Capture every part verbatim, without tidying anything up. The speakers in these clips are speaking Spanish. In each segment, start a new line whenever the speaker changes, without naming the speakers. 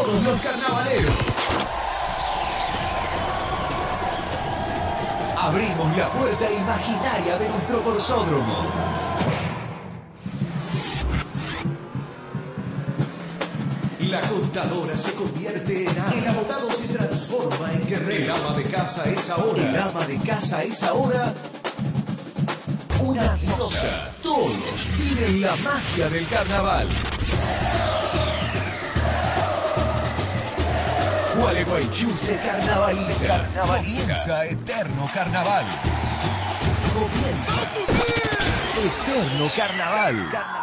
todos los carnavaleros. Abrimos la puerta imaginaria de nuestro corsódromo. La contadora se convierte en ama. El abogado se transforma en guerrero. El ama de casa es ahora. El ama de casa es ahora una diosa. Todos viven la magia del carnaval. Gualeguaychú se carnavaliza. Se carnavaliza. Comienza Eterno Carnaval. Comienza Eterno Carnaval. Carnaval.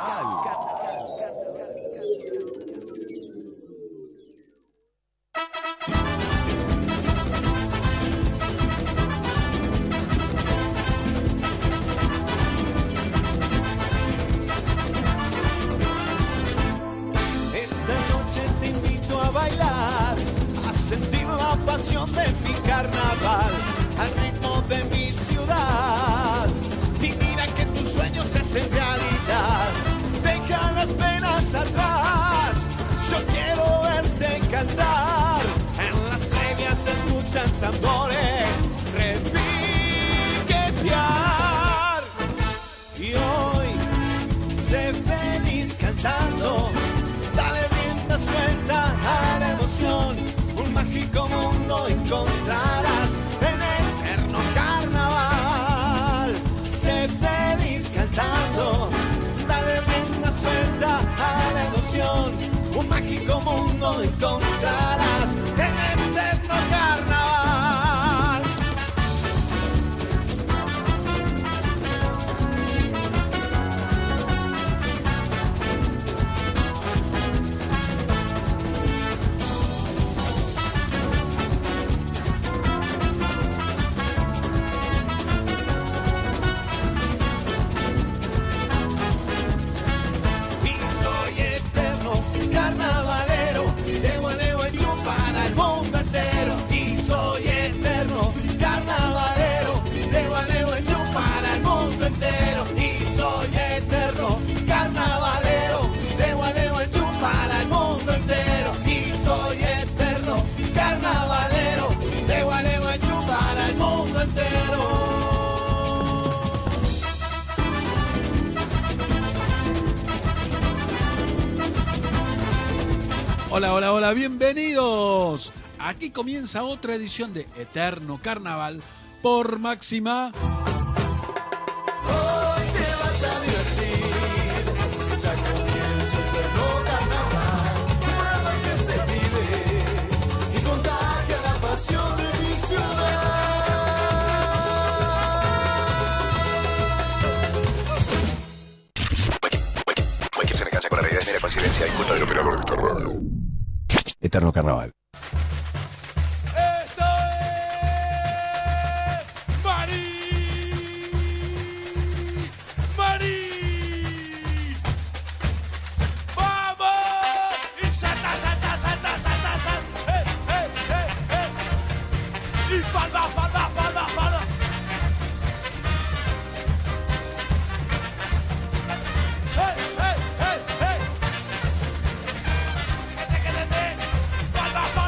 De mi carnaval, al ritmo de mi ciudad, y mira que tus sueños se hacen realidad. Deja las penas atrás, yo quiero verte cantar. En las previas se escuchan tambores repiquetear, y hoy sé feliz cantando. Dale rienda suelta a la emoción. Un mágico mundo encontrarás en el eterno carnaval. Sé feliz cantando, dale rienda suelta a la emoción. Un mágico mundo encontrarás en el eterno carnaval.
Hola, hola, hola, bienvenidos. Aquí comienza otra edición de Eterno Carnaval por Máxima.
Hoy te vas a divertir, ya comienza Eterno Carnaval, un programa que se vive y contagia la pasión de mi ciudad.
Cualquier se me cansa con la realidad es mera coincidencia y culpa del operador de esta radio. Eterno Carnaval.
¡Esto es Marí! ¡Marí! ¡Vamos! ¡Y salta, salta, salta, salta, salta! ¡Eh, eh, eh, eh! ¡Y palma, palma, palma, palma! ¡Eh, eh, eh, eh! ¡Palma, palma!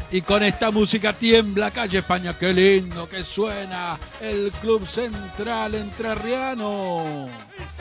Y con esta música tiembla Calle España. Qué lindo que suena el Club Central Entrerriano.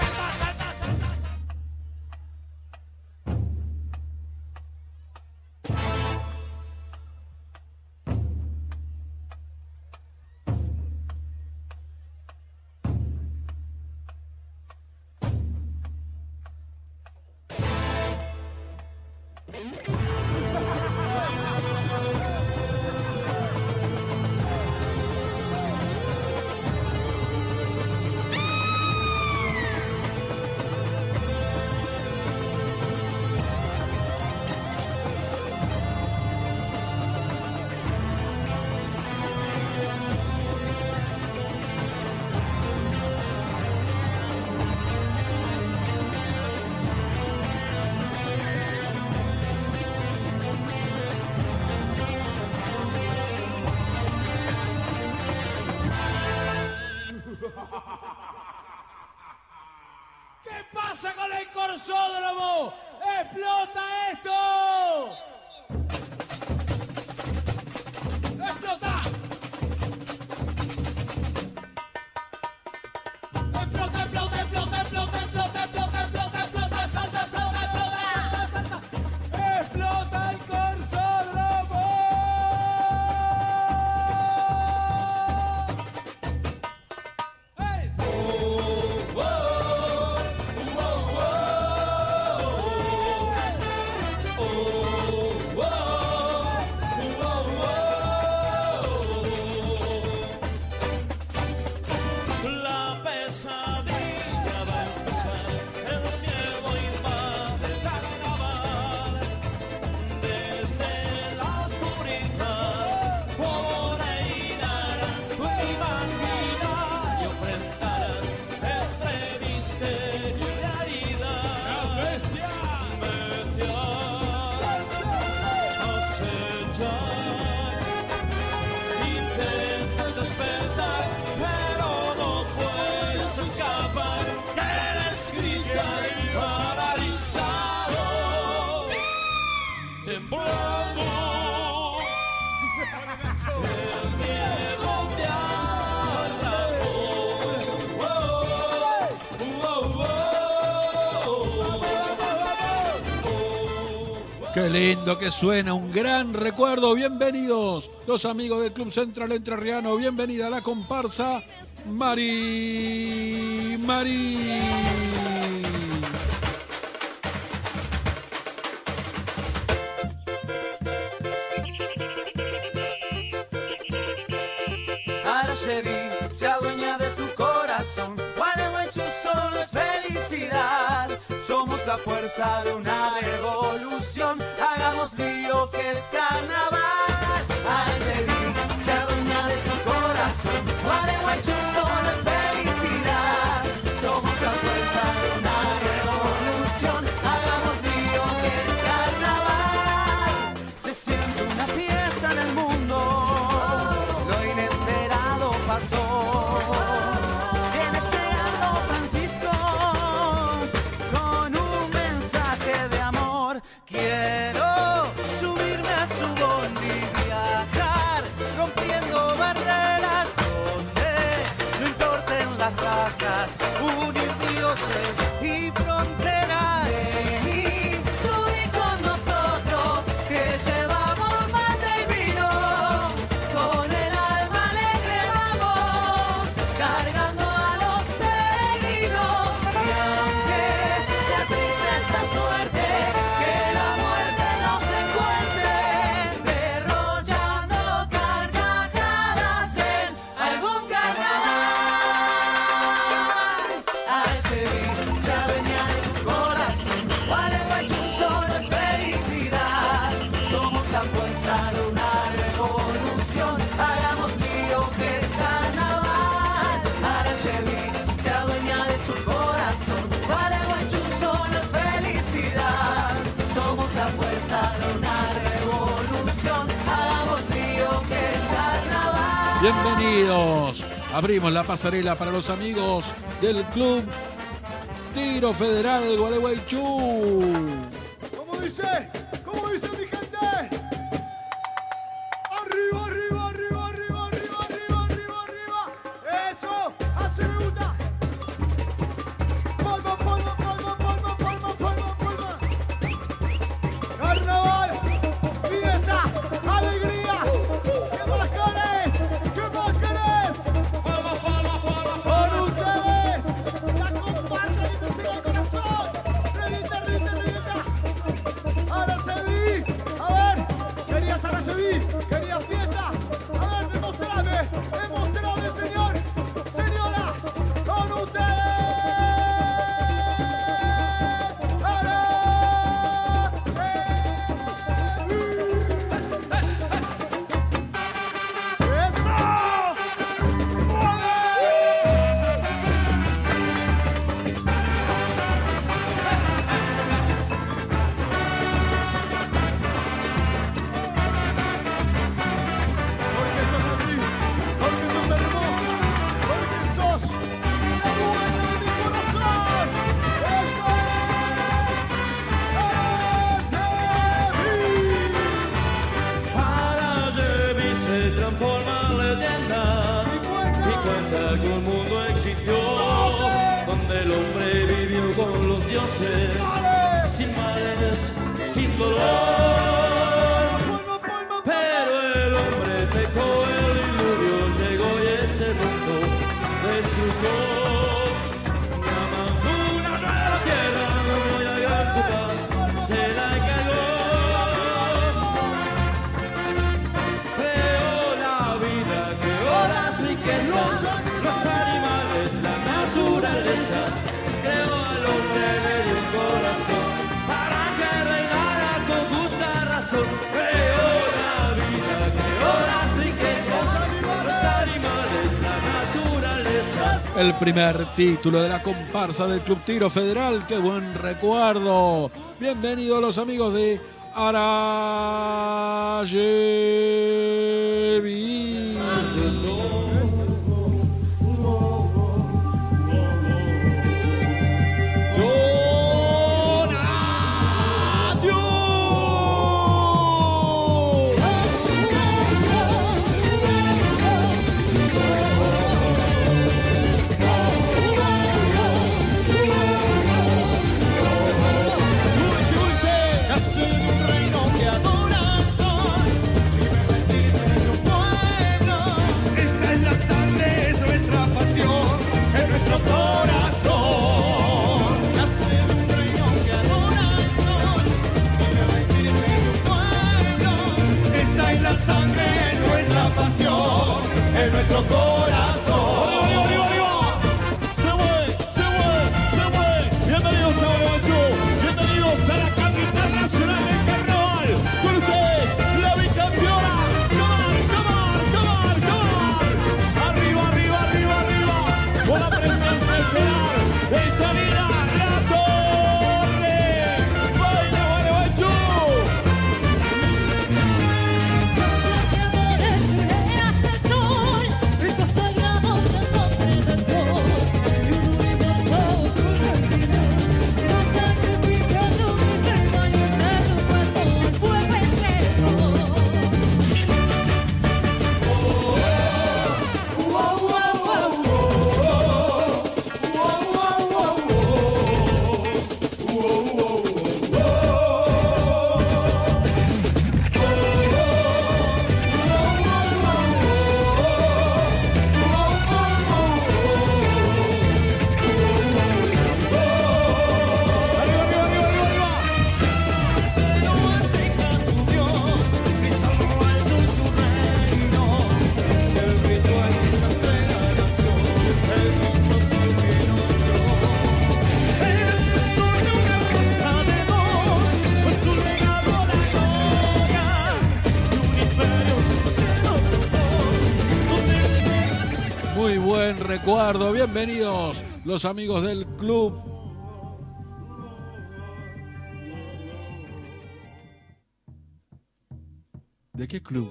¿Qué pasa con el corsódromo? ¡Explota esto! ¡Explota! ¡Explota, explota, explota, explota, explota, explota, explota, explota! ¡Salta, salta, salta, salta! ¡Explota el corsódromo! ¡Hey! ¡Oh, oh!
La pesadilla va a empezar, el miedo invade el carnaval. Desde la oscuridad forearán tu imaginar y enfrentarás entre misterio y realidad. ¡Bestia! Acechar, intentas despertar, pero no puedes escapar. Quieres gritar paralizado, temblando. El miedo te atrapó.
Qué lindo que suena, un gran recuerdo. Bienvenidos los amigos del Club Central Entrerriano. Bienvenida a la comparsa Mari Mari.
Arachevi se adueña de tu corazón. Gualeguaychú solo es felicidad. Somos la fuerza de una revolución. Hagamos lío que es carnaval. Arachevi se adueña de tu corazón. Gualeguaychú solo es felicidad. Somos la fuerza de una revolución. Hagamos lío que es carnaval. Se siente una fiesta en el mundo. Lo inesperado pasó. Viene llegando Francisco con un mensaje de amor. Quiero subirme a su bondi y viajar, rompiendo barreras donde no importen las razas, unir dioses y fronteras. Vení, subí con nosotros, que llevamos mate y vino. Con el alma alegre vamos, cargando a los peregrinos. Y aunque sea triste esta suerte, que la muerte nos encuentre, derrochando carcajadas en algún carnaval. Arachevi se adueña de tu corazón. Gualeguaychú solo es felicidad. Somos la fuerza de una revolución. Hagamos lío que es carnaval. Arachevi se adueña de tu corazón. Gualeguaychú solo es felicidad. Somos la fuerza de una revolución. Hagamos lío que es carnaval.
Bienvenidos. Abrimos la pasarela para los amigos del Club Tiro Federal Gualeguaychú.
¿Cómo dice? ¿Cómo dice mi gente?
algún mundo existió, donde el hombre vivió con los dioses, sin males, sin dolor. Pero el hombre pecó, el diluvio llegó y ese mundo destruyó. Una nueva tierra, una gran culpa, se la cayó. Creó la vida, creó las riquezas, los animales, la naturaleza. Creó al hombre de un corazón para que reinara con justa razón. Creó la vida, creó las riquezas, los animales, la naturaleza.
El primer título de la comparsa del Club Tiro Federal. ¡Qué buen recuerdo! Bienvenidos los amigos de Arayevi.
En nuestro corazón. ¡Arriba, arriba, arriba! ¡Se mueve, se mueve, se mueve! Bienvenidos a Gualeguaychú, bienvenidos a la capital nacional del carnaval. Con ustedes, la bicampeona. ¡Come on, come on, come on, come on! Arriba, arriba, arriba, arriba. Con la presencia estelar de Salina La Torre. ¡Baila Gualeguaychú!
Muy buen recuerdo. Bienvenidos los amigos del club. ¿De qué club?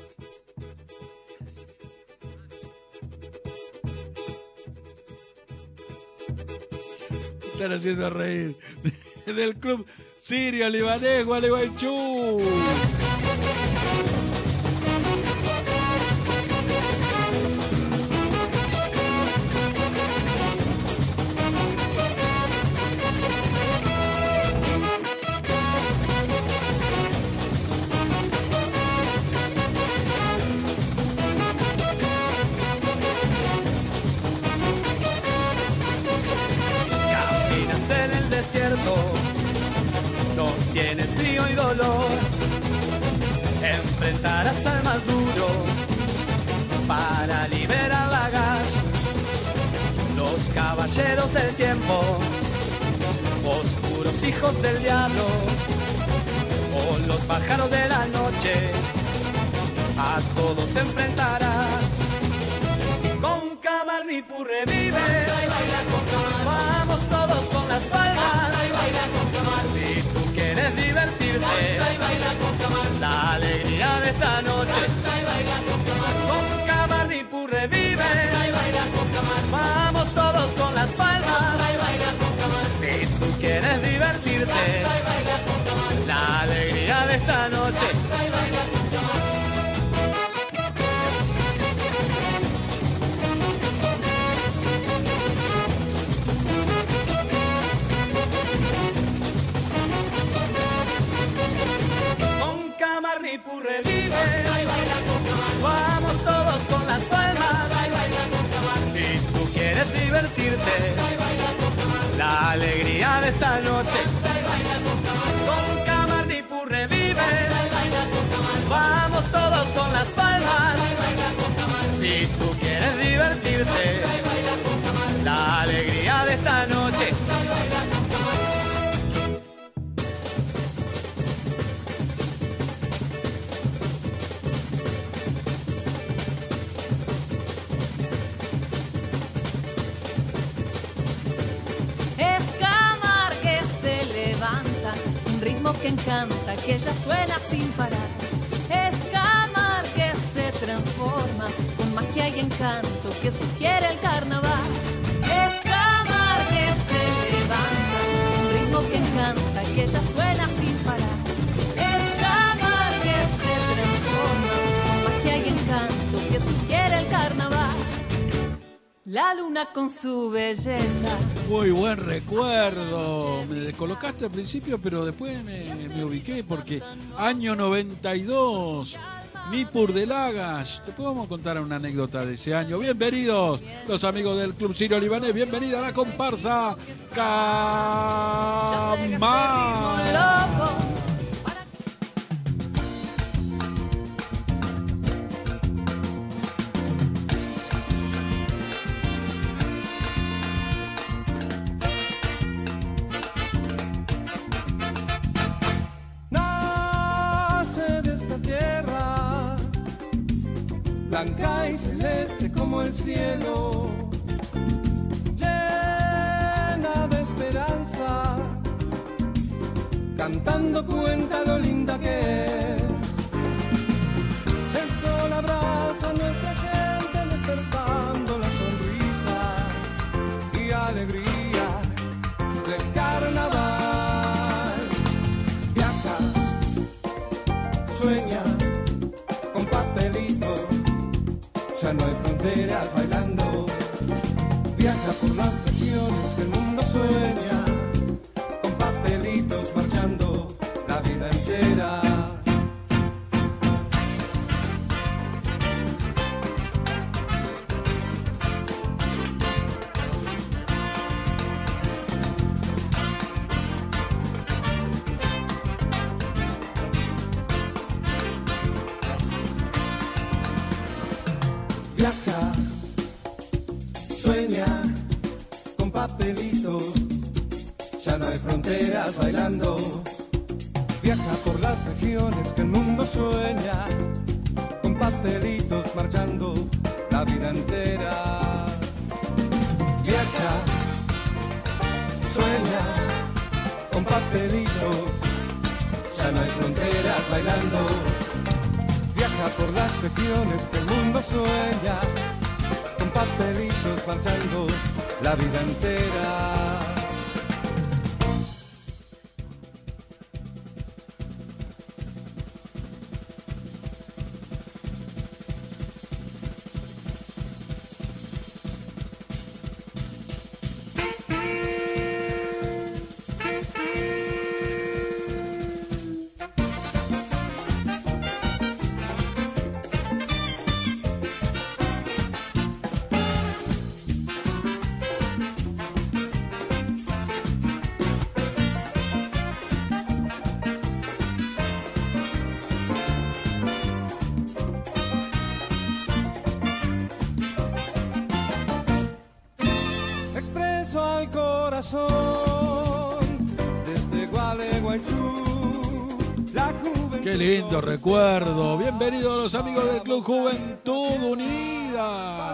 Están haciendo reír. Del club Sirio Libanés Gualeguaychú.
No tienes frío y dolor, enfrentarás al más duro para liberar la gas. Los caballeros del tiempo, oscuros hijos del diablo, o los pájaros de la noche, a todos enfrentarás. Con Camarnipú revive, vamos todos con las palmas. Si tú quieres divertirte, la alegría de esta noche. Con Camarnipú revive, vamos todos con las palmas. Si tú quieres divertirte, la alegría de esta noche. decirte la alegría de esta noche.
Que encanta, que ella suena sin parar. Escamar que se transforma con magia y encanto que sugiere el carnaval. Escamar que se levanta, un ritmo que encanta, que ella suena sin parar. Escamar que se transforma con magia y encanto que sugiere el carnaval. La luna con su belleza.
Muy buen recuerdo. Me descolocaste al principio, pero después me, me ubiqué porque año noventa y dos, Nipur de Lagas. Después vamos a contar una anécdota de ese año. Bienvenidos los amigos del Club Sirio Libanés. Bienvenida a la comparsa Camar.
Blanca y celeste como el cielo, llena de esperanza, cantando cuenta lo linda que es. El sol abraza a nuestra gente, despertando las sonrisas y alegría del carnaval. Viaja, sueña con papelitos. Ya no hay fronteras bailando, viaja por las regiones que el mundo sueña, con papelitos marchando la vida entera. Viaja, sueña con papelitos, ya no hay fronteras bailando. Viaja por las regiones que el mundo sueña, con papelitos marchando la vida entera. Viaja, sueña con papelitos, ya no hay fronteras bailando. Viaja por las regiones que el mundo sueña, con papelitos marchando la vida entera. Desde Gualeguaychú, la juventud.
Qué lindo recuerdo. Bienvenidos los amigos del Club Juventud Unida.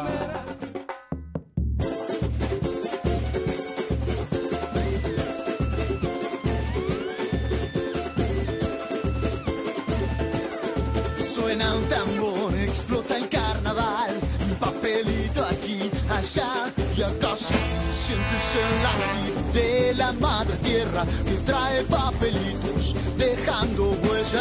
Suena un tambor, explota el carnaval, un papelito aquí, allá y acaso. Sientes el latir de la madre tierra que trae papelitos dejando huellas.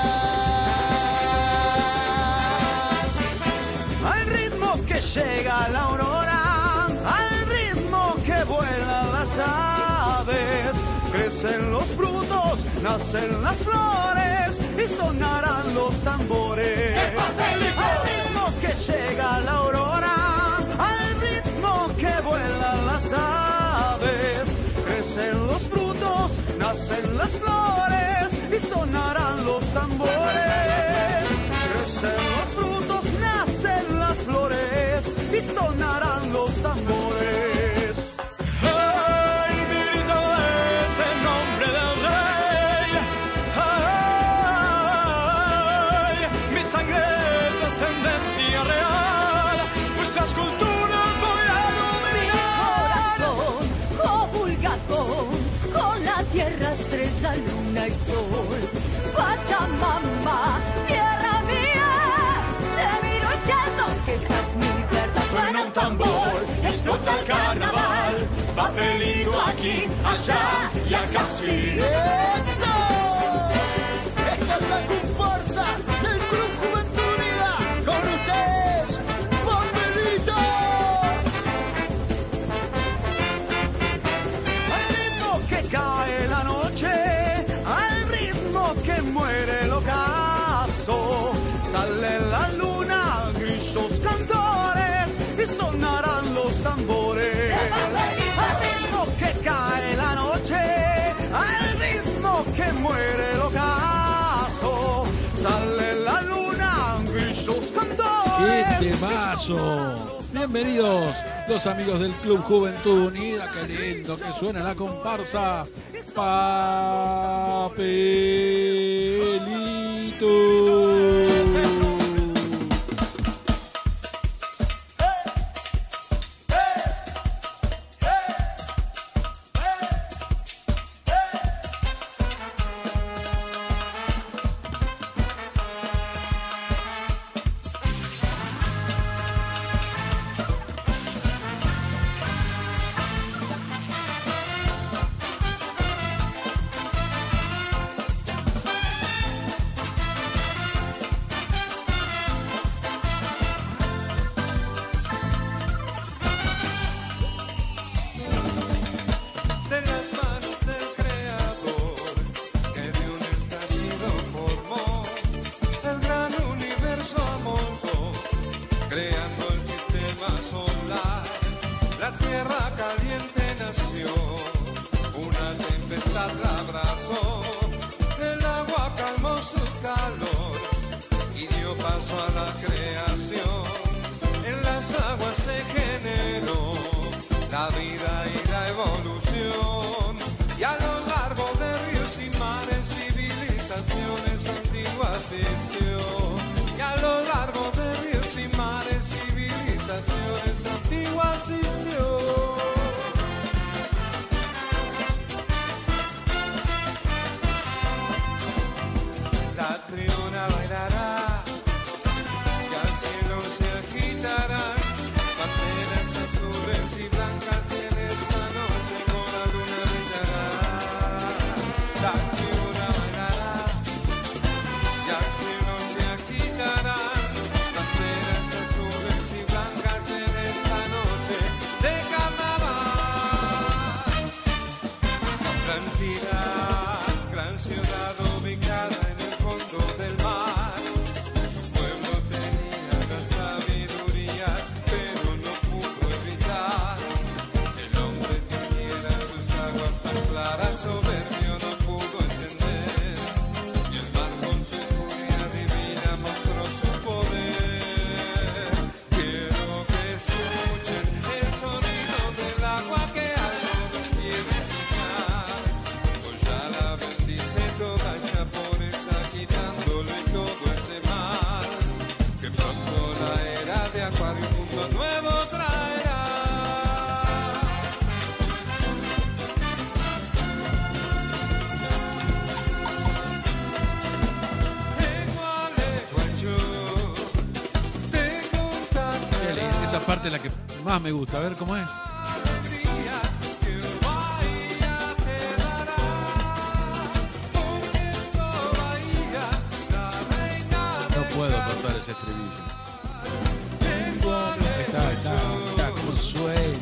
Al ritmo que llega la aurora, al ritmo que vuelan las aves, crecen los frutos, nacen las flores y sonarán los tambores. Al ritmo que llega la aurora, al ritmo que vuelan las aves, crecen los frutos, nacen las flores y sonarán los tambores. Crecen los frutos, nacen las flores y sonarán muchas culturas voy a dominar.
Mi corazón comulga con, con la tierra, estrella, luna y sol. Pachamama, tierra mía, te miro y siento que esa es mi verdad.
Suena un tambor, explota el carnaval, papelito aquí, allá y acá sí. ¡Eso! Esta es la comparsa del Club Juventud Unida. Con ustedes, papelitos. Al ritmo que cae la noche, al ritmo que muere el ocaso, sale la luna, grillos cantores y sonarán los tambores. Al ritmo que cae la noche, al ritmo que muere el ocaso, sale la luna, grillos cantores.
¡Qué temazo! Bienvenidos los amigos del Club Juventud Unida. Qué lindo que suena la comparsa Papelito. Parte la que más me gusta, a ver cómo es. No puedo cortar ese estribillo. Está, está, está, como suena.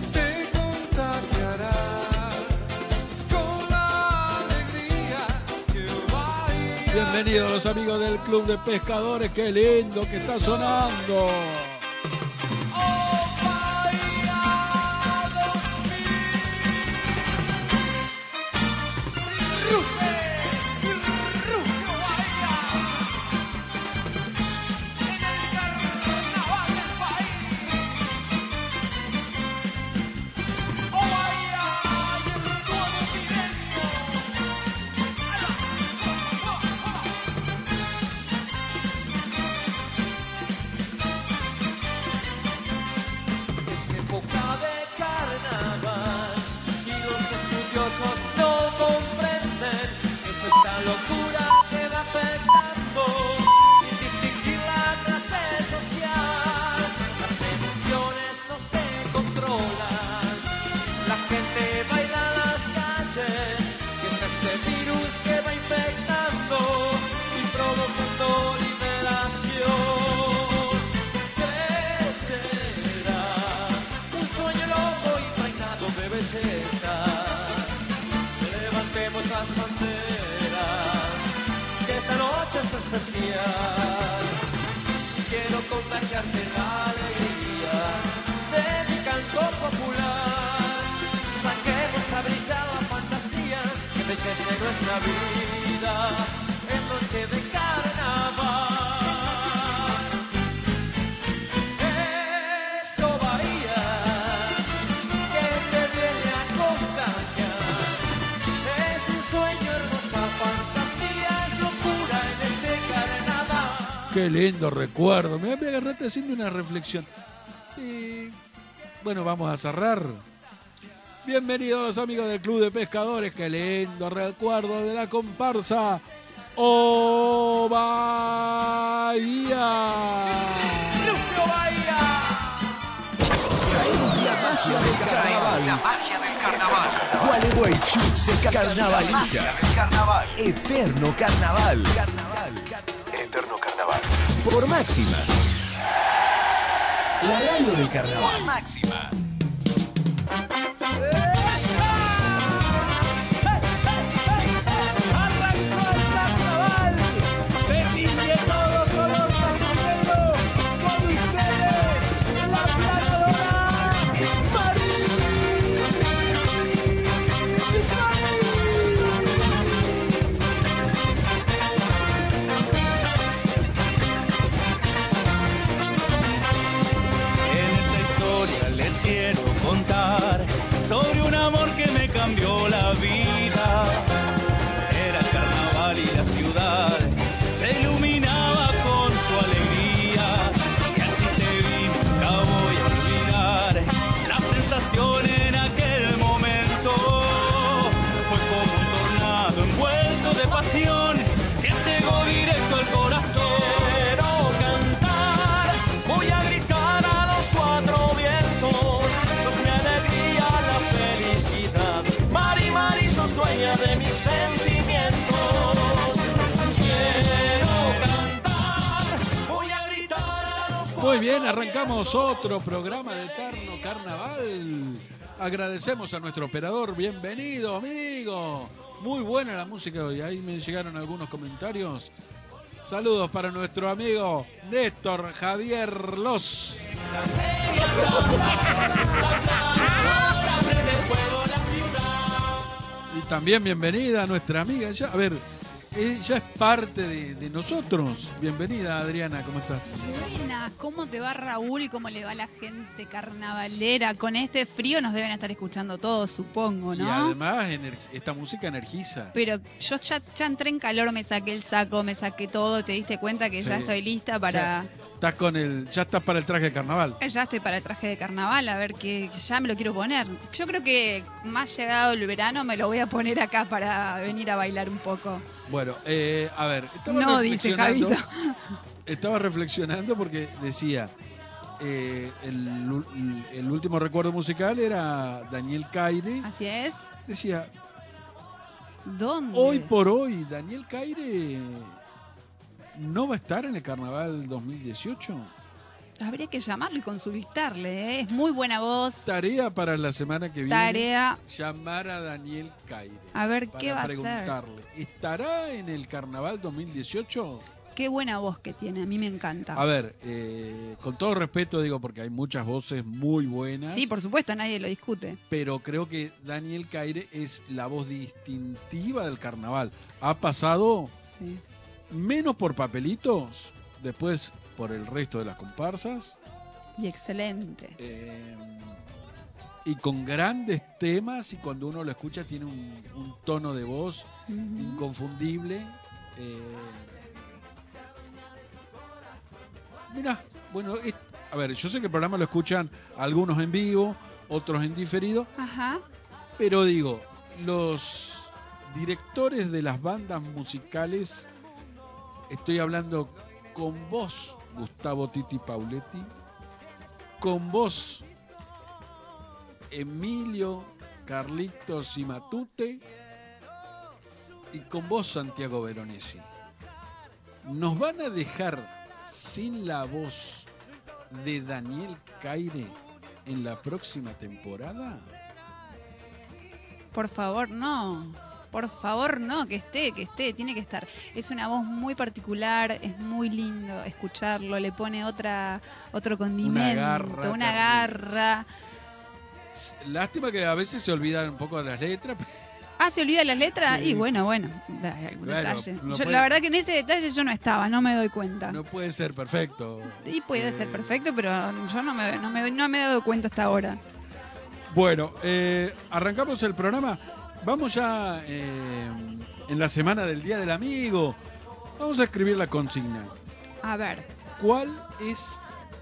Bienvenidos los amigos del Club de Pescadores, qué lindo que está sonando.
las banderas, que esta noche es especial. Quiero contagiarte la alegría de mi canto popular. Saquemos a brillar la fantasía que embellece nuestra vida en noche de carnaval. Eso Bahía, que te viene a contagiar. Es un sueño, hermosa fantasía, es locura en este carnaval.
Qué lindo recuerdo. Me me agarraste haciendo una reflexión. Y bueno, vamos a cerrar. Bienvenidos amigos del Club de Pescadores. Qué lindo recuerdo de la comparsa ¡Oh Bahía!
¡Rufio Bahía!
Traemos la magia del carnaval.
La magia del carnaval.
Gualeguaychú se carnavaliza.
Magia del carnaval.
Eterno carnaval. Carnaval.
Eterno carnaval.
Por Máxima. La radio del carnaval.
Máxima.
Arrancó el carnaval, se tiñe todo color carnavalero. Con ustedes, la planadora María. En esta historia les quiero contar sobre un amor que me cambió la vida. Era el carnaval y la ciudad se iluminaba con su alegría. Y así te vi, nunca voy a olvidar la sensación en aquel momento. Fue como un tornado envuelto de pasión que llegó directo al corazón. Quiero cantar, voy a gritar a los cuatro vientos. Sos mi alegría, la felicidad. Mari, Mari, sos dueña de mis sentimientos. Quiero cantar, voy a gritar a los cuatro.
Muy bien, arrancamos otro programa de Eterno Carnaval. Agradecemos a nuestro operador. Bienvenido, amigo. Muy buena la música hoy. Ahí me llegaron algunos comentarios. Saludos para nuestro amigo Néstor Javier Los. Y también bienvenida a nuestra amiga. Ya, a ver, ella es parte de, de nosotros. Bienvenida, Adriana, ¿cómo estás?
Buenas, ¿cómo te va Raúl? ¿Cómo le va la gente carnavalera? Con este frío nos deben estar escuchando todos, supongo, ¿no?
Y además ener- esta música energiza.
Pero yo ya, ya entré en calor, me saqué el saco, me saqué todo, te diste cuenta que ya
Sí.
estoy lista para...
Ya estás con el, ya estás para el traje de carnaval.
Ya estoy para el traje de carnaval, a ver que ya me lo quiero poner. Yo creo que más llegado el verano me lo voy a poner acá para venir a bailar un poco.
Bueno, eh, a ver, estaba
No, dice
reflexionando.
Javito.
Estaba reflexionando porque decía, eh, el, el último recuerdo musical era Daniel Caire.
Así es.
Decía,
¿Dónde?
hoy por hoy, Daniel Caire no va a estar en el Carnaval dos mil dieciocho.
Habría que llamarlo y consultarle, ¿eh? Es muy buena voz.
Tarea para la semana que viene.
Tarea.
Llamar a Daniel Caire.
A ver
para
qué va a hacer.
preguntarle, ¿estará en el Carnaval dos mil dieciocho?
Qué buena voz que tiene, a mí me encanta.
A ver, eh, con todo respeto digo, porque hay muchas voces muy buenas.
Sí, por supuesto, nadie lo discute.
Pero creo que Daniel Caire es la voz distintiva del carnaval. Ha pasado
Sí.
menos por papelitos, después por el resto de las comparsas,
Y excelente.
eh, y con grandes temas, y cuando uno lo escucha tiene un, un tono de voz inconfundible. Eh, Mirá, bueno, es- a ver, yo sé que el programa lo escuchan algunos en vivo, otros en diferido,
Ajá.
pero digo, los directores de las bandas musicales, estoy hablando con vos, Gustavo Titi Pauletti, con vos, Emilio Carlitos y Matute, y con vos, Santiago Veronesi. ¿Nos van a dejar sin la voz de Daniel Caire en la próxima temporada?
Por favor, no. Por favor, no, que esté, que esté, tiene que estar. Es una voz muy particular, es muy lindo escucharlo, le pone otra otro condimento,
Una garra
una
terrible.
garra.
Lástima que a veces se olvidan un poco de las letras.
Ah, ¿se olvida las letras?
Sí,
y
sí.
bueno, bueno, hay algún
Bueno,
detalle.
no
Yo,
puede-
La verdad que en ese detalle yo no estaba, no me doy cuenta.
No puede ser perfecto.
Y puede
Eh,
ser perfecto, pero yo no me, no me, no me he dado cuenta hasta ahora.
Bueno, eh, arrancamos el programa. Vamos ya eh, en la semana del Día del Amigo. Vamos a escribir la consigna.
A ver,
¿Cuál es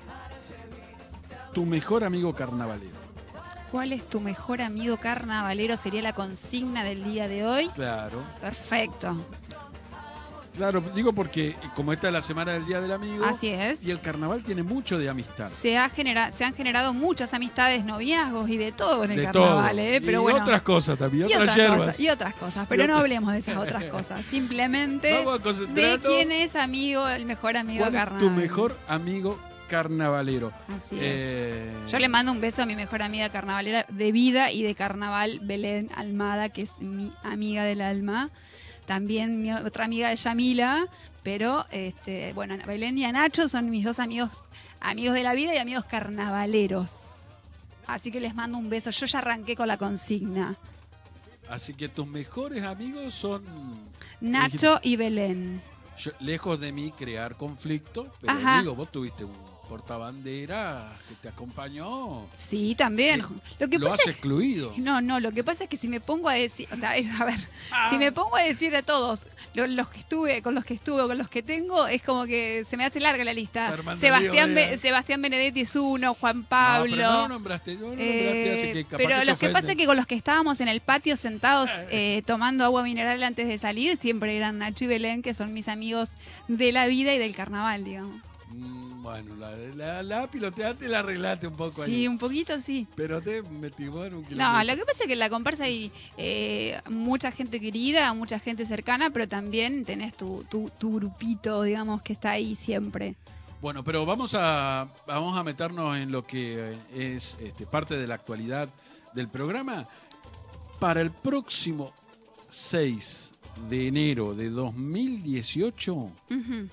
tu mejor amigo carnavalero?
¿cuál es tu mejor amigo carnavalero? Sería la consigna del día de hoy.
Claro.
Perfecto.
Claro, digo porque como esta es la semana del Día del Amigo.
Así es.
Y el carnaval tiene mucho de amistad.
Se, ha genera, se han generado muchas amistades, noviazgos y de todo en el
De
carnaval,
todo.
¿eh? Pero
y
bueno,
otras cosas también,
y
otras,
otras
hierbas.
cosas, y otras cosas, pero
Y
no
otras-
hablemos de esas otras cosas. Simplemente
Vamos a
de
concentrarnos.
quién es amigo, el mejor amigo
¿Cuál es
carnaval.
tu mejor amigo carnavalero?
Así es.
Eh,
Yo le mando un beso a mi mejor amiga carnavalera de vida y de carnaval, Belén Almada, que es mi amiga del alma. También mi otra amiga de Yamila, pero este, bueno, Belén y a Nacho son mis dos amigos, amigos de la vida y amigos carnavaleros. Así que les mando un beso. Yo ya arranqué con la consigna.
Así que tus mejores amigos son
Nacho y Belén.
yo- lejos de mí crear conflicto, pero
Ajá.
digo, vos tuviste un portabandera que te acompañó.
Sí, también.
Eh,
Lo que
Lo
pasa
has
es
excluido.
No, no, lo que pasa es que si me pongo a decir, o sea, a ver, si me pongo a decir a todos lo- los que estuve, con los que estuve, con los que tengo, es como que se me hace larga la lista.
Armando
Sebastián,
Díaz.
Be- Sebastián Benedetti es uno, Juan
No,
Pablo.
pero no lo nombraste, no lo nombraste, así
Eh,
que capaz
pero
que se
lo que pasa es
ofenden.
que con los que estábamos en el patio sentados eh, tomando agua mineral antes de salir, siempre eran Nacho y Belén, que son mis amigos de la vida y del carnaval, digamos.
Mm, Bueno, la, la, la piloteaste y la arreglaste un poco
Sí,
ahí.
un poquito sí.
Pero te metimos en un
No,
kilómetro.
lo que pasa es que en la comparsa hay eh, mucha gente querida, mucha gente cercana, pero también tenés tu, tu, tu grupito, digamos, que está ahí siempre.
Bueno, pero vamos a, vamos a meternos en lo que es este, parte de la actualidad del programa. Para el próximo seis de enero de dos mil dieciocho,
Ujú.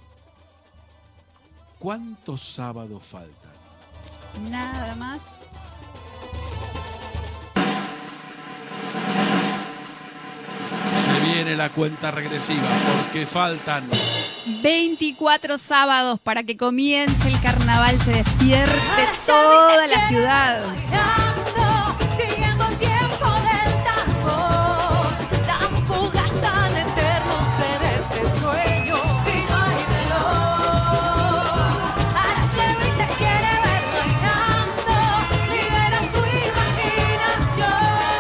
¿cuántos sábados faltan?
Nada más.
Se viene la cuenta regresiva porque faltan
veinticuatro sábados para que comience el carnaval, se despierte toda la ciudad.
Siguiendo el tiempo del tambor, tan fugaz, tan eterno ser este sueño. Si no hay reloj, Araceli te quiere ver bailando, libera tu imaginación.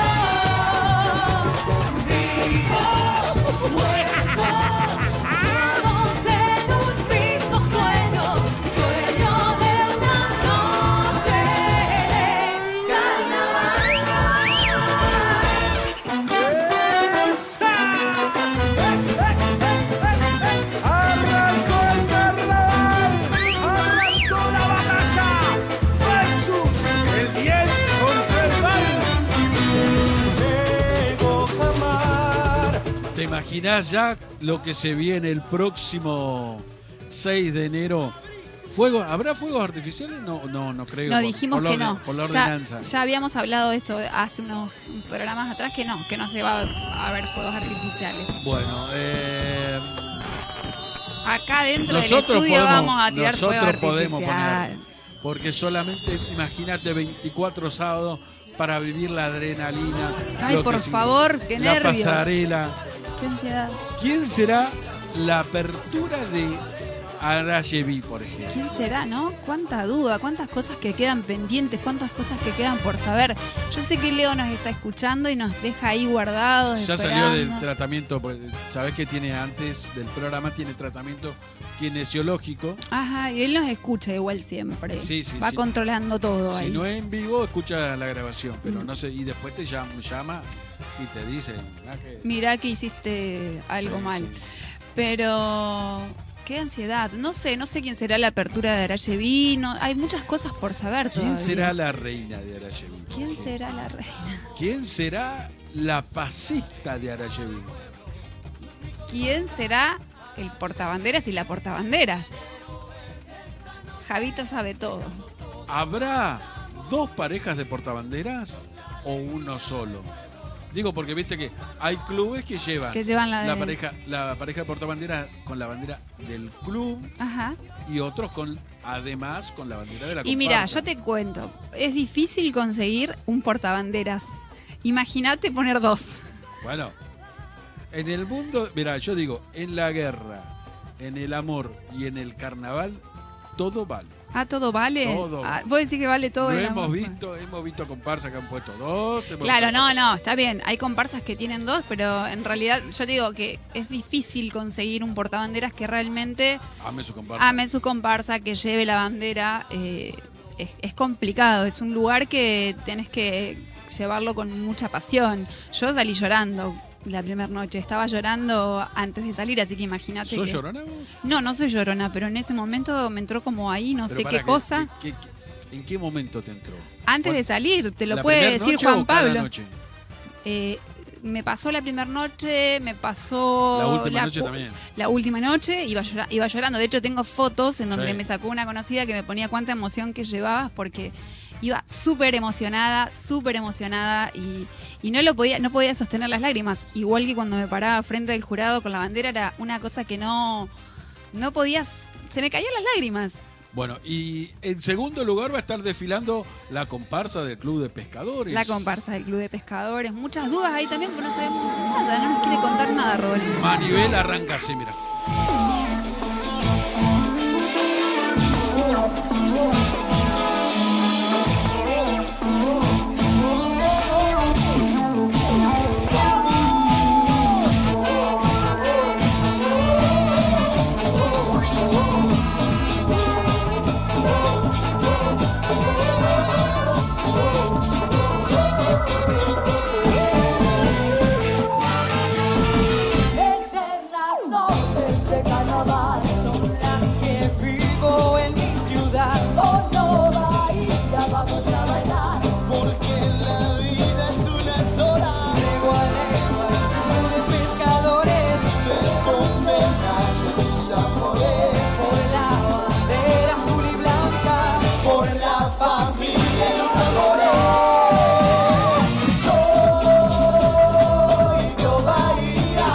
Vivos, muertos, todos en un mismo sueño, sueño de una noche de carnaval.
Arrancó el carnaval, arrancó la batalla versus el bien contra el mal. Debo jamar.
¿Te imaginás ya lo que se viene el próximo seis de enero? ¿Fuego? ¿Habrá fuegos artificiales? No, no, no creo.
No,
por-
dijimos
por la
que
orden-
no.
Por la
Ya,
ordenanza.
ya habíamos hablado de esto hace unos programas atrás, que no, que no se va a ver fuegos artificiales.
Bueno, eh,
Acá dentro del
nosotros
estudio
podemos,
vamos a tirar fuego
nosotros podemos
artificial.
poner. Porque solamente imagínate veinticuatro sábados para vivir la adrenalina.
Ay,
lo
por
que significa
favor, qué
la
nervios.
pasarela.
Qué ansiedad.
¿Quién será la apertura de Arayeví, por ejemplo?
¿Quién será, no? Cuánta duda, cuántas cosas que quedan pendientes, cuántas cosas que quedan por saber. Yo sé que Leo nos está escuchando y nos deja ahí guardados.
Ya
esperando.
salió del tratamiento, porque sabés que tiene antes del programa, tiene tratamiento kinesiológico.
Ajá, y él nos escucha igual siempre.
Sí, sí,
Va
sí.
controlando todo
Si
ahí.
no es en vivo, escucha la grabación, pero
Mm.
no sé, y después te llama, llama y te dice, "Ah, que-".
Mirá que hiciste algo
Sí,
mal.
sí.
Pero Qué ansiedad. No sé, no sé quién será la apertura de Arayeví. No, hay muchas cosas por saber
¿Quién
todavía.
será la reina de Arayeví?
¿Quién será la reina?
¿Quién será la pasista de Arayeví?
¿Quién será el portabanderas y la portabanderas? Javito sabe todo.
¿Habrá dos parejas de portabanderas o uno solo? Digo, porque viste que hay clubes que llevan,
Que llevan la de-
pareja la pareja de portabanderas con la bandera del club
Ajá.
y otros con además con la bandera de la comparsa.
Y mira, yo te cuento, es difícil conseguir un portabanderas. Imagínate poner dos.
Bueno, en el mundo, mira, yo digo, en la guerra, en el amor y en el carnaval, todo vale.
Ah, ¿todo vale?
Todo.
Ah, vos decís que vale todo.
Lo
el
hemos
amor.
visto, hemos visto comparsas que han puesto dos. hemos
Claro,
visto-
no, no, está bien. Hay comparsas que tienen dos, pero en realidad yo te digo que es difícil conseguir un portabanderas que realmente
Ame su comparsa.
ame su comparsa, que lleve la bandera. eh, es, es complicado, es un lugar que tenés que llevarlo con mucha pasión. Yo salí llorando la primera noche, estaba llorando antes de salir, así que imagínate.
¿Sos
que...
llorona vos?
No, no soy llorona, pero en ese momento me entró como ahí, no
Pero
sé
pará,
qué cosa.
¿qué- qué- qué- ¿En qué momento te entró?
Antes
¿Cuál-
de salir, te lo
la
puede
primer
decir
noche
Juan
o cada
Pablo.
noche?
Eh, me pasó la primera noche, me pasó
La última noche
cu-
también.
La última noche iba, llora- iba llorando. De hecho, tengo fotos en donde
Sí.
me sacó una conocida que me ponía cuánta emoción que llevabas porque iba súper emocionada, súper emocionada y, y no lo podía, no podía sostener las lágrimas. Igual que cuando me paraba frente del jurado con la bandera era una cosa que no, no podías, se me caían las lágrimas.
Bueno, y en segundo lugar va a estar desfilando la comparsa del Club de Pescadores.
La comparsa del Club de Pescadores. Muchas dudas ahí también porque no sabemos nada, no nos quiere contar nada, Rodolfo.
Maribel arranca así, mira.
Eternas noches de carnaval son las que vivo en mi ciudad. Por toda Bahía vamos a bailar, porque la vida es una sola. Legua, legua, de pescadores, de condenas y mis amores. Por la bandera azul y blanca, por la familia y los amores. Soy de Bahía.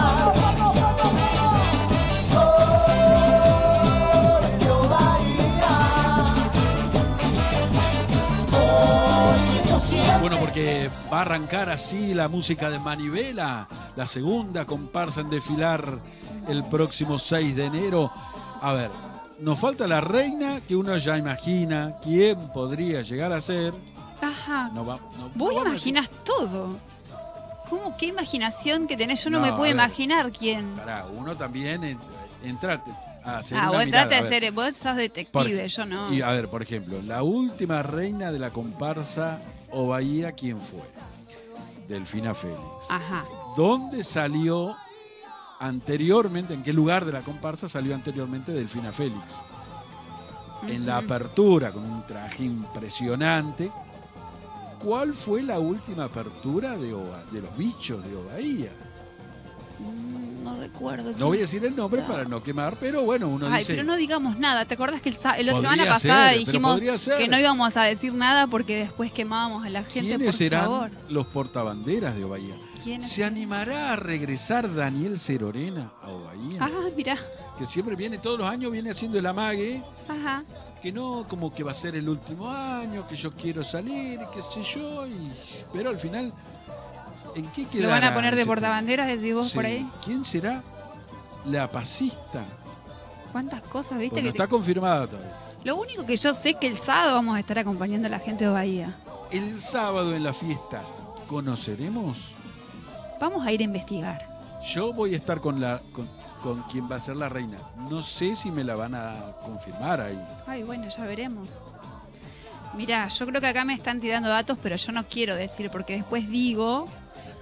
Bueno, porque va a arrancar así la música de Manivela, la segunda comparsa en desfilar el próximo seis de enero. A ver, nos falta la reina, que uno ya imagina quién podría llegar a ser.
Ajá.
No va, no-
Vos
no vamos a decir-
imaginás todo. ¿Cómo? ¿Qué imaginación que tenés? Yo no,
No,
me puedo
a ver.
imaginar quién.
Pará, uno también en- entrate a hacer
Ah,
una
vos
mirada,
trata
a
de
ver.
ser, vos sos detective,
Por-
yo no.
Y a ver, por ejemplo, la última reina de la comparsa o Bahía, ¿quién fue? Delfina Félix.
Ajá.
¿Dónde salió anteriormente, en qué lugar de la comparsa salió anteriormente Delfina Félix? En la apertura, con un traje impresionante. ¿Cuál fue la última apertura de, Oba- de los bichos de Bahía?
Mm, No recuerdo.
No voy a
quién
decir el nombre
estaba.
para no quemar, pero bueno, uno
Ay,
dice...
pero no digamos nada. ¿Te acordás que el sa- la
Podría
semana pasada
ser, pero
dijimos
podría ser.
que no íbamos a decir nada porque después quemábamos a la gente,
¿Quiénes
por
serán
favor?
los portabanderas de Bahía?
¿Quiénes?
¿Se animará a regresar Daniel Cerorena a Bahía?
Ah, mirá.
Que siempre viene, todos los años viene haciendo el amague,
Ajá.
que no como que va a ser el último año, que yo quiero salir, qué sé yo, y, pero al final, ¿en qué
¿Lo
quedará
van a poner de
ese
portabanderas, decís vos
tema?
por
Sí.
ahí?
¿Quién será la pasista?
¿Cuántas cosas, viste?
Pues no
que
está
te-
confirmada todavía.
Lo único que yo sé es que el sábado vamos a estar acompañando a la gente de Bahía.
El sábado en la fiesta, ¿conoceremos?
Vamos a ir a investigar.
Yo voy a estar con la con, con quien va a ser la reina. No sé si me la van a confirmar ahí.
Ay, bueno, ya veremos. Mirá, yo creo que acá me están tirando datos, pero yo no quiero decir porque después digo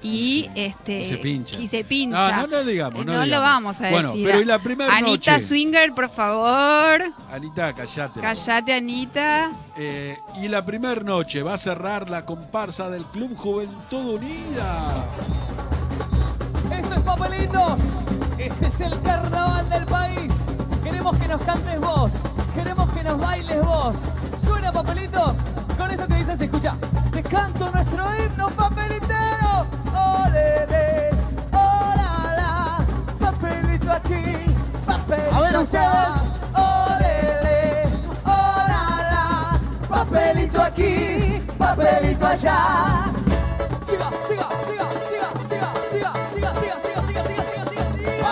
y este
Y se pincha.
y se pincha.
No, no lo digamos,
Eh,
no
No, lo
digamos.
vamos a
Bueno,
decir.
pero ¿y la primera
Anita
noche?
Swinger, por favor.
Anita, callate.
Callate, Anita.
Eh, y la primera noche va a cerrar la comparsa del Club Juventud Unida.
Esto es Papelitos. Este es el carnaval del país. Queremos que nos cantes vos. Queremos que nos bailes vos. Suena Papelitos. Con esto que dices, escucha.
Te canto nuestro himno papelitero. Olele, olala. Papelito aquí, papelito
A ver,
allá.
ustedes.
Olele, olala. Papelito aquí, papelito allá.
Siga, siga, siga, siga, siga, siga, siga, siga, siga, siga, siga, siga, siga, siga.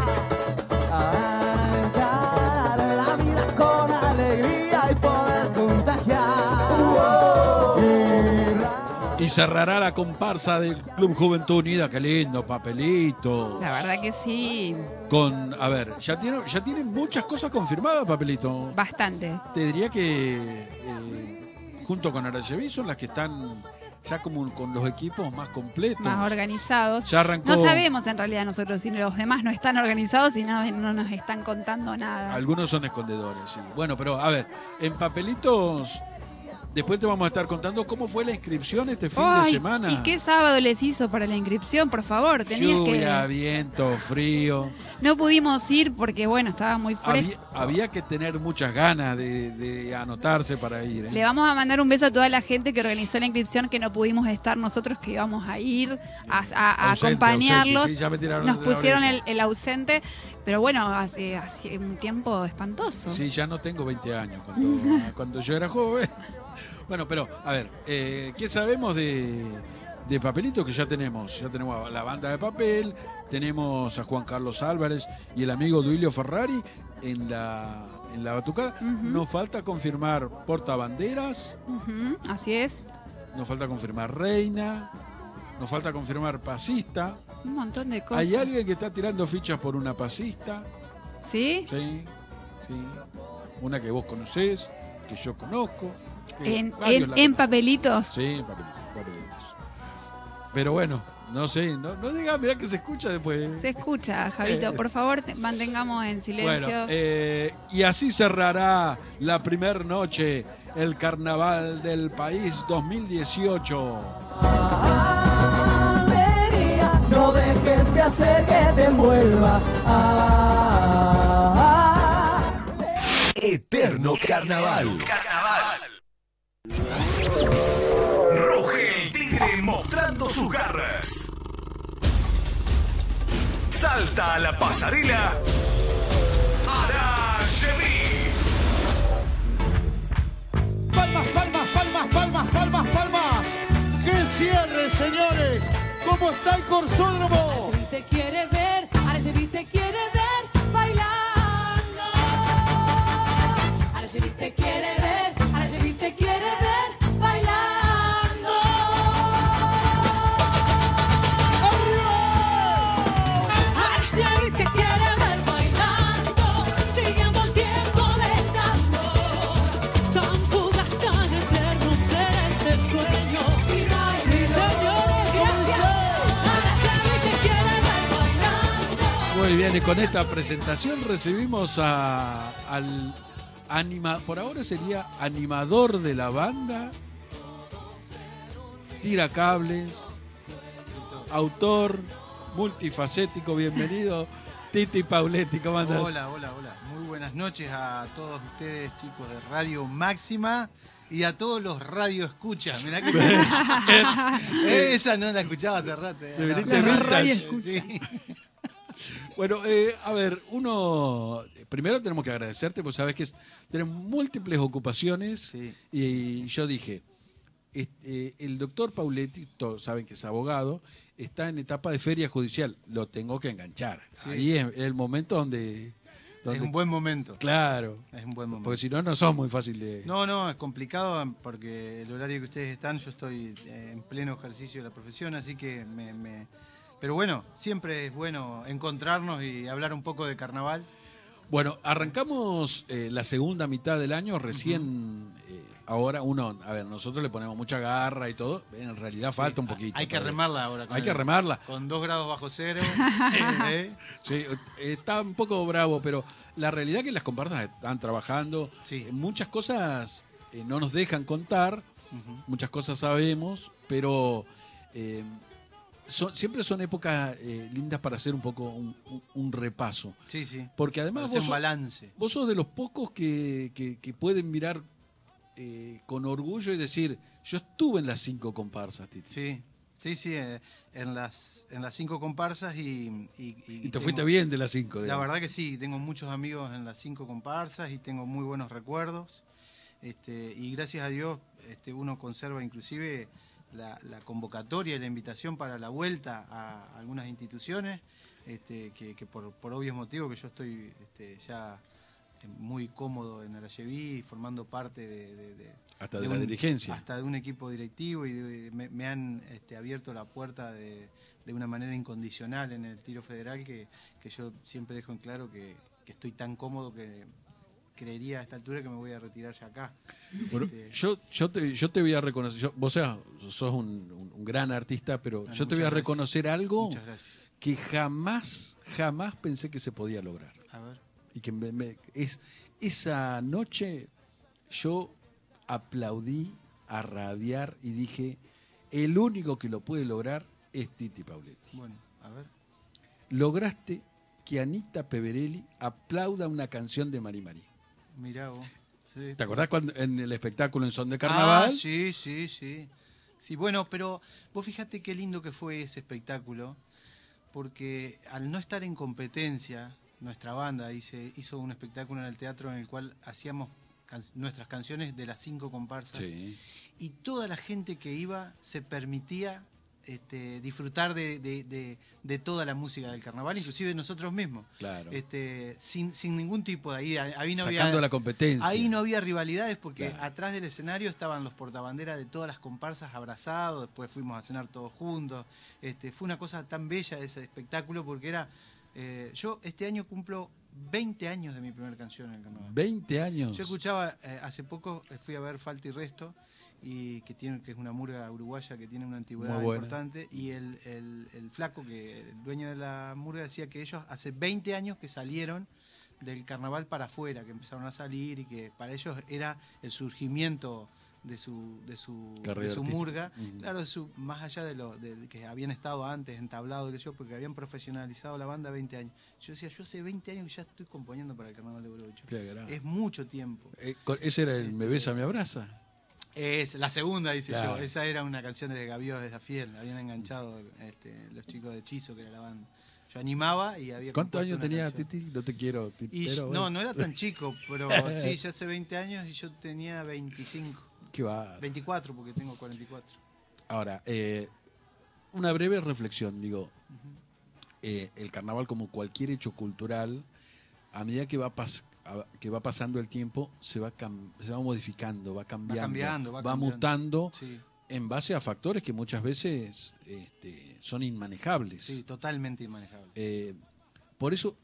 Ay, dar la vida con alegría y poder contagiar.
Y cerrará la comparsa del Club Juventud Unida. Qué lindo, Papelito.
La verdad que sí,
Con, a ver, ya tiene, ya tienen muchas cosas confirmadas, Papelito.
bastante.
Te diría que eh, junto con Arayeví son las que están ya como con los equipos más completos.
Más organizados.
Ya arrancó.
No sabemos en realidad nosotros si los demás no están organizados y no, no nos están contando nada.
Algunos son escondedores, sí. Bueno, pero a ver, en Papelitos, después te vamos a estar contando cómo fue la inscripción este fin
Ay,
de semana.
¿y qué sábado les hizo para la inscripción? Por favor, tenías
Lluvia,
que...
viento, frío.
No pudimos ir porque, bueno, estaba muy fresco.
Había, había que tener muchas ganas de, de anotarse para ir. ¿eh?
Le vamos a mandar un beso a toda la gente que organizó la inscripción, que no pudimos estar nosotros, que íbamos a ir a, a- a
Ausente,
acompañarlos.
ausente, sí, ya me tiraron
Nos
de la
pusieron el,
oreja.
el ausente, pero bueno, hace, hace un tiempo espantoso.
Sí, ya no tengo veinte años, cuando, cuando yo era joven. Bueno, pero, a ver, eh, ¿qué sabemos de, de Papelito? Que ya tenemos, ya tenemos a la banda de papel, tenemos a Juan Carlos Álvarez y el amigo Duilio Ferrari en la, en la batucada. Nos falta confirmar portabanderas,
Ujú, así es.
nos falta confirmar reina, nos falta confirmar pasista.
Un montón de cosas.
¿Hay alguien que está tirando fichas por una pasista?
¿Sí?
Sí, sí. Una que vos conocés, que yo conozco. que
En,
varios
en,
la
en
conocen.
papelitos.
Sí, papelitos, papelitos. Pero bueno, no sé, no, no digas, mirá que se escucha después.
Se escucha, Javito.
Eh.
Por favor, te- mantengamos en silencio.
Bueno, eh, y así cerrará la primer noche el Carnaval del País dos mil dieciocho.
Alegría, no dejes de hacer que te envuelva. Ah,
Eterno Carnaval. Ruge el tigre mostrando sus garras. Salta a la pasarela. Arayeví.
Palmas, palmas, palmas, palmas, palmas, palmas. ¡Qué cierre, señores! ¿Cómo está el Corsódromo?
Arayeví te quiere ver, Arayeví te quiere ver bailando. Arayeví te quiere ver, Arayeví te quiere ver bailando. Arayeví te quiere ver bailando, siguiendo el tiempo del tango. Tan fugaz, tan eterno será este sueño. Sí, señores, gracias. Arayeví te quiere ver bailando.
Muy bien, y con esta presentación recibimos a, al anima, por ahora sería animador de la banda, tiracables, autor, multifacético, bienvenido, Titi Pauletti, ¿cómo andas?
Hola, hola, hola. Muy buenas noches a todos ustedes, chicos de Radio Máxima, y a todos los radio escuchas. Mirá que esa no la escuchaba hace rato. eh.
De
La-
viniste
la-
vintage.
radio
escucha.
sí.
Bueno, eh, a ver, uno, primero tenemos que agradecerte, porque sabes que es- tenemos múltiples ocupaciones,
Sí.
y yo dije, este, el doctor Pauletti, todos saben que es abogado, está en etapa de feria judicial, lo tengo que enganchar.
Sí.
Ahí es el momento donde... donde
Es un buen momento.
Claro,
Es un buen momento.
porque si no, no sos muy fácil de...
No, no, es complicado porque el horario que ustedes están, yo estoy eh, en pleno ejercicio de la profesión, así que me... me- Pero bueno, siempre es bueno encontrarnos y hablar un poco de carnaval.
Bueno, arrancamos eh, la segunda mitad del año, recién eh, ahora uno, a ver, nosotros le ponemos mucha garra y todo, en realidad
Sí,
falta un poquito.
Hay que
todavía.
remarla ahora. con
Hay
el-
que remarla.
Con dos grados bajo cero. ¿eh?
Sí, está un poco bravo, pero la realidad es que las comparsas están trabajando.
Sí.
Muchas cosas eh, no nos dejan contar,
Ujú.
muchas cosas sabemos, pero eh, son- siempre son épocas eh, lindas para hacer un poco un, un- un repaso.
Sí, sí.
Porque
Para
además
hacer
vos
un
sos,
balance.
vos sos de los pocos que, que- que pueden mirar eh, con orgullo y decir, yo estuve en las cinco comparsas, Titi.
Sí, sí, sí. eh, en, las, en las cinco comparsas y... Y, y-
Y te
tengo-
fuiste bien de las cinco.
La
digamos.
verdad que sí, tengo muchos amigos en las cinco comparsas y tengo muy buenos recuerdos. Este, y gracias a Dios este, uno conserva inclusive la, la convocatoria y la invitación para la vuelta a algunas instituciones, este, que, que por, por obvios motivos que yo estoy este, ya eh, muy cómodo en Arayeví, formando parte de, de- de-
Hasta de la dirigencia.
hasta de un equipo directivo, y de- me, me han este, abierto la puerta de, de una manera incondicional en el tiro federal, que, que yo siempre dejo en claro que, que estoy tan cómodo que creería a esta altura que me voy a retirar ya acá.
Bueno,
Este,
yo, yo, te, yo te voy a reconocer, yo- vos seas, sos un, un- un gran artista, pero
Bueno,
yo te voy a
muchas gracias.
reconocer algo
Muchas gracias.
que jamás, jamás pensé que se podía lograr.
A ver.
Y que me- me- es esa noche yo aplaudí a rabiar y dije, el único que lo puede lograr es Titi Pauletti.
Bueno, a ver.
Lograste que Anita Peverelli aplauda una canción de Mari Mari.
Mirá vos. Sí.
¿Te acordás cuando en el espectáculo en Son de Carnaval?
Ah, sí, sí, sí. Sí, bueno, pero vos fíjate qué lindo que fue ese espectáculo, porque al no estar en competencia, nuestra banda hice, hizo un espectáculo en el teatro en el cual hacíamos can- nuestras canciones de las cinco comparsas,
Sí.
y toda la gente que iba se permitía este, disfrutar de, de- de- de toda la música del carnaval, inclusive nosotros mismos.
Claro.
Este, sin, sin ningún tipo de ahí, ahí no
Sacando
había,
la competencia.
Ahí no había rivalidades porque
Claro.
atrás del escenario estaban los portabanderas de todas las comparsas abrazados, después fuimos a cenar todos juntos. Este, fue una cosa tan bella ese espectáculo porque era... eh, yo este año cumplo veinte años de mi primera canción en el carnaval.
veinte años.
Yo escuchaba, eh, hace poco eh, fui a ver Falta y Resto, y que tiene que es una murga uruguaya que tiene una antigüedad
Muy buena.
importante, y el, el- el flaco, que el dueño de la murga, decía que ellos hace veinte años que salieron del carnaval para afuera, que empezaron a salir, y que para ellos era el surgimiento de su, de su,
Carrera
de su
artística.
murga,
Ujú.
claro, de su, más allá de lo de, de que habían estado antes entablado, que yo, porque habían profesionalizado la banda veinte años. Yo decía, yo hace veinte años que ya estoy componiendo para el carnaval de Borocho.
Qué grave.
Es mucho tiempo.
Eh, con- ese era el Me besa, me abraza.
Es la segunda, dice
Claro.
yo. Esa era una canción de Gavios de Zafiel. Habían enganchado este, los chicos de Hechizo, que era la banda. Yo animaba y había
¿Cuántos
compuesto
años
una
tenía
canción.
Titi? No te quiero, Titi.
Y
pero
no,
bueno.
no era tan chico, pero sí, ya hace veinte años y yo tenía veinticinco.
Qué va.
veinticuatro, porque tengo cuarenta y cuatro.
Ahora, eh, una breve reflexión, digo, eh, el carnaval, como cualquier hecho cultural, a medida que va, pas- a- que va pasando el tiempo, se va, cam- se va modificando, va cambiando,
cambiando, va cambiando.
mutando
Sí,
en base a factores que muchas veces este, son inmanejables.
sí, totalmente inmanejable.
Eh, por eso,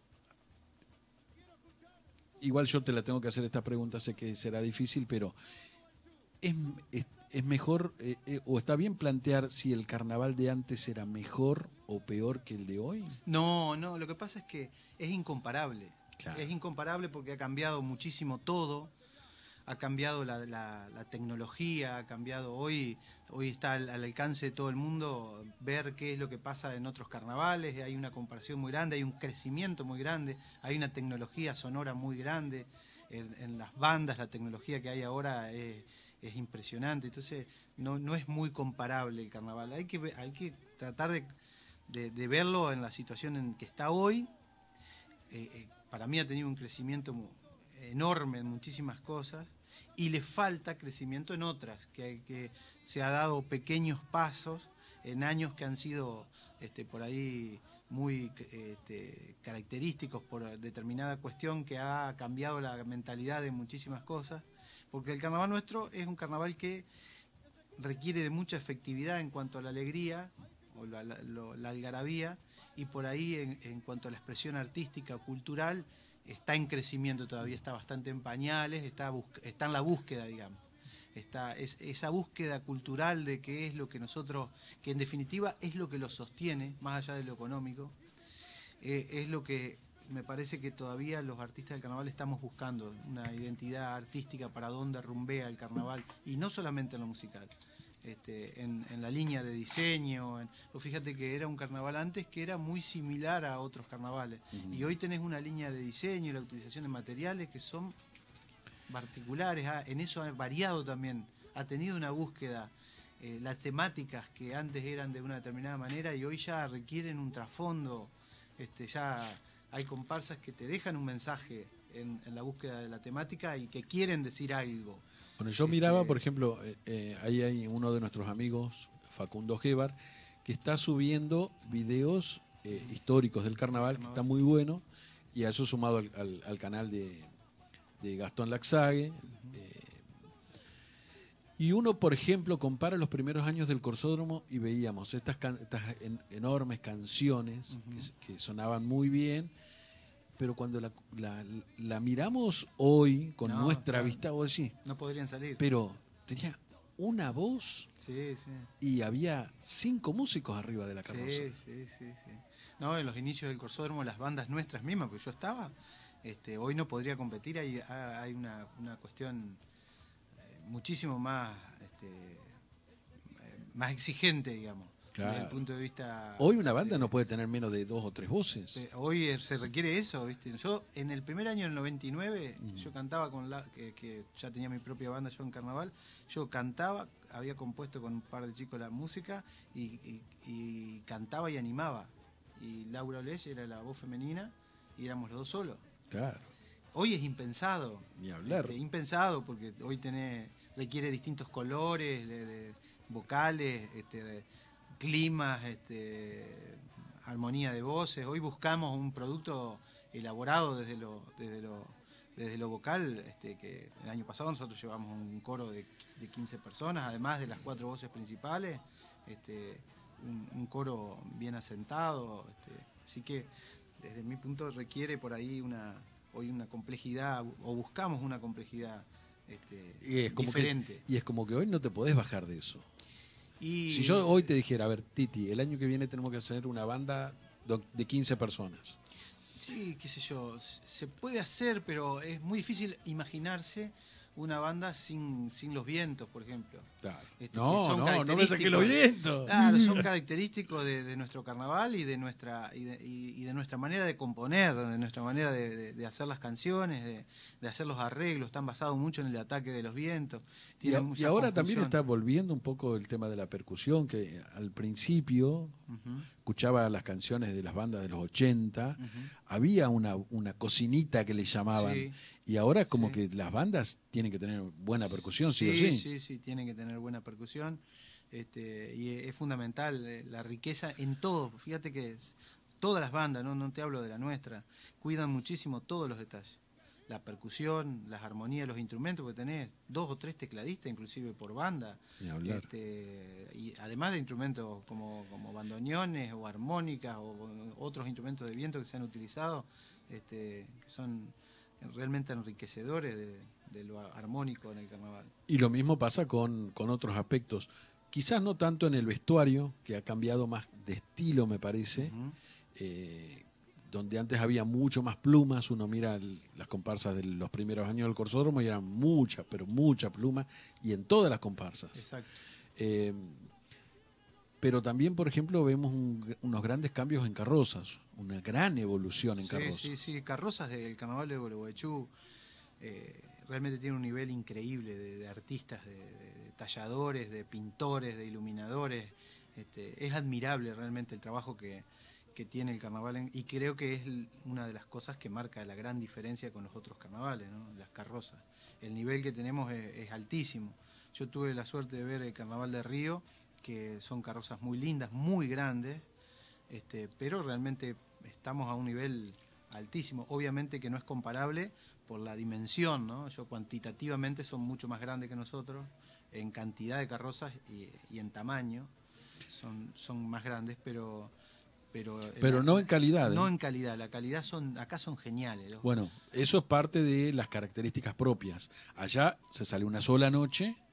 igual yo te la tengo que hacer esta pregunta, sé que será difícil, pero ¿es, es, es mejor eh, eh, o está bien plantear si el carnaval de antes era mejor o peor que el de hoy?
No, no, lo que pasa es que es incomparable.
Claro.
Es incomparable porque ha cambiado muchísimo todo. Ha cambiado la, la- la tecnología, ha cambiado hoy, hoy está al, al alcance de todo el mundo ver qué es lo que pasa en otros carnavales, hay una comparación muy grande, hay un crecimiento muy grande, hay una tecnología sonora muy grande, en, en las bandas la tecnología que hay ahora es, es impresionante, entonces no, no es muy comparable el carnaval, hay que, ve- hay que tratar de, de- de verlo en la situación en que está hoy. Eh, eh, para mí ha tenido un crecimiento mu- enorme en muchísimas cosas y le falta crecimiento en otras, que, que se ha dado pequeños pasos en años que han sido este, por ahí muy este, característicos por determinada cuestión que ha cambiado la mentalidad de muchísimas cosas, porque el carnaval nuestro es un carnaval que requiere de mucha efectividad en cuanto a la alegría o la, la- lo- la algarabía, y por ahí en, en cuanto a la expresión artística o cultural está en crecimiento todavía, está bastante en pañales, está, bus- está en la búsqueda, digamos. está es, esa búsqueda cultural de qué es lo que nosotros, que en definitiva es lo que lo sostiene, más allá de lo económico, eh, es lo que me parece que todavía los artistas del carnaval estamos buscando, una identidad artística para dónde rumbea el carnaval, y no solamente en lo musical. Este, en, en la línea de diseño, en, pues fíjate que era un carnaval antes que era muy similar a otros carnavales, uh-huh. y hoy tenés una línea de diseño y la utilización de materiales que son particulares, ah, en eso ha variado también, ha tenido una búsqueda, eh, las temáticas que antes eran de una determinada manera y hoy ya requieren un trasfondo, este, ya hay comparsas que te dejan un mensaje en, en la búsqueda de la temática y que quieren decir algo.
Bueno, yo miraba, por ejemplo, eh, eh, ahí hay uno de nuestros amigos, Facundo Gebar, que está subiendo videos eh, históricos del carnaval, que está muy bueno, y a eso sumado al, al, al canal de, de Gastón Laxague. Uh-huh. eh, y uno, por ejemplo, compara los primeros años del Corsódromo y veíamos estas, can estas en enormes canciones, uh-huh. que, que sonaban muy bien, pero cuando la, la, la miramos hoy con no, nuestra claro. vista, vos decís,
no podrían salir.
Pero tenía una voz
sí, sí.
y había cinco músicos arriba de la carroza.
Sí, sí, sí, sí. No, en los inicios del Corsódromo, las bandas nuestras mismas, porque yo estaba, este, hoy no podría competir, hay, hay una, una cuestión eh, muchísimo más, este, eh, más exigente, digamos.
Claro.
Desde el punto de vista...
Hoy una banda
de,
no puede tener menos de dos o tres voces.
Eh, hoy se requiere eso, ¿viste? Yo, en el primer año, en el noventa y nueve, mm. yo cantaba con la... Que, que ya tenía mi propia banda yo en carnaval. Yo cantaba, había compuesto con un par de chicos la música y, y, y cantaba y animaba. Y Laura Olés era la voz femenina y éramos los dos solos.
Claro.
Hoy es impensado.
Ni hablar.
Este, impensado, porque hoy tenés, requiere distintos colores, de, de vocales, este... De, climas, este, armonía de voces. Hoy buscamos un producto elaborado desde lo, desde lo, desde lo vocal, este, que el año pasado nosotros llevamos un coro de, de quince personas, además de las cuatro voces principales, este, un, un coro bien asentado, este, así que desde mi punto requiere por ahí una, hoy una complejidad, o buscamos una complejidad este,
y es como
diferente.
Que, y es como que hoy no te podés bajar de eso.
Y...
Si yo hoy te dijera, a ver, Titi, el año que viene tenemos que hacer una banda de quince personas.
Sí, qué sé yo, se puede hacer, pero es muy difícil imaginarse una banda sin, sin los vientos, por ejemplo.
Claro.
Este,
no,
son
no, no me saqué los vientos.
Claro, son característicos de, de nuestro carnaval y de nuestra y de, y, y de nuestra manera de componer, de nuestra manera de, de, de hacer las canciones, de, de hacer los arreglos. Están basados mucho en el ataque de los vientos.
Y, a, y ahora también está volviendo un poco el tema de la percusión, que al principio uh-huh. escuchaba las canciones de las bandas de los ochenta, uh-huh. había una, una cocinita que le llamaban. Sí. Y ahora como sí. que las bandas tienen que tener buena percusión, sí, sí o sí.
Sí, sí, tienen que tener buena percusión. Este, y es fundamental eh, la riqueza en todo. Fíjate que es, todas las bandas, ¿no? no te hablo de la nuestra, cuidan muchísimo todos los detalles. La percusión, las armonías, los instrumentos, porque tenés dos o tres tecladistas inclusive por banda.
Ni hablar.
Este, y además de instrumentos como, como bandoneones o armónicas o, o otros instrumentos de viento que se han utilizado, este, que son realmente enriquecedores de, de lo armónico en el carnaval.
Y lo mismo pasa con, con otros aspectos. Quizás no tanto en el vestuario, que ha cambiado más de estilo, me parece, uh-huh. eh, donde antes había mucho más plumas. Uno mira el, las comparsas de los primeros años del Corsódromo y eran muchas, pero muchas plumas, y en todas las comparsas.
Exacto.
Eh, pero también, por ejemplo, vemos un, unos grandes cambios en carrozas, una gran evolución en
sí,
carrozas.
Sí, sí, carrozas del carnaval de Gualeguaychú eh, realmente tiene un nivel increíble de, de artistas, de, de talladores, de pintores, de iluminadores. Este, es admirable realmente el trabajo que, que tiene el carnaval en, y creo que es una de las cosas que marca la gran diferencia con los otros carnavales, ¿no? Las carrozas. El nivel que tenemos es, es altísimo. Yo tuve la suerte de ver el Carnaval de Río, que son carrozas muy lindas, muy grandes, este, pero realmente estamos a un nivel altísimo. Obviamente que no es comparable por la dimensión, ¿no? Yo cuantitativamente son mucho más grandes que nosotros, en cantidad de carrozas y, y en tamaño, son, son más grandes, pero... Pero,
pero
la,
no en calidad. ¿eh?
No en calidad, la calidad son acá son geniales. ¿no?
Bueno, eso es parte de las características propias. Allá se sale una sola noche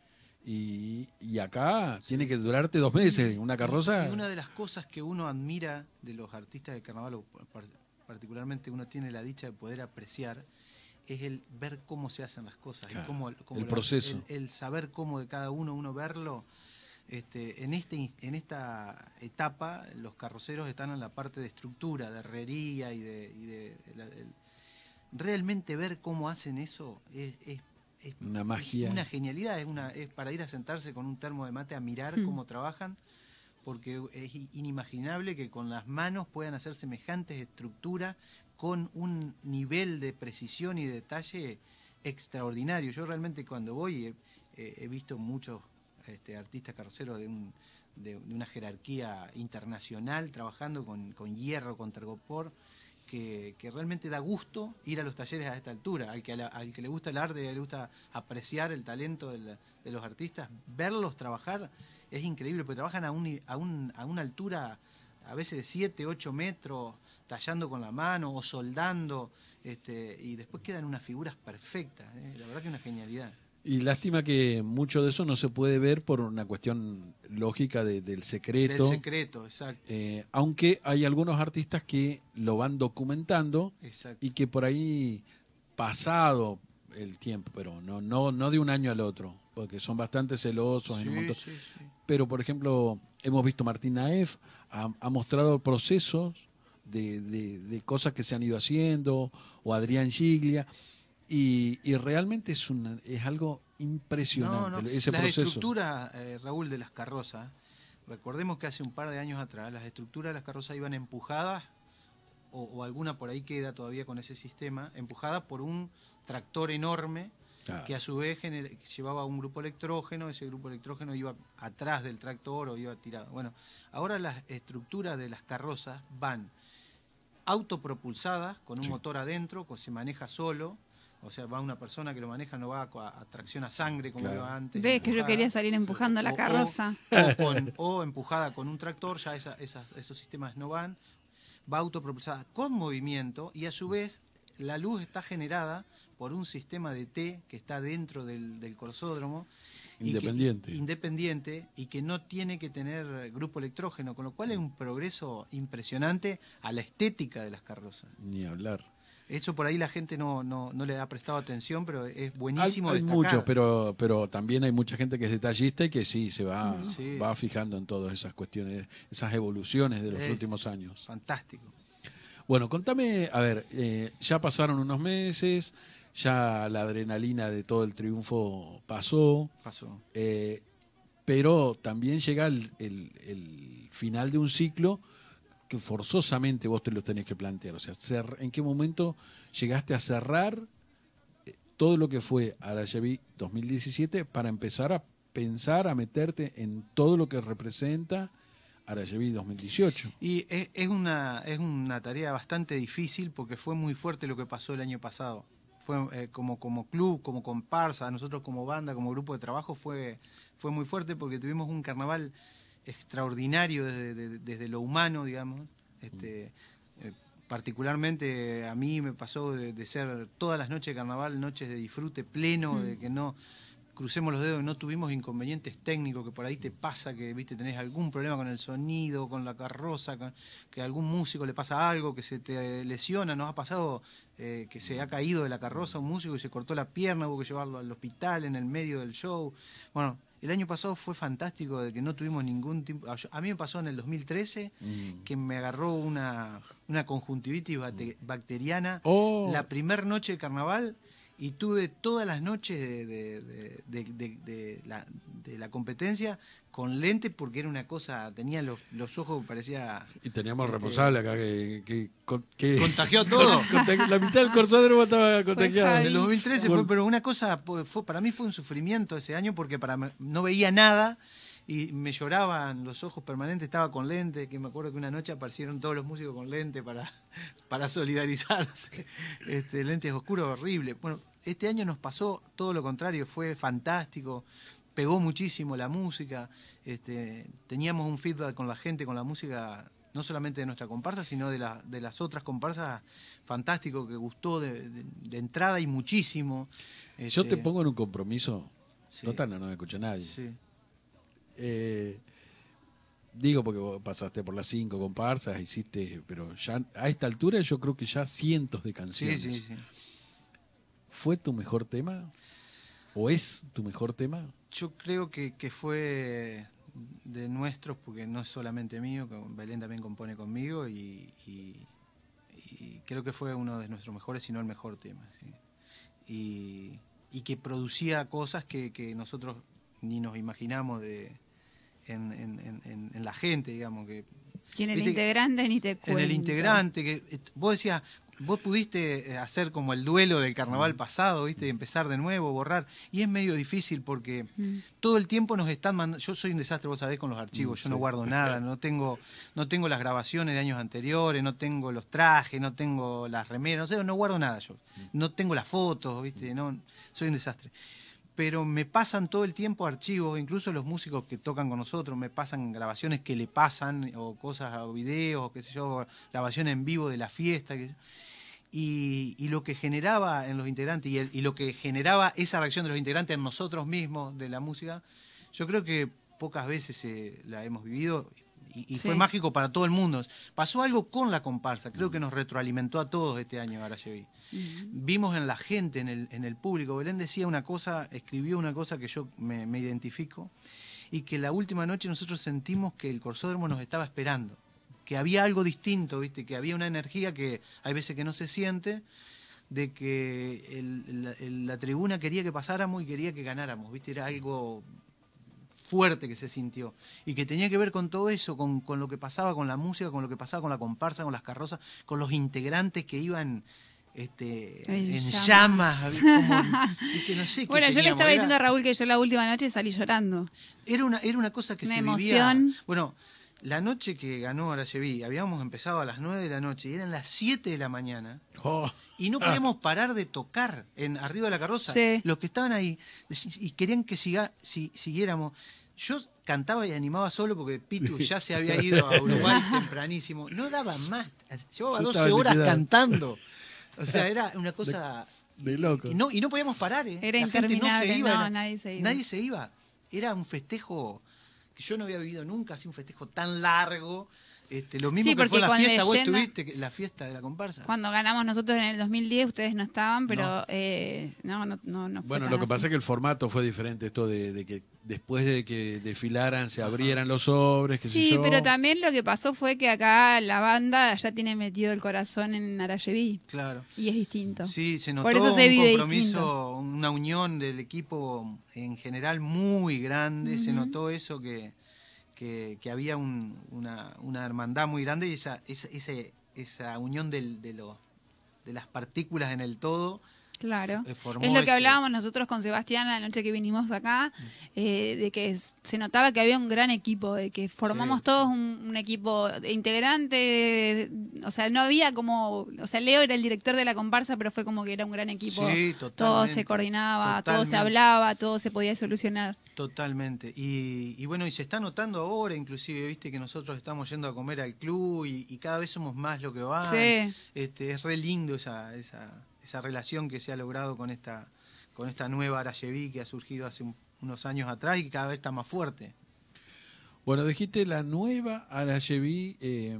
Y, y acá sí. tiene que durarte dos meses, una carroza.
Y una de las cosas que uno admira de los artistas de carnaval, o particularmente uno tiene la dicha de poder apreciar, es el ver cómo se hacen las cosas. Claro, y cómo, cómo
el
lo,
proceso.
El, el saber cómo de cada uno, uno verlo. Este, en, este, en esta etapa los carroceros están en la parte de estructura, de herrería y de... Y de, de la, el, realmente ver cómo hacen eso es, es, es
una magia,
es una genialidad, es, una, es para ir a sentarse con un termo de mate a mirar mm. cómo trabajan, porque es inimaginable que con las manos puedan hacer semejantes estructuras con un nivel de precisión y de detalle extraordinario. Yo realmente cuando voy he, he visto muchos Este, artistas carroceros de, un, de, de una jerarquía internacional trabajando con, con hierro, con tergopor, que, que realmente da gusto ir a los talleres a esta altura. Al que, a la, al que le gusta el arte, le gusta apreciar el talento de, la, de los artistas, verlos trabajar es increíble, porque trabajan a, un, a, un, a una altura a veces de siete, ocho metros, tallando con la mano o soldando, este, y después quedan unas figuras perfectas, ¿eh? La verdad que es una genialidad.
Y lástima que mucho de eso no se puede ver por una cuestión lógica de, del secreto.
Del secreto, exacto.
Eh, aunque hay algunos artistas que lo van documentando
exacto.
y que por ahí, pasado el tiempo, pero no, no, no de un año al otro, porque son bastante celosos.
Sí,
en un montón.
sí, sí.
Pero, por ejemplo, hemos visto Martín Naef, ha, ha mostrado procesos de, de, de cosas que se han ido haciendo, o Adrián Giglia. Y, y realmente es un, es algo impresionante,
no, no.
ese
las
proceso.
Las estructuras, eh, Raúl, de las carrozas, recordemos que hace un par de años atrás las estructuras de las carrozas iban empujadas, o, o alguna por ahí queda todavía con ese sistema, empujadas por un tractor enorme, claro, que a su vez llevaba un grupo electrógeno, ese grupo electrógeno iba atrás del tractor o iba tirado. Bueno, ahora las estructuras de las carrozas van autopropulsadas, con un sí. motor adentro, que se maneja solo. O sea, va una persona que lo maneja, no va a, a tracción a sangre como claro. iba antes.
Ves que yo quería salir empujando
o,
la carroza.
O, o, con, o empujada con un tractor, ya esa, esa, esos sistemas no van. Va autopropulsada con movimiento y a su vez la luz está generada por un sistema de T que está dentro del, del corsódromo.
Independiente.
Y que, independiente y que no tiene que tener grupo electrógeno, con lo cual es un progreso impresionante a la estética de las carrozas.
Ni hablar.
Eso por ahí la gente no, no, no le ha prestado atención, pero es buenísimo
hay, hay
destacar.
mucho, pero, pero también hay mucha gente que es detallista y que sí, se va,
sí.
va fijando en todas esas cuestiones, esas evoluciones de los
eh,
últimos años.
Fantástico.
Bueno, contame, a ver, eh, ya pasaron unos meses, ya la adrenalina de todo el triunfo pasó.
Pasó.
Eh, pero también llega el, el, el final de un ciclo que forzosamente vos te lo tenés que plantear. O sea, cer- ¿en qué momento llegaste a cerrar todo lo que fue Arayaví dos mil diecisiete para empezar a pensar, a meterte en todo lo que representa Arayaví dos mil dieciocho?
Y es, es, una, es una tarea bastante difícil porque fue muy fuerte lo que pasó el año pasado. Fue eh, como, como club, como comparsa, nosotros como banda, como grupo de trabajo, fue, fue muy fuerte porque tuvimos un carnaval extraordinario desde, desde, desde lo humano, digamos. Este, eh, particularmente a mí me pasó de, de ser todas las noches de carnaval, noches de disfrute pleno, mm. de que no crucemos los dedos, no tuvimos inconvenientes técnicos, que por ahí te pasa que viste tenés algún problema con el sonido, con la carroza, con, que a algún músico le pasa algo, que se te lesiona. Nos ha pasado eh, que se ha caído de la carroza un músico y se cortó la pierna, hubo que llevarlo al hospital en el medio del show. Bueno, el año pasado fue fantástico de que no tuvimos ningún tipo... A mí me pasó en el dos mil trece mm. que me agarró una, una conjuntivitis bacteriana oh. la primer noche de carnaval y tuve todas las noches de, de, de, de, de, de, la, de la competencia con lente porque era una cosa... Tenía los, los ojos que parecía...
Y teníamos el
este,
responsable acá que... que, que
contagió todo.
La mitad del corsódromo estaba contagiado.
En el dos mil trece fue, pero una cosa... Fue, para mí fue un sufrimiento ese año porque para no veía nada y me lloraban los ojos permanentes, estaba con lente, que me acuerdo que una noche aparecieron todos los músicos con lente para, para solidarizarse. Este, lentes oscuros, horrible. Bueno, este año nos pasó todo lo contrario, fue fantástico. Pegó muchísimo la música, este, teníamos un feedback con la gente, con la música, no solamente de nuestra comparsa, sino de, la, de las otras comparsas, fantástico, que gustó de, de, de entrada y muchísimo.
Yo
este,
te pongo en un compromiso,
Sí.
Total, no nos escucha nadie.
Sí.
Eh, digo porque vos pasaste por las cinco comparsas, hiciste, pero ya a esta altura yo creo que ya cientos de canciones.
Sí, sí, sí.
¿Fue tu mejor tema? ¿O es tu mejor tema?
Yo creo que, que fue de nuestros, porque no es solamente mío, que Belén también compone conmigo, y, y, y creo que fue uno de nuestros mejores, si no el mejor tema. ¿Sí? Y, y que producía cosas que, que nosotros ni nos imaginamos de, en, en, en, en la gente, digamos. Que,
Y en el
¿viste?
integrante ni te cuento.
En el integrante, que vos decías, vos pudiste hacer como el duelo del carnaval pasado, ¿viste? Empezar de nuevo, borrar. Y es medio difícil porque mm. todo el tiempo nos están mandando. Yo soy un desastre, vos sabés, con los archivos.
Mm,
yo
sí.
no guardo nada, no tengo, no tengo las grabaciones de años anteriores, no tengo los trajes, no tengo las remeras, no sé, no guardo nada yo. No tengo las fotos, ¿viste? No, soy un desastre. Pero me pasan todo el tiempo archivos, incluso los músicos que tocan con nosotros, me pasan grabaciones que le pasan, o cosas, o videos, o qué sé yo, grabaciones en vivo de la fiesta. Que, y, y lo que generaba en los integrantes, y, el, y lo que generaba esa reacción de los integrantes en nosotros mismos de la música, yo creo que pocas veces eh, la hemos vivido, y, y sí. fue mágico para todo el mundo. Pasó algo con la comparsa, creo que nos retroalimentó a todos este año Arayeví. Uh-huh. Vimos en la gente, en el, en el público. Belén decía una cosa, escribió una cosa que yo me, me identifico, y que la última noche nosotros sentimos que el Corsódromo nos estaba esperando, que había algo distinto, ¿viste? Que había una energía que hay veces que no se siente, de que el, la, el, la tribuna quería que pasáramos y quería que ganáramos, ¿viste? Era algo fuerte que se sintió, y que tenía que ver con todo eso, con, con lo que pasaba con la música, con lo que pasaba con la comparsa, con las carrozas, con los integrantes que iban este, en llamas, llamas como, ¿viste? No sé qué
bueno, yo le estaba
era,
diciendo a Raúl que yo la última noche salí llorando.
Era una, era una cosa que
una
se
emoción.
vivía. Bueno, la noche que ganó Arayeví, habíamos empezado a las nueve de la noche y eran las siete de la mañana.
Oh.
Y no podíamos parar de tocar en arriba de la carroza.
Sí.
Los que estaban ahí y querían que siga, si, siguiéramos. Yo cantaba y animaba solo porque Pitu ya se había ido a Uruguay tempranísimo. No daba más. Llevaba
Yo
doce horas
liquidado.
cantando. O sea, era una cosa
de, de loco.
Y no, y no podíamos parar, ¿eh?
Era
la gente no se iba.
No,
era,
nadie se iba.
Nadie se iba. Era un festejo que yo no había vivido nunca, así un festejo tan largo. Este, lo mismo
sí,
que fue la fiesta,
leyenda,
vos estuviste, la fiesta de la comparsa.
Cuando ganamos nosotros en el dos mil diez, ustedes no estaban, pero
no,
eh, no, no, no, no fue
Bueno,
tan
lo que
así.
pasa es que el formato fue diferente, esto de, de que después de que desfilaran se abrieran los sobres, qué sé
Sí,
yo.
pero también lo que pasó fue que acá la banda ya tiene metido el corazón en Arayeví.
Claro.
Y es distinto.
Sí, se notó
Por eso se
un
vive
compromiso,
distinto.
Una unión del equipo en general muy grande, uh-huh. Se notó eso que... Que, que había un, una, una hermandad muy grande y esa, esa, esa, esa unión del, de, lo, de las partículas en el todo.
Claro, es lo que
ese...
hablábamos nosotros con Sebastián la noche que vinimos acá, eh, de que se notaba que había un gran equipo, de que formamos sí, todos un, un equipo integrante, o sea, no había como, o sea, Leo era el director de la comparsa, pero fue como que era un gran equipo,
sí,
todo se coordinaba,
totalmente.
Todo se hablaba, todo se podía solucionar.
Totalmente, y, y bueno, y se está notando ahora, inclusive, viste que nosotros estamos yendo a comer al club y, y cada vez somos más lo que van,
sí.
este, es re lindo esa... esa esa relación que se ha logrado con esta con esta nueva Arayeví que ha surgido hace un, unos años atrás y que cada vez está más fuerte.
Bueno, dijiste la nueva Arayeví eh,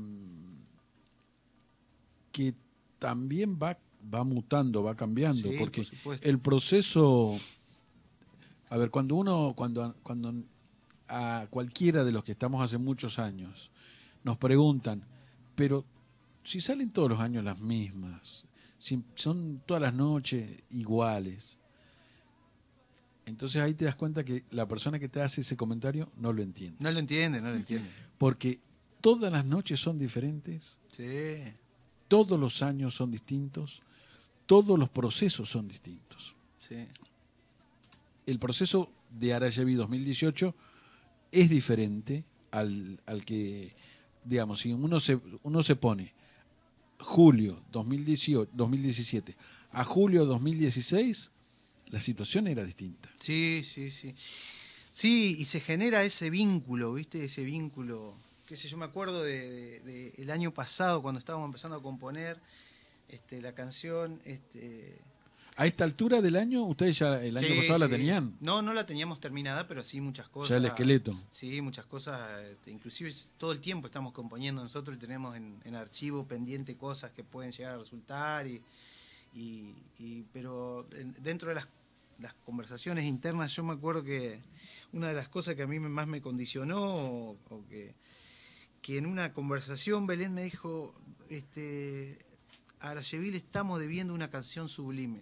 que también va, va mutando, va cambiando,
sí,
porque
por
el proceso, a ver, cuando uno, cuando, cuando a cualquiera de los que estamos hace muchos años nos preguntan, pero si salen todos los años las mismas, si son todas las noches iguales, entonces ahí te das cuenta que la persona que te hace ese comentario no lo entiende.
No lo entiende, no lo entiende.
Porque todas las noches son diferentes,
sí.
Todos los años son distintos, todos los procesos son distintos.
Sí.
El proceso de Arayeví dos mil dieciocho es diferente al, al que, digamos, si uno se, uno se pone julio dos mil dieciocho, dos mil diecisiete a julio dos mil dieciséis, la situación era distinta.
Sí, sí, sí. Sí, y se genera ese vínculo, ¿viste? Ese vínculo, qué sé yo, me acuerdo de, de, de el año pasado cuando estábamos empezando a componer este, la canción, este,
A esta altura del año, ¿ustedes ya el año
Sí,
pasado la
sí.
tenían?
No, no la teníamos terminada, pero sí muchas cosas.
Ya el esqueleto.
Sí, muchas cosas. este, Inclusive todo el tiempo estamos componiendo nosotros y tenemos en, en archivo pendiente cosas que pueden llegar a resultar. y, y, y Pero en- dentro de las, las conversaciones internas, yo me acuerdo que una de las cosas que a mí me- más me condicionó, o, o que, que en una conversación Belén me dijo, este, a Arasheville estamos debiendo una canción sublime.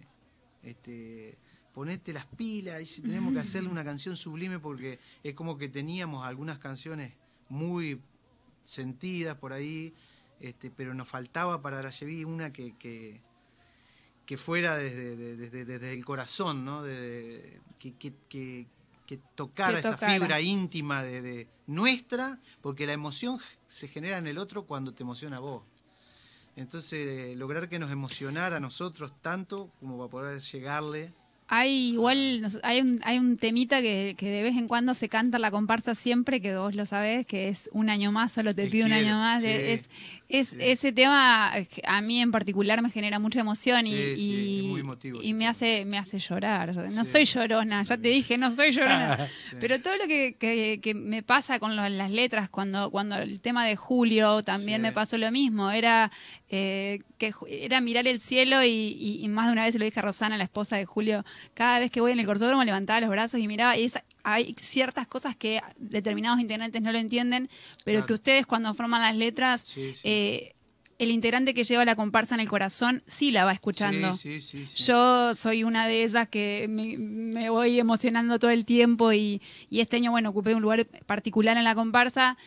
Este, ponete las pilas, y si tenemos que hacerle una canción sublime, porque es como que teníamos algunas canciones muy sentidas por ahí, este, pero nos faltaba para Arasheville una que, que, que fuera desde, desde, desde, desde el corazón, ¿no? De, que, que, que, que tocara
Que
esa
tocara.
fibra íntima de, de nuestra, porque la emoción se genera en el otro cuando te emociona a vos. Entonces, lograr que nos emocionara a nosotros tanto como para poder llegarle.
Hay igual, no sé, hay un, hay un temita que, que de vez en cuando se canta en la comparsa siempre, que vos lo sabés, que es Un año más, solo te
Te
pido un
quiero,
año más.
sí,
es es
sí.
Ese tema a mí en particular me genera mucha emoción y,
Sí, sí,
y-
es muy emotivo
y
ese
me
tema.
hace me hace llorar. No
Sí.
soy llorona, ya te dije, no soy llorona.
Sí.
Pero todo lo que, que, que me pasa con lo- las letras, cuando, cuando el tema de Julio también
Sí.
me pasó lo mismo, era eh, que ju- era mirar el cielo y, y- y más de una vez se lo dije a Rosana, la esposa de Julio, cada vez que voy en el corsódromo levantaba los brazos y miraba, y esa- hay ciertas cosas que determinados integrantes no lo entienden, pero
Claro.
que ustedes cuando forman las letras,
Sí, sí.
eh, el integrante que lleva la comparsa en el corazón sí la va escuchando.
Sí, sí, sí, sí.
Yo soy una de esas que me, me voy emocionando todo el tiempo y, y este año, bueno, ocupé un lugar particular en la comparsa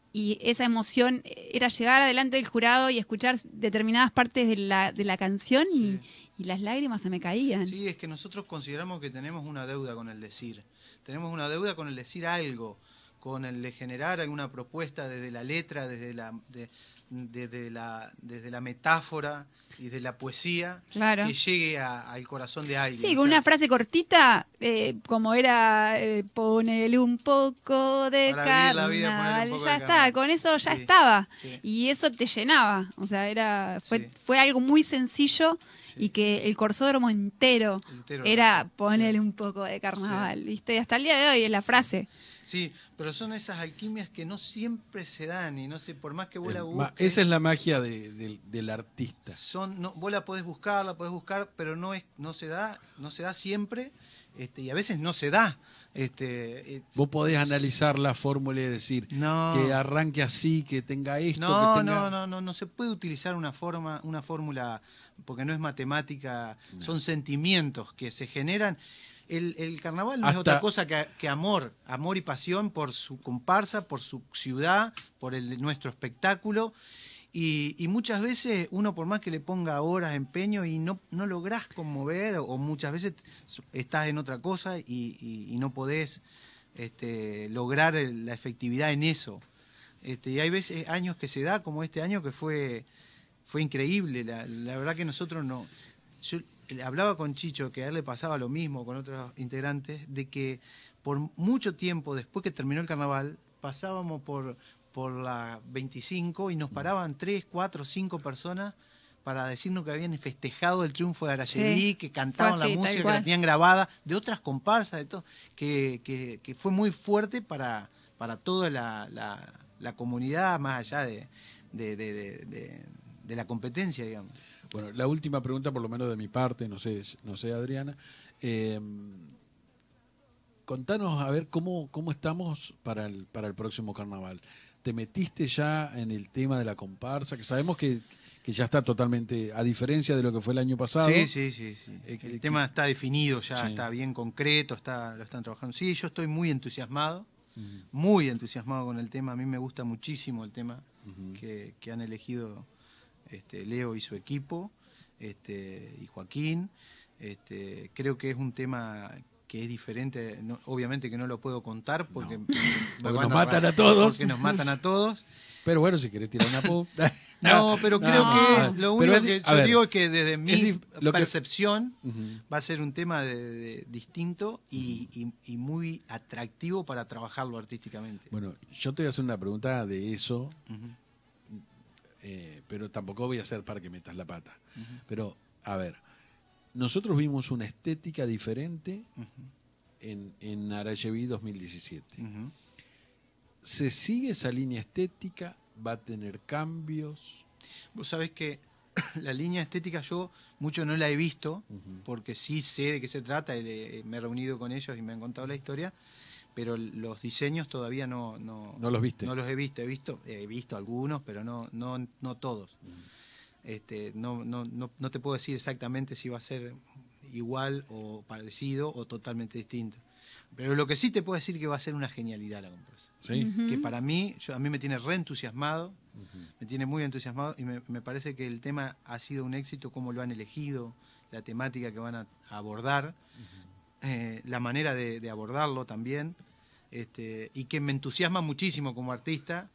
y esa emoción era llegar adelante del jurado y escuchar determinadas partes de la, de la canción y, y las lágrimas se me caían.
Sí, es que nosotros consideramos que tenemos una deuda con el decir. Tenemos una deuda con el decir algo, con el de generar alguna propuesta desde la letra, desde la, de- desde la, desde la metáfora y de la poesía,
Claro.
que llegue a- al corazón de alguien.
Sí,
O
con
sea,
una frase cortita, eh, como era, eh, ponele un poco de
Para vivir la vida,
carnaval,
ponele un poco
ya
de
está,
carnaval.
con eso ya
Sí,
estaba.
sí.
Y eso te llenaba, o sea, era fue,
Sí.
fue algo muy sencillo
Sí.
y que el corsódromo entero,
Entero
era
lo-
ponele
sí.
un poco de carnaval, ¿viste? Y hasta el día de hoy es la frase.
Sí, pero son esas alquimias que no siempre se dan y no sé, por más que vos la
Eh, ma-
busques,
Esa es la magia de- del- del artista.
son, no, vos la podés buscar, la podés buscar, pero no es, no se da, no se da siempre, este, y a veces no se da. Este, eh,
Vos podés analizar la fórmula y decir
No.
que arranque así, que tenga esto,
No,
que tenga...
no, no, no, no se puede utilizar una forma, una fórmula, porque no es matemática, son sentimientos que se generan. El, el carnaval no es
Hasta-
otra cosa que, que amor, amor y pasión por su comparsa, por su ciudad, por el, nuestro espectáculo. Y, y muchas veces uno, por más que le ponga horas, empeño, y no, no lográs conmover, o, o muchas veces estás en otra cosa y, y- y no podés este, lograr el- la efectividad en eso. Este, y hay veces, años que se da, como este año, que fue, fue increíble. La, la verdad que nosotros no... Yo hablaba con Chicho, que a él le pasaba lo mismo con otros integrantes, de que por mucho tiempo, después que terminó el carnaval, pasábamos por, por la veinticinco y nos paraban tres, cuatro, cinco personas para decirnos que habían festejado el triunfo de Arasheville,
Sí,
que cantaban
fue así,
la
tal
música, que
cual.
la tenían grabada, de otras comparsas, de todo, que, que, que fue muy fuerte para, para toda la, la, la comunidad, más allá de, de, de, de, de- de la competencia, digamos.
Bueno, la última pregunta, por lo menos de mi parte, no sé, no sé, Adriana. Eh, contanos a ver cómo, cómo estamos para el, para el próximo carnaval. ¿Te metiste ya en el tema de la comparsa? Que sabemos que, que ya está totalmente, a diferencia de lo que fue el año pasado.
Sí, sí, sí, sí.
Eh,
El
que-
tema está definido ya,
Sí.
está bien concreto, está, lo están trabajando. Sí, yo estoy muy entusiasmado, muy entusiasmado con el tema. A mí me gusta muchísimo el tema que, que han elegido este, Leo y su equipo, este, y Joaquín. Este, creo que es un tema que es diferente, no- obviamente que no lo puedo contar porque, me
Porque
van
nos matan a todos.
Porque nos matan a todos.
Pero bueno, si querés tirar una pu...
No, pero creo
No,
que es lo
pero
único
es di-
que
a
yo
ver,
digo es que desde mi
es dif- lo que-
percepción
Ujú.
va a ser un tema de, de- distinto y, y- y muy atractivo para trabajarlo artísticamente.
Bueno, yo te voy a hacer una pregunta de eso, eh, pero tampoco voy a hacer para que metas la pata. Pero, a ver, nosotros vimos una estética diferente uh-huh. en, en Arayeví dos mil diecisiete. Uh-huh. ¿Se sigue esa línea estética? ¿Va a tener cambios?
Vos sabés que la línea estética yo mucho no la he visto, uh-huh. porque sí sé de qué se trata, y de, me he reunido con ellos y me han contado la historia, pero los diseños todavía no... No,
¿No los viste?
No los he visto, he visto, he visto algunos, pero no, no, no todos. Uh-huh. Este, no, no, no, no te puedo decir exactamente si va a ser igual o parecido o totalmente distinto. Pero lo que sí te puedo decir que va a ser una genialidad la comparsa.
¿Sí?
Uh-huh. Que para mí, yo, a mí me tiene re entusiasmado, uh-huh. me tiene muy entusiasmado y me, me parece que el tema ha sido un éxito, cómo lo han elegido, la temática que van a, a abordar, uh-huh. eh, la manera de, de abordarlo también, este, y que me entusiasma muchísimo como artista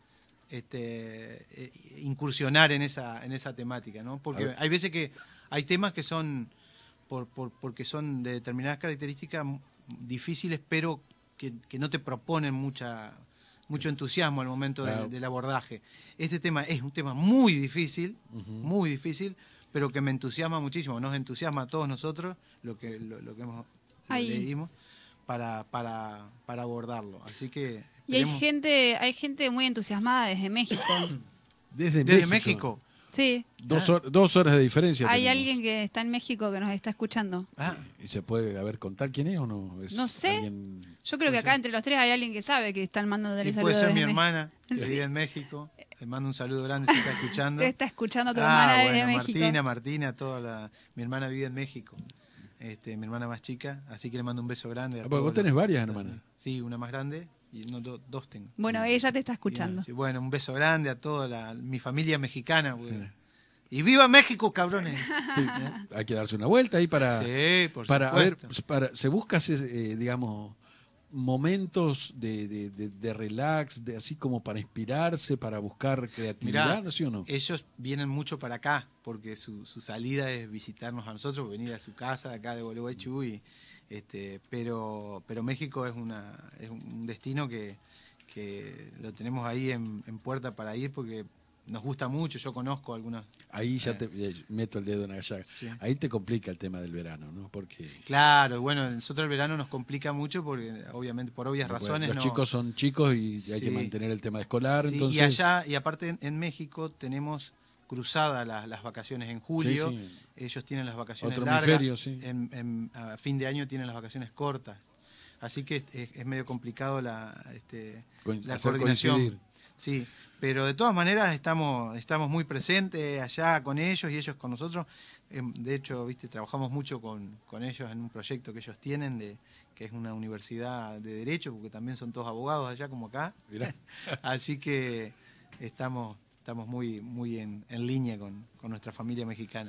este, eh, incursionar en esa, en esa temática, ¿no? Porque hay veces que hay temas que son, por, por, porque son de determinadas características difíciles, pero que, que no te proponen mucha mucho entusiasmo al momento claro. del, del abordaje. Este tema es un tema muy difícil, uh-huh. muy difícil, pero que me entusiasma muchísimo, nos entusiasma a todos nosotros lo que, lo, lo que hemos lo leímos para, para, para abordarlo. Así que
y hay gente, hay gente muy entusiasmada desde México.
Desde,
¿Desde
México.
México?
Sí.
Dos, hor dos horas de diferencia.
Hay
tenemos.
alguien que está en México que nos está escuchando.
Ah.
¿Y se puede, a ver, contar quién es o no? ¿Es
no sé.
alguien...
Yo creo que acá
ser.
entre los tres hay alguien que sabe que están mandando
y
saludos.
puede ser mi
desde
hermana, que
¿Sí?
vive en México. Le mando un saludo grande si está escuchando.
Te está escuchando tu
ah,
hermana desde
bueno,
México.
Martina, Martina, toda la... Mi hermana vive en México. Este, mi hermana más chica, así que le mando un beso grande. A
ah, vos tenés
los...
varias hermanas.
Sí, una más grande y no, do, dos tengo.
Bueno, ella te está escuchando.
Sí, bueno, un beso grande a toda la, mi familia mexicana. Sí. Y viva México, cabrones.
Sí, hay que darse una vuelta ahí para...
Sí, por
para,
supuesto.
A ver, para, se busca, eh, digamos, momentos de, de, de, de relax, de así como para inspirarse, para buscar creatividad,
Mirá,
¿sí o no?
Ellos vienen mucho para acá, porque su, su salida es visitarnos a nosotros, venir a su casa acá de Gualeguaychú, y este, pero, pero México es, una, es un destino que, que lo tenemos ahí en, en puerta para ir, porque nos gusta mucho, yo conozco algunas...
Ahí ya
eh,
te eh, meto el dedo en la llaga.
Sí.
Ahí te complica el tema del verano, ¿no? Porque
claro, bueno, nosotros el verano nos complica mucho porque obviamente por obvias
bueno,
razones
los
no...
chicos son chicos y
sí.
hay que mantener el tema escolar,
sí,
entonces...
Y allá, y aparte en, en México tenemos cruzadas las, las vacaciones en julio,
sí, sí.
Ellos tienen las vacaciones
Otro
largas,
hemisferio, sí.
en, en, a fin de año tienen las vacaciones cortas, así que es, es medio complicado la, este, la coordinación. Coincidir. Sí, pero de todas maneras estamos, estamos muy presentes allá con ellos y ellos con nosotros. De hecho, viste, trabajamos mucho con, con ellos en un proyecto que ellos tienen, de, que es una universidad de Derecho, porque también son todos abogados allá como acá.
Mirá.
Así que estamos, estamos muy, muy en, en línea con, con nuestra familia mexicana.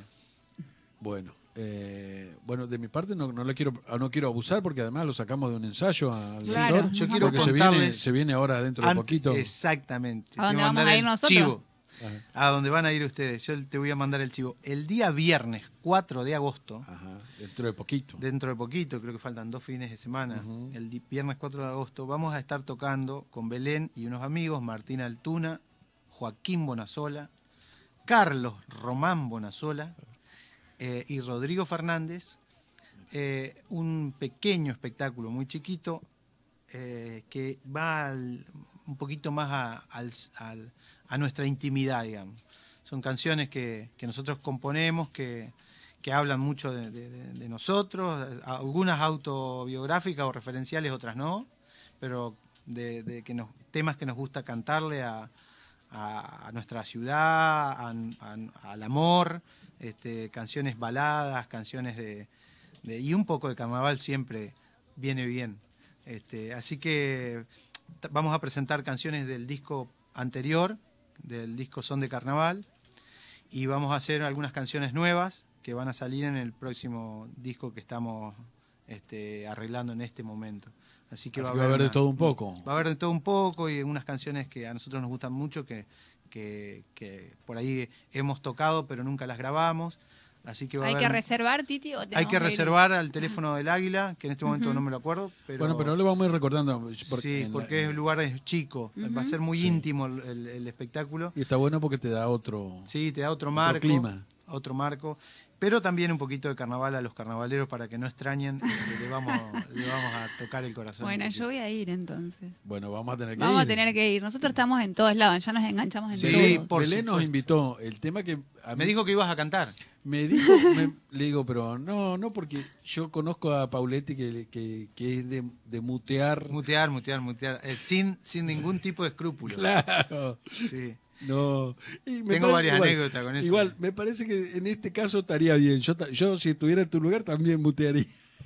Bueno, eh, bueno, de mi parte no, no le quiero no quiero abusar porque además lo sacamos de un ensayo al
claro.
señor.
Yo quiero
porque se
contarles
viene, se viene ahora dentro de poquito.
Exactamente.
¿A dónde
Te voy
vamos a ir
el
nosotros?
Chivo.
Ajá.
A donde van a ir ustedes. Yo te voy a mandar el chivo. El día viernes cuatro de agosto,
Ajá, dentro de poquito.
dentro de poquito, creo que faltan dos fines de semana, uh-huh. El di- viernes cuatro de agosto, vamos a estar tocando con Belén y unos amigos, Martín Altuna, Joaquín Bonasola, Carlos Román Bonasola eh, y Rodrigo Fernández, eh, un pequeño espectáculo muy chiquito eh, que va al, un poquito más a, al, al, a nuestra intimidad, digamos. Son canciones que, que nosotros componemos, que, que hablan mucho de, de, de nosotros, algunas autobiográficas o referenciales, otras no, pero de, de que nos, temas que nos gusta cantarle a, a, a nuestra ciudad, a, a, al amor, este, canciones baladas, canciones de, de... y un poco de carnaval siempre viene bien. Este, así que t- vamos a presentar canciones del disco anterior, del disco Son de Carnaval, y vamos a hacer algunas canciones nuevas que van a salir en el próximo disco que estamos este, arreglando en este momento. Así que,
Así
va,
que
a
va a haber
una,
de todo un poco.
Va a haber de todo un poco y unas canciones que a nosotros nos gustan mucho, que, que, que por ahí hemos tocado pero nunca las grabamos. Así que va
¿Hay
a
que
haber,
reservar, Titi? ¿O
hay que reservar al teléfono del Águila, que en este momento
uh-huh.
no me lo acuerdo. Pero,
bueno, pero le vamos a ir recordando. Porque
sí, porque la, el lugar es chico, uh-huh. va a ser muy sí. íntimo el, el espectáculo.
Y está bueno porque te da otro,
sí, te da otro,
otro
marco,
clima.
Otro marco. pero también un poquito de carnaval a los carnavaleros para que no extrañen, eh, le, vamos, le vamos a tocar el corazón.
Bueno, yo voy a ir entonces.
Bueno, vamos a tener que
Vamos
ir.
a tener que ir. Nosotros estamos en todos lados, ya nos enganchamos en
Sí,
todo.
por
Belén nos
supuesto.
invitó. El tema que a mí
Me dijo que ibas a cantar.
me dijo, me- le digo, pero no, no, porque yo conozco a Pauletti que, que, que es de, de mutear.
Mutear, mutear, mutear, eh, sin, sin ningún tipo de escrúpulo.
Claro.
Sí.
No. Y me
Tengo
parece
varias
igual-
anécdotas con eso.
Igual, me parece que en este caso estaría bien. Yo, ta- yo si estuviera en tu lugar, también mutearía.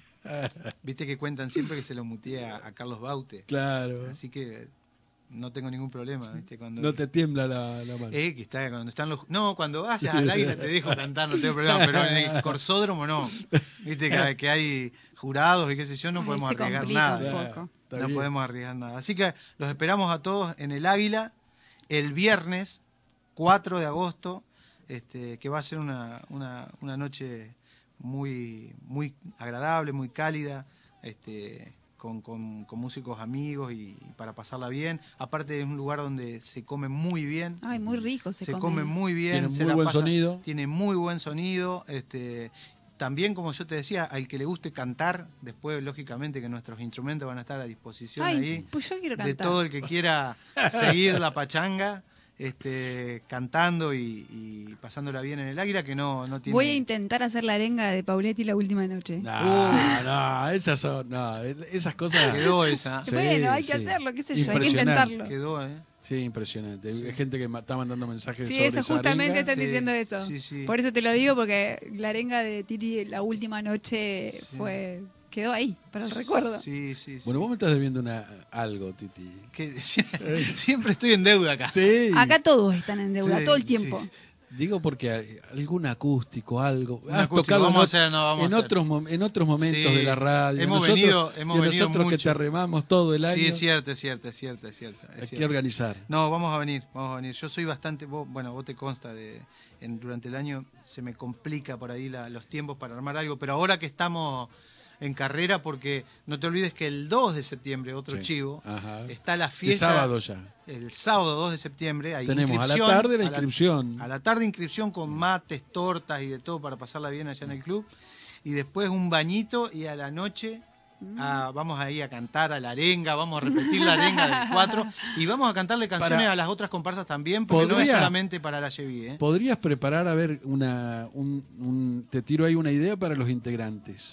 Viste que cuentan siempre que se lo mutea a Carlos Baute.
Claro.
Así que no tengo ningún problema, ¿viste? Cuando,
No te tiembla la, la mano.
Eh, que está cuando están los no, cuando vayas al águila te dejo cantar, no tengo problema, pero en el corsódromo no. Viste que, que hay jurados y qué sé yo, no
Ay,
podemos
se
arriesgar
complica
nada.
un
Claro,
poco.
está
No
bien.
podemos arriesgar nada. Así que los esperamos a todos en el Águila el viernes cuatro de agosto, este, que va a ser una, una, una noche muy, muy agradable, muy cálida, este, con, con, con músicos amigos y, y para pasarla bien. Aparte es un lugar donde se come muy bien.
Ay, muy rico se,
Se
come.
come muy bien,
Tiene
se
muy
la
buen
pasa-
sonido.
Tiene muy buen sonido. Este, también, como yo te decía, al que le guste cantar, después, lógicamente, que nuestros instrumentos van a estar a disposición
Ay,
ahí.
pues yo quiero
De
cantar.
todo el que quiera seguir la pachanga, este, cantando y, y pasándola bien en el Águila, que no, no tiene...
Voy a intentar hacer la arenga de Pauletti la última noche.
No, no, esas son, no, esas cosas.
Quedó esa.
Sí,
Bueno, hay que
sí.
hacerlo, qué sé yo, hay que
Impresionante.
intentarlo.
Quedó, ¿eh?
Sí, impresionante. Hay gente que ma- está mandando mensajes
Sí,
sobre
eso
esa
justamente
arenga.
están
Sí,
diciendo eso.
sí, sí.
Por eso te lo digo, porque la arenga de Titi la última noche
Sí.
fue quedó ahí, para el recuerdo.
Sí, sí, sí.
Bueno, vos me estás debiendo una, algo, Titi.
Que- siempre estoy en deuda acá.
Sí.
Acá todos están en deuda,
Sí,
todo el
sí.
tiempo.
Digo porque hay algún acústico, algo.
Un
Has
acústico,
tocado
vamos
en,
a hacer, no, vamos
en
a hacer.
otros mom- en otros momentos
Sí,
de la radio.
hemos
Nosotros-
venido- hemos
y
venido
nosotros que
mucho.
te remamos todo el año.
Sí, es cierto, es cierto, es cierto, es cierto. es
Hay que
cierto.
organizar.
No, vamos a venir, vamos a venir. Yo soy bastante, vos, bueno, vos te consta de, en, durante el año se me complica por ahí la- los tiempos para armar algo, pero ahora que estamos en carrera, porque no te olvides que el dos de septiembre, otro
Sí.
chivo,
Ajá.
está la
Que
fiesta.
sábado ya.
El sábado dos de septiembre hay
Tenemos a la
inscripción,
tarde la inscripción.
A la, tarde inscripción con mates, tortas y de todo para pasarla bien allá en el club. Y después un bañito y a la noche ah, vamos a ir a cantar a la arenga, vamos a repetir la arenga del cuatro y vamos a cantarle canciones
Para-
a las otras comparsas también, porque no es
¿Podría?
solamente para la Yeví, ¿eh?
¿Podrías preparar, a ver, una, un, un- te tiro ahí una idea para los integrantes?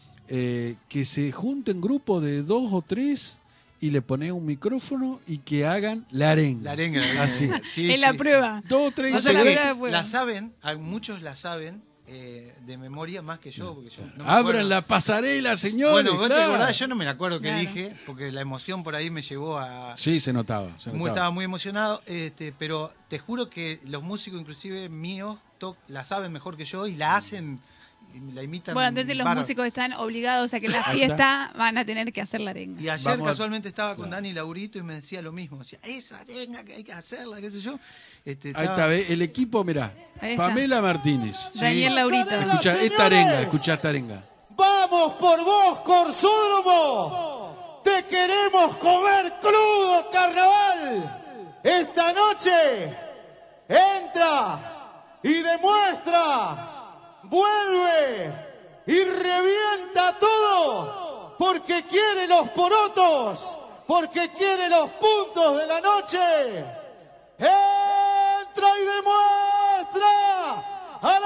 Eh, que se junten grupo de dos o tres y le pones un micrófono y que hagan la arenga.
La arenga. la arenga.
Así.
Sí,
en la
sí,
prueba.
Dos o tres
sí. O sea
la
que
prueba de fuego.
la saben, hay muchos la saben eh, de memoria más que yo. Porque yo no me
Abran
acuerdo.
la pasarela, señores.
Bueno, vos te
claro.
acordás, yo no me la acuerdo qué
Claro.
dije, porque la emoción por ahí me llevó a...
Sí, se notaba. Se
Muy,
notaba.
estaba muy emocionado, este, pero te juro que los músicos, inclusive míos, to- la saben mejor que yo y la hacen, y la imitan.
Bueno, entonces los
bárbaro.
músicos están obligados a que en la
Ahí
fiesta van a tener que hacer la arenga.
Y ayer
Vamos a-
casualmente estaba con Dani Laurito y me decía lo mismo. Decía, esa arenga que hay que hacerla, qué sé yo. Este,
Ahí
estaba-
está, ¿ves? El equipo, mirá.
Ahí está.
Pamela Martínez.
Daniel Laurito.
Escucha
Señores.
esta arenga, escucha esta arenga.
¡Vamos por vos, Corsódromo! ¡Te queremos comer crudo, carnaval! Esta noche entra y demuestra, vuelve y revienta todo, porque quiere los porotos, porque quiere los puntos de la noche. Entra y demuestra a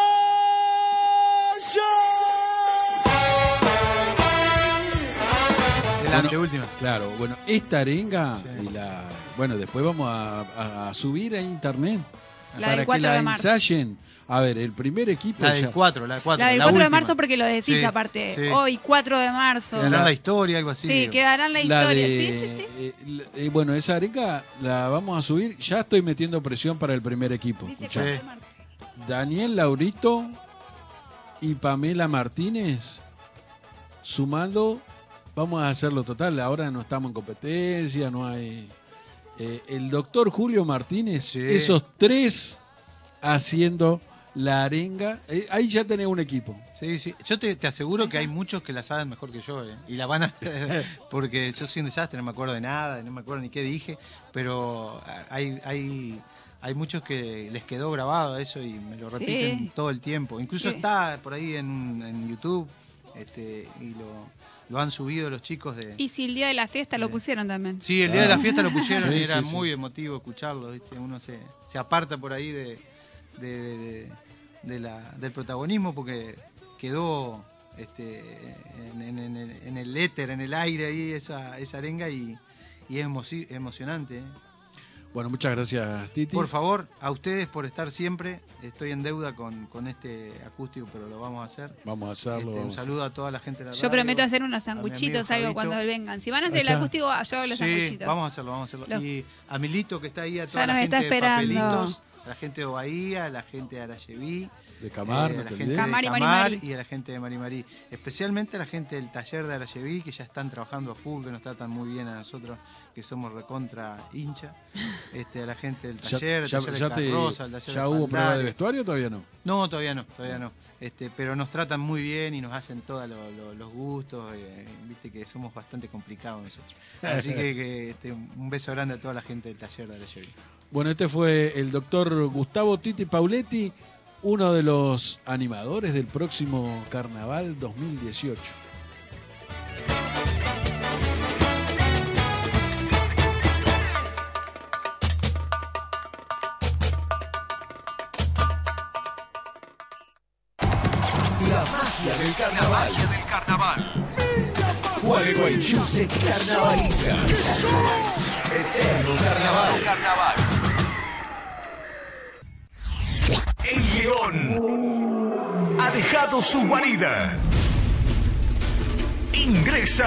la
De la anteúltima.
Claro, bueno, esta arenga y la. Bueno, después vamos a, a- a subir a internet
La
para
del
que
cuatro
la
de marzo.
ensayen. A ver, el primer equipo.
La del
ya-
cuatro, la del cuatro.
La del cuatro de
última.
marzo porque lo decís
Sí,
aparte.
sí.
Hoy, cuatro de marzo.
Quedará la historia, algo así.
Sí,
digo.
quedarán la
la
historia.
de-
Sí, sí, sí.
eh, la- eh, bueno, esa arenga la vamos a subir. Ya estoy metiendo presión para el primer equipo.
Dice
Escuchá.
cuatro de marzo.
Daniel Laurito y Pamela Martínez sumando, vamos a hacerlo total. Ahora no estamos en competencia, no hay. Eh, el doctor Julio Martínez,
Sí.
esos tres haciendo la arenga. Eh, ahí ya tenés un equipo.
Sí, sí. Yo te, te aseguro que hay muchos que la saben mejor que yo, ¿eh? Y la van a... porque yo soy un desastre, no me acuerdo de nada, no me acuerdo ni qué dije, pero hay, hay hay muchos que les quedó grabado eso y me lo
Sí.
repiten todo el tiempo. Incluso
Sí.
está por ahí en, en YouTube este, y lo, lo han subido los chicos de...
Y si el día de la fiesta lo pusieron también.
Sí, el día de la fiesta lo pusieron
Sí,
y era
sí, sí.
muy emotivo escucharlo, ¿viste? Uno se, se aparta por ahí de, de- de- de- de la, del protagonismo porque quedó este, en, en- en el, en el éter, en el aire ahí esa, esa arenga y, y es emoci- emocionante. ¿eh?
Bueno, muchas gracias, Titi.
Por favor, a ustedes por estar siempre. Estoy en deuda con, con este acústico, pero lo vamos a hacer.
Vamos a hacerlo.
Este, un
vamos a-
saludo a toda la gente de la
Yo
radio,
prometo hacer unos
a mi amigo
sanguchitos, algo
Fabito.
cuando vengan. Si van a hacer
Ahí
el
está.
acústico, yo hago los
Sí,
sanguchitos.
vamos a hacerlo, vamos a hacerlo.
Lo-
Y a Milito que está ahí, a
Ya
toda la
nos
gente
está
de
esperando.
Papelitos, a la gente de Bahía, a la gente de Arayeví,
De Camar,
eh,
no
a la
te
gente
olvides.
de
Camar y
Camar
Mari Mari.
y a la gente de Mari Mari. Especialmente a la gente del taller de Arayeví, que ya están trabajando a full, que nos tratan muy bien a nosotros, que somos recontra hincha. Este, a la gente del
Ya,
taller, el
ya-
taller
ya
de
te-
Carroza, el taller
¿ya
de
hubo prueba de
Espaldari.
vestuario o todavía no?
No, todavía no, todavía no. Este, pero nos tratan muy bien y nos hacen todos lo- lo- los gustos. eh, Viste que somos bastante complicados nosotros. Así que, que, este, un beso grande a toda la gente del taller de Arayeví.
Bueno, este fue el doctor Gustavo Titi Pauletti, uno de los animadores del próximo Carnaval dos mil dieciocho.
La magia del carnaval. La magia del carnaval. Gualeguaychú se carnavaliza. Eterno carnaval. carnaval. El león ha dejado su guarida. Ingresa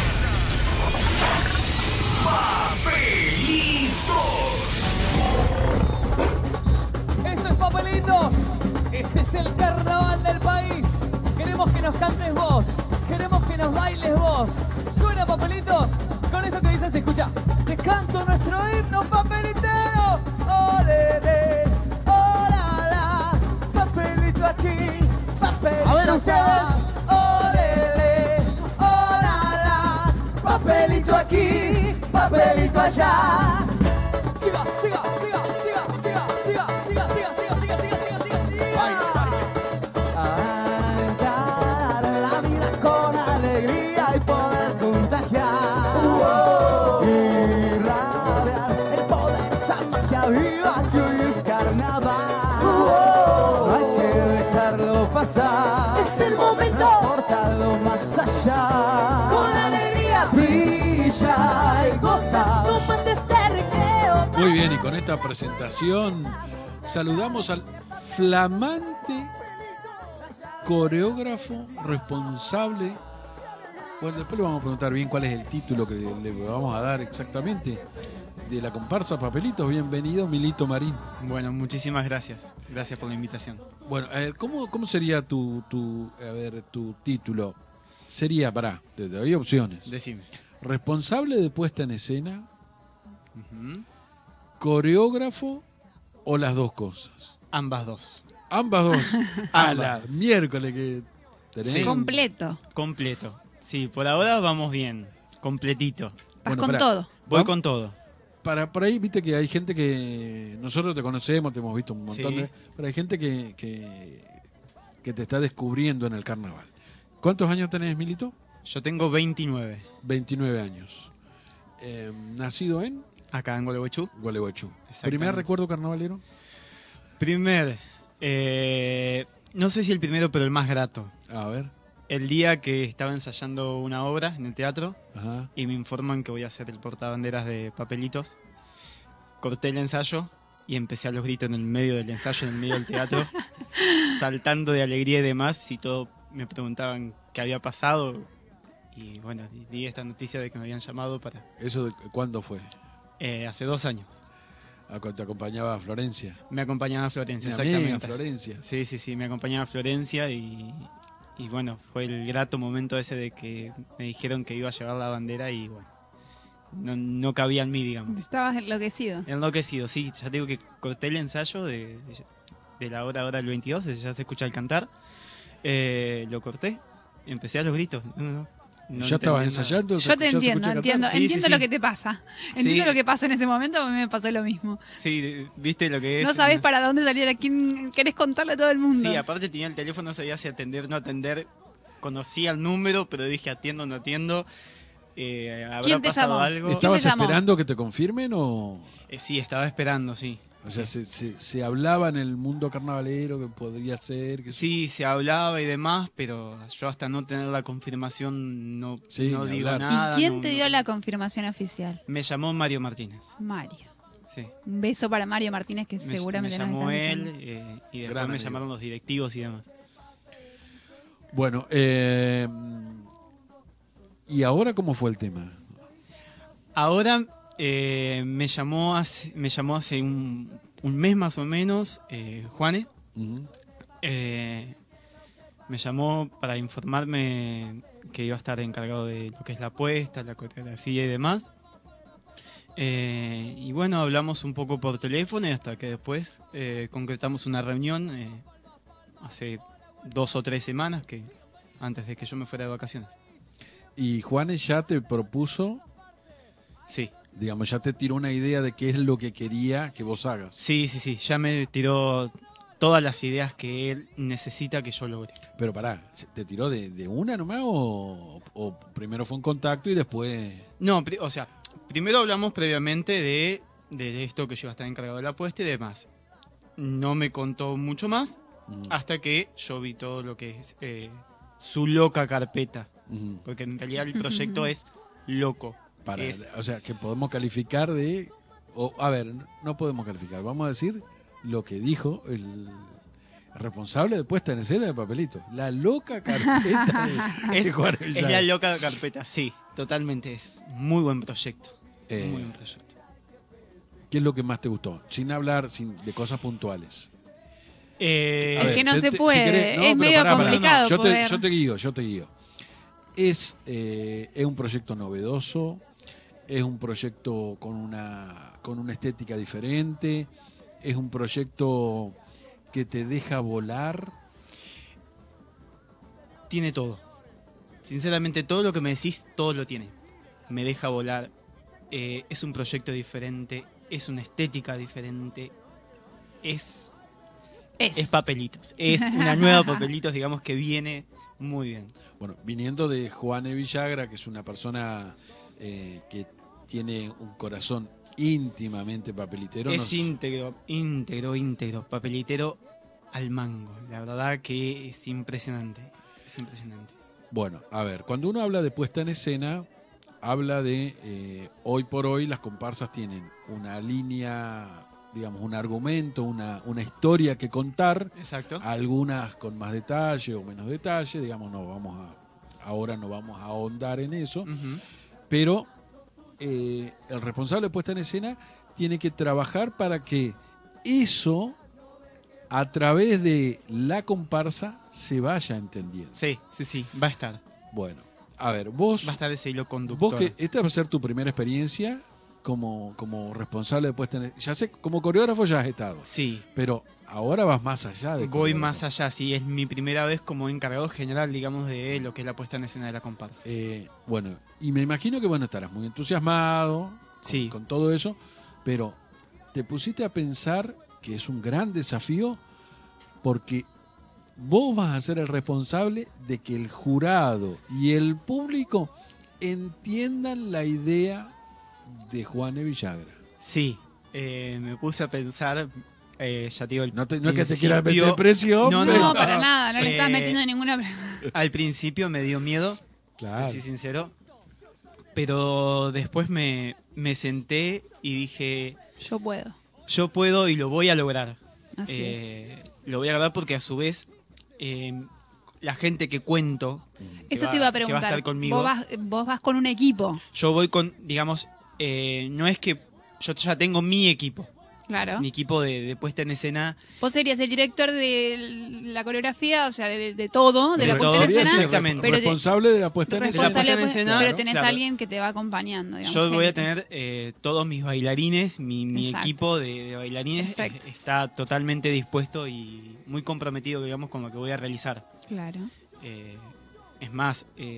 Papelitos.
Esto es Papelitos. Este es el carnaval del país. Queremos que nos cantes vos. Queremos que nos bailes vos. Suena Papelitos. Con esto que dices, se escucha. Te canto nuestro himno papelitero. Olele, olala. Papelito aquí, papelito
A ver
allá.
ustedes.
Olele, olala. Papelito aquí, papelito allá. Siga, siga, siga, siga, siga, siga, siga, siga, siga, siga, siga, siga, siga, siga. Cantar la vida con alegría y poder contagiar. Irradiar el poder, esa magia viva que hoy es carnaval. No hay que dejarlo pasar. Es el momento. Transportarlo más allá. Con alegría brilla y goza. Tómate este recreo.
Muy bien, y con esta presentación saludamos al flamante coreógrafo responsable. Bueno, después le vamos a preguntar bien cuál es el título que le vamos a dar exactamente de la comparsa Papelitos. Bienvenido, Milito Marín.
Bueno, muchísimas gracias. Gracias por la invitación.
Bueno, a ver, ¿cómo, cómo sería tu, tu, a ver, tu título? Sería, pará, te doy opciones.
Decime.
Responsable de puesta en escena,
Ujú.
coreógrafo o las dos cosas.
Ambas dos.
Ambas dos. A
Ambas.
la miércoles que tenés.
Sí.
Completo.
Completo. Sí, por ahora vamos bien. Completito.
Vas
Bueno,
con
pará.
todo.
Voy
Vamos.
con todo.
Para, por ahí, viste que hay gente que. Nosotros te conocemos, te hemos visto un montón
Sí.
de. Pero hay gente que, que, que te está descubriendo en el carnaval. ¿Cuántos años tenés, Milito?
Yo tengo veintinueve.
veintinueve años. Eh, nacido en
Acá en Gualeguaychú.
Gualeguaychú.
Exactamente.
¿Primer recuerdo carnavalero?
Primer. eh, no sé si el primero, pero el más grato.
A ver.
El día que estaba ensayando una obra en el teatro
Ajá.
y me informan que voy a hacer el portabanderas de Papelitos. Corté el ensayo y empecé a los gritos en el medio del ensayo, en el medio del teatro, saltando de alegría y demás, y todo me preguntaban qué había pasado. Y bueno, di esta noticia de que me habían llamado para...
¿Eso de cuándo fue?
Eh, hace dos años.
¿A cu- ¿Te acompañaba Florencia?
Me acompañaba Florencia,
Mi
exactamente.
amiga Florencia.
Sí, sí, sí, me acompañaba Florencia y, y bueno, fue el grato momento ese de que me dijeron que iba a llevar la bandera y bueno, no, no cabía en mí, digamos.
Estabas enloquecido.
Enloquecido, sí, ya te digo que corté el ensayo de, de la hora hora del veintidós, ya se escucha el cantar, eh, lo corté, empecé a los gritos, no, no, no
¿Ya estabas
entendía nada.
ensayando?
Yo te
¿Ya se
entiendo,
escucha
entiendo,
cantar?
Sí, sí,
entiendo
sí.
lo que te pasa. Entiendo
Sí.
lo que pasa en ese momento, a mí me pasó lo mismo.
Sí, viste lo que es.
No sabes para dónde salir, a quién querés contarle a todo el mundo.
Sí, aparte tenía el teléfono, no sabía si atender o no atender. Conocía el número, pero dije atiendo o no atiendo. Eh, ¿Habrá
¿Quién te
pasado
llamó?
algo?
¿Estabas
te llamó?
esperando que te confirmen o...?
Eh, sí, estaba esperando, sí.
O sea, se, se, se hablaba en el mundo carnavalero que podría ser... Que
Sí, se hablaba y demás, pero yo hasta no tener la confirmación no,
Sí,
no
ni
digo
hablar.
nada.
¿Y quién
no-
te
no-
dio la confirmación oficial?
Me llamó Mario Martínez.
Mario.
Sí.
Un beso para Mario Martínez, que
Me, me
seguramente nos
llamó
está
él
escuchando.
eh, y después
Gran
me
amigo.
llamaron los directivos y demás.
Bueno, eh, ¿y ahora cómo fue el tema?
Ahora eh, me llamó hace, me llamó hace un, un mes más o menos eh, Juane.
Ujú.
Eh, me llamó para informarme que iba a estar encargado de lo que es la apuesta, la coreografía y demás. Eh, y bueno, hablamos un poco por teléfono y hasta que después eh, concretamos una reunión eh, hace dos o tres semanas que antes de que yo me fuera de vacaciones.
¿Y Juanes ya te propuso,
Sí,
digamos, ya te tiró una idea de qué es lo que quería que vos hagas?
sí, sí, sí. Ya me tiró todas las ideas que él necesita que yo logre.
Pero pará, ¿te tiró de, de una nomás o, o primero fue un contacto y después...?
No, pri- o sea, primero hablamos previamente de, de esto que yo iba a estar encargado de la apuesta y demás. No me contó mucho más
Mm,
hasta que yo vi todo lo que es eh, su loca carpeta.
ujú.
Porque en realidad el proyecto es loco.
Para,
Es-
o sea, que podemos calificar de... O, a ver, no podemos calificar, vamos a decir lo que dijo el responsable de puesta en escena de Papelito. La loca carpeta de,
Es,
de Juan
es
Villar.
la loca carpeta, sí, totalmente. Es muy buen proyecto.
Eh,
Muy buen proyecto.
¿Qué es lo que más te gustó? Sin hablar sin, de cosas puntuales.
Eh,
A
Es
ver,
que no
te-
se
te-
puede,
querés- no,
es
pero
medio
pará, pará,
complicado
Yo te,
poder-
yo te guío, yo te guío. Es, eh, es un proyecto novedoso, es un proyecto con una, con una estética diferente, es un proyecto que te deja volar.
Tiene todo. Sinceramente, todo lo que me decís, todo lo tiene. Me deja volar. Eh, es un proyecto diferente, es una estética diferente. Es,
Es.
es Papelitos. Es una nueva Papelitos, digamos, que viene muy bien.
Bueno, viniendo de Juane Villagra, que es una persona eh, que tiene un corazón íntimamente papelitero.
es
nos-
íntegro, íntegro, íntegro. Papelitero al mango. La verdad que es impresionante. Es impresionante.
Bueno, a ver, cuando uno habla de puesta en escena, habla de, eh, hoy por hoy las comparsas tienen una línea, digamos, un argumento, una, una historia que contar,
Exacto.
algunas con más detalle o menos detalle, digamos, no vamos a, ahora no vamos a ahondar en eso,
Ujú.
pero eh, el responsable de puesta en escena tiene que trabajar para que eso, a través de la comparsa, se vaya entendiendo.
Sí, sí, sí, va a estar.
Bueno, a ver, vos...
Va a estar ese hilo conductor.
Vos que esta va a ser tu primera experiencia como, como responsable de puesta en... Ya sé, como coreógrafo ya has estado.
Sí.
Pero ahora vas más allá de
Voy
coreógrafo.
más allá, sí, es mi primera vez como encargado general, digamos, de lo que es la puesta en escena de la comparsa.
Eh, bueno, y me imagino que bueno, estarás muy entusiasmado con,
Sí.
con todo eso, pero te pusiste a pensar que es un gran desafío porque vos vas a ser el responsable de que el jurado y el público entiendan la idea de Juane Villagra.
Sí, eh, me puse a pensar, eh, ya te digo, el
No, te- no es que te quieras
principio-
meter presión,
No, no,
pero-
No, para nada, no le estás
Eh,
metiendo ninguna...
Al principio me dio miedo,
Claro.
te soy sincero, pero después me, me senté y dije,
Yo puedo.
yo puedo y lo voy a lograr.
Así
Eh, Lo voy a lograr porque a su vez eh, la gente que cuento, que
Eso
va-
te iba a
que va
preguntar.
estar conmigo,
Vos vas, vos vas con un equipo,
yo voy con, digamos, eh, no es que yo ya tengo mi equipo,
claro.
mi equipo de, de puesta en escena.
Vos serías el director de la coreografía, o sea, de, de todo, de,
De
la
todo,
puesta en escena.
exactamente.
pero de-
responsable de la puesta en escena.
responsable
puesta en
de-
escena,
pero tenés
claro.
a alguien que te va acompañando. Digamos,
Yo voy a
gente.
tener eh, todos mis bailarines, mi, mi
Exacto.
equipo de, de bailarines eh,
Perfecto.
está totalmente dispuesto y muy comprometido, digamos, con lo que voy a realizar.
Claro.
Eh, es más, eh,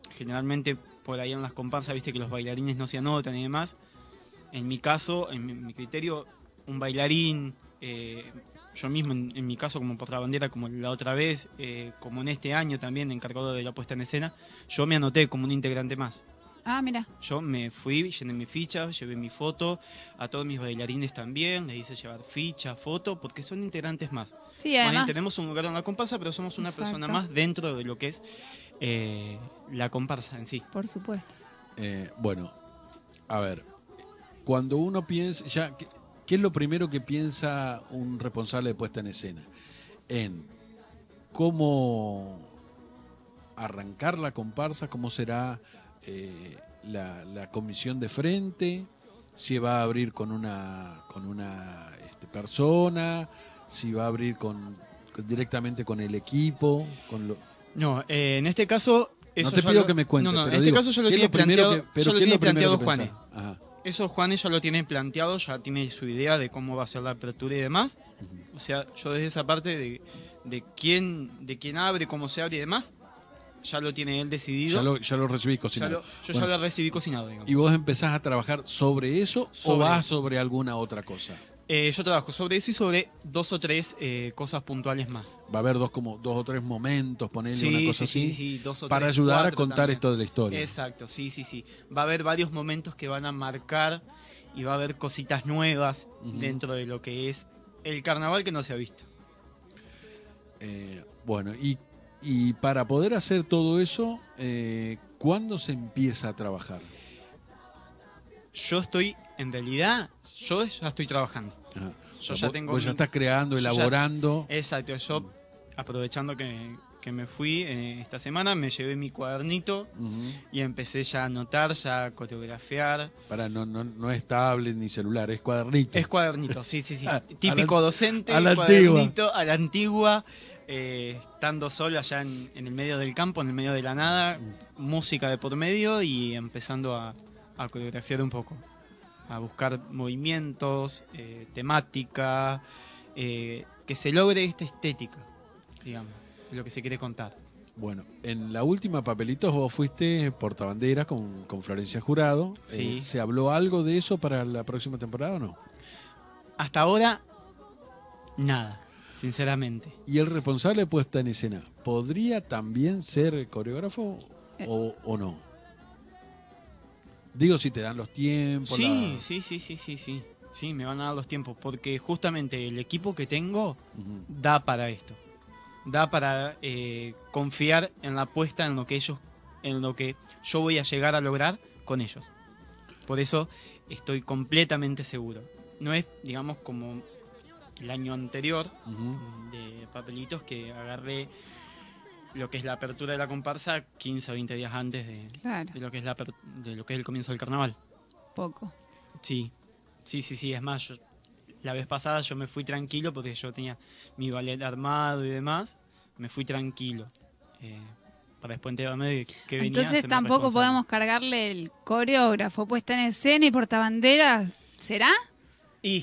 generalmente por ahí en las comparsas, viste que los bailarines no se anotan y demás. En mi caso, en mi, mi criterio, un bailarín, eh, yo mismo en, en mi caso como portabandera, como la otra vez, eh, como en este año también encargado de la puesta en escena, yo me anoté como un integrante más.
Ah, mira.
Yo me fui, llené mi ficha, llevé mi foto, a todos mis bailarines también, les hice llevar ficha, foto, porque son integrantes más.
Sí,
Más bien,
además.
tenemos un lugar en la comparsa, pero somos una
Exacto.
persona más dentro de lo que es eh, la comparsa en sí.
Por supuesto.
Eh, bueno, a ver, cuando uno piensa, ya, ¿qué, qué es lo primero que piensa un responsable de puesta en escena? En cómo arrancar la comparsa, cómo será eh, la, la comisión de frente, si va a abrir con una con una este, persona, si va a abrir con, con- directamente con el equipo, con lo,
No, eh, en este caso... Eso
no te
ya
pido
lo-
que me cuentes,
No, no,
pero
en este
digo,
caso ya lo
¿qué es
tiene
lo primero
planteado,
que- pero
ya lo
qué es
tiene
lo primero
planteado
que
Juanes.
pensás? Ajá.
Eso Juanes ya lo tiene planteado, ya tiene su idea de cómo va a ser la apertura y demás. O sea, yo desde esa parte de, de quién de quién abre, cómo se abre y demás, ya lo tiene él decidido.
Ya lo, ya lo recibí
Ya
cocinado.
lo- yo
Bueno,
ya lo recibí cocinado, digamos.
¿y vos empezás a trabajar sobre eso o
Sobre
vas
eso.
sobre alguna otra cosa?
Eh, yo trabajo sobre eso y sobre dos o tres eh, cosas puntuales más.
Va a haber dos como dos o tres momentos, ponerle
Sí,
una cosa
sí,
así,
sí, sí, dos o
para
tres,
ayudar a
cuatro
contar
también.
esto de la historia.
Exacto, sí, sí, sí. Va a haber varios momentos que van a marcar y va a haber cositas nuevas
Ujú.
dentro de lo que es el carnaval que no se ha visto.
Eh, bueno, y, y para poder hacer todo eso, eh, ¿cuándo se empieza a trabajar?
Yo estoy, en realidad, yo ya estoy trabajando.
Ajá.
Yo
Vos-
ya tengo
vos ya
mi-
estás creando,
yo ya-
elaborando.
Exacto, yo aprovechando que, que me fui eh, esta semana, me llevé mi cuadernito
Ujú.
y empecé ya a anotar, ya a coreografiar.
Para, no, no, no es tablet ni celular, es cuadernito.
Es cuadernito, sí, sí, sí.
Ah,
Típico
a la-
docente,
a la
cuadernito, a la antigua, eh, estando solo allá en, en el medio del campo, en el medio de la nada, música de por medio y empezando a, a coreografiar un poco. A buscar movimientos, eh, temática, eh, que se logre esta estética, digamos, de lo que se quiere contar.
Bueno, en la última Papelitos vos fuiste portabandera con, con Florencia Jurado.
Sí.
Eh, ¿Se habló algo de eso para la próxima temporada o no?
Hasta ahora, nada, sinceramente.
¿Y el responsable de puesta en escena podría también ser coreógrafo o, o no? Digo, si te dan los tiempos.
Sí,
la-
sí, sí, sí, sí, sí. Sí, me van a dar los tiempos, porque justamente el equipo que tengo
Ujú.
da para esto. Da para eh, confiar en la apuesta, en lo que ellos, en lo que yo voy a llegar a lograr con ellos. Por eso estoy completamente seguro. No es, digamos, como el año anterior
Ujú.
de Papelitos, que agarré lo que es la apertura de la comparsa quince o veinte días antes de,
Claro.
de lo que es la aper- de lo que es el comienzo del carnaval.
Poco.
Sí, sí, sí, sí. Es más, yo- la vez pasada yo me fui tranquilo porque yo tenía mi ballet armado y demás. Me fui tranquilo. eh, para después enterarme de que venía a
Entonces
hacerme
tampoco
responsable.
podemos cargarle el coreógrafo, puesta en escena y portabanderas. ¿Será?
Y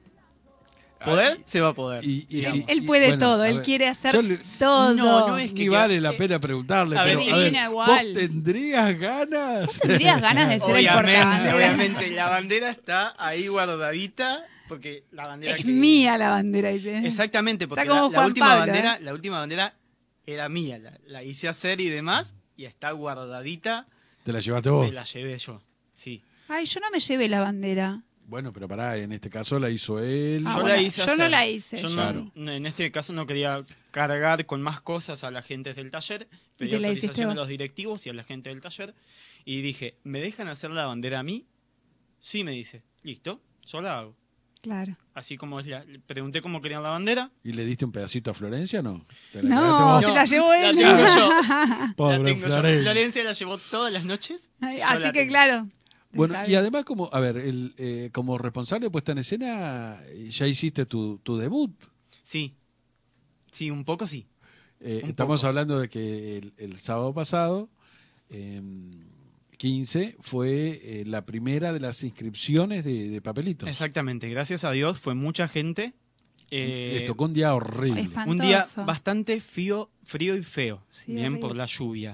poder se va a poder.
Y- y
digamos.
si-
Él
y-
puede
bueno,
todo,
a
él
ver,
quiere hacer
yo le-
todo.
No, no es que
Ni
queda-
vale la pena preguntarle,
a
pero
ver,
a ver,
Divina igual.
¿vos tendrías ganas?
¿Tendrías ganas de ser el
Obviamente,
portabandera?
obviamente, la bandera está ahí guardadita porque la bandera
Es
que-
mía la bandera, dice.
Exactamente, porque
Está como
la, la
Juan
última
Pablo,
bandera,
¿eh?
la última bandera era mía, la, la hice hacer y demás y está guardadita.
¿Te la llevaste vos?
Me la llevé yo, sí.
Ay, yo no me llevé la bandera.
Bueno, pero pará, en este caso la hizo él.
Ah,
yo
bueno,
la hice
yo no
hacer.
la hice.
Yo no-
Claro.
no- en este caso no quería cargar con más cosas a la gente del taller. Pedí
te la hiciste
autorización a
vos.
los directivos y a la gente del taller. Y dije, ¿me dejan hacer la bandera a mí? Sí, me dice. Listo, yo la hago.
Claro.
Así como es la, le pregunté cómo querían la bandera.
¿Y le diste un pedacito a Florencia o no? ¿Te la
No,
quedaste vos?
se la llevó él.
La tengo yo.
Pobre
la tengo yo.
Florencia.
Florencia la llevó todas las noches.
Ay,
yo
Así
la
que
tengo.
claro.
Bueno,
Está
y
bien.
además, como, a ver, el, eh, como responsable de puesta en escena, ya hiciste tu, tu debut.
Sí. Sí, un poco sí.
Eh,
Un
estamos
poco.
hablando de que el, el sábado pasado, eh, quince, fue eh, la primera de las inscripciones de, de papelitos.
Exactamente. Gracias a Dios fue mucha gente. Eh,
Les tocó un día horrible.
Espantoso.
un día bastante frío, frío y feo.
Sí,
bien
horrible.
por la lluvia.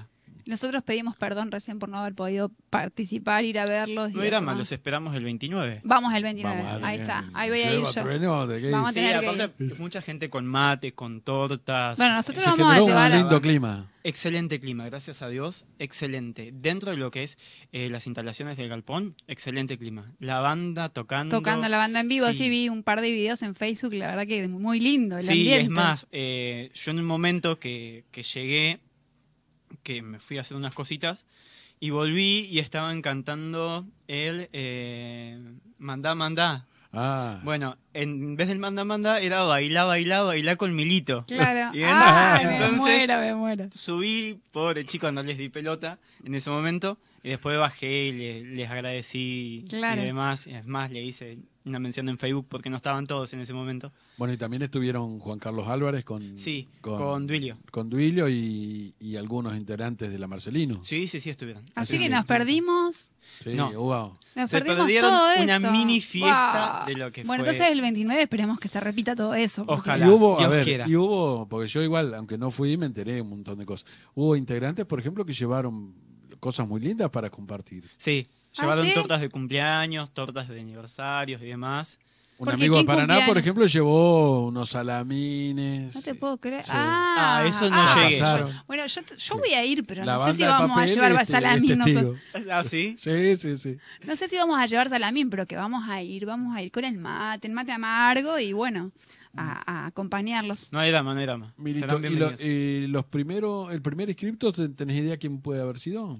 Nosotros pedimos perdón recién por no haber podido participar, ir a verlos.
No
y
hay
a
drama,
tomar.
los esperamos el veintinueve.
Vamos el veintinueve,
Vamos a
ahí
ver,
está. Ahí voy a ir
lleva
yo.
truenote, ¿qué
Vamos a
Sí,
tener que
aparte
ir.
mucha gente con mate, con tortas.
Bueno, nosotros
Se
vamos a
generó
llevar
un
a-
lindo clima.
Excelente clima, gracias a Dios, excelente. Dentro de lo que es eh, las instalaciones del galpón, excelente clima. La banda tocando.
tocando la banda en vivo.
Sí.
Sí, vi un par de videos en Facebook, la verdad que muy lindo el
Sí,
ambiente.
es más, eh, yo en un momento que, que llegué, que me fui a hacer unas cositas, y volví y estaban cantando el eh, Mandá, Mandá.
Ah,
Bueno, en vez del Mandá, Mandá era Bailá, Bailá, Bailá con Milito.
Claro.
Bien,
Ah, me
entonces
muero, me muero.
subí, pobre chico, no les di pelota en ese momento, y después bajé y le- les agradecí
Claro.
y demás. Es más, le hice una mención en Facebook porque no estaban todos en ese momento.
bueno, y también estuvieron Juan Carlos Álvarez con...
Sí, con Duilio.
Con Duilio y, y algunos integrantes de la Marcelino.
Sí, sí, sí, estuvieron.
Así que nos perdimos.
Sí,
No.
hubo-
Nos
Se
perdimos
perdieron
todo
una
eso.
mini fiesta
Wow.
de lo que
Bueno,
fue.
entonces el veintinueve esperemos que se repita todo eso. porque-
Ojalá.
Y hubo, a
Dios
ver,
quiera.
y hubo, porque yo igual, aunque no fui, me enteré de un montón de cosas. Hubo integrantes, por ejemplo, que llevaron cosas muy lindas para compartir.
Sí,
¿Ah,
llevaron
sí?
tortas de cumpleaños, tortas de aniversarios y demás.
Un
Porque
amigo de
¿quién
Paraná,
cumpleaños?
por ejemplo, llevó unos salamines.
No te puedo creer.
Sí.
Ah,
Ah, eso no
ah,
llegué yo.
Pasaron.
Bueno, yo, yo voy a ir, pero
La
no sé
banda
si
de
vamos a
papel,
llevar
este,
salamín.
es
nosotros.
testigo.
¿Ah, sí?
Sí, sí, sí.
No sé si vamos a llevar salamín, pero que vamos a ir, vamos a ir con el mate, el mate amargo y bueno, a, a acompañarlos.
No hay drama, no hay drama.
Milito,
Serán
y, lo-
bienvenidos.
y los primeros, el primer inscripto, ¿tenés idea quién puede haber sido?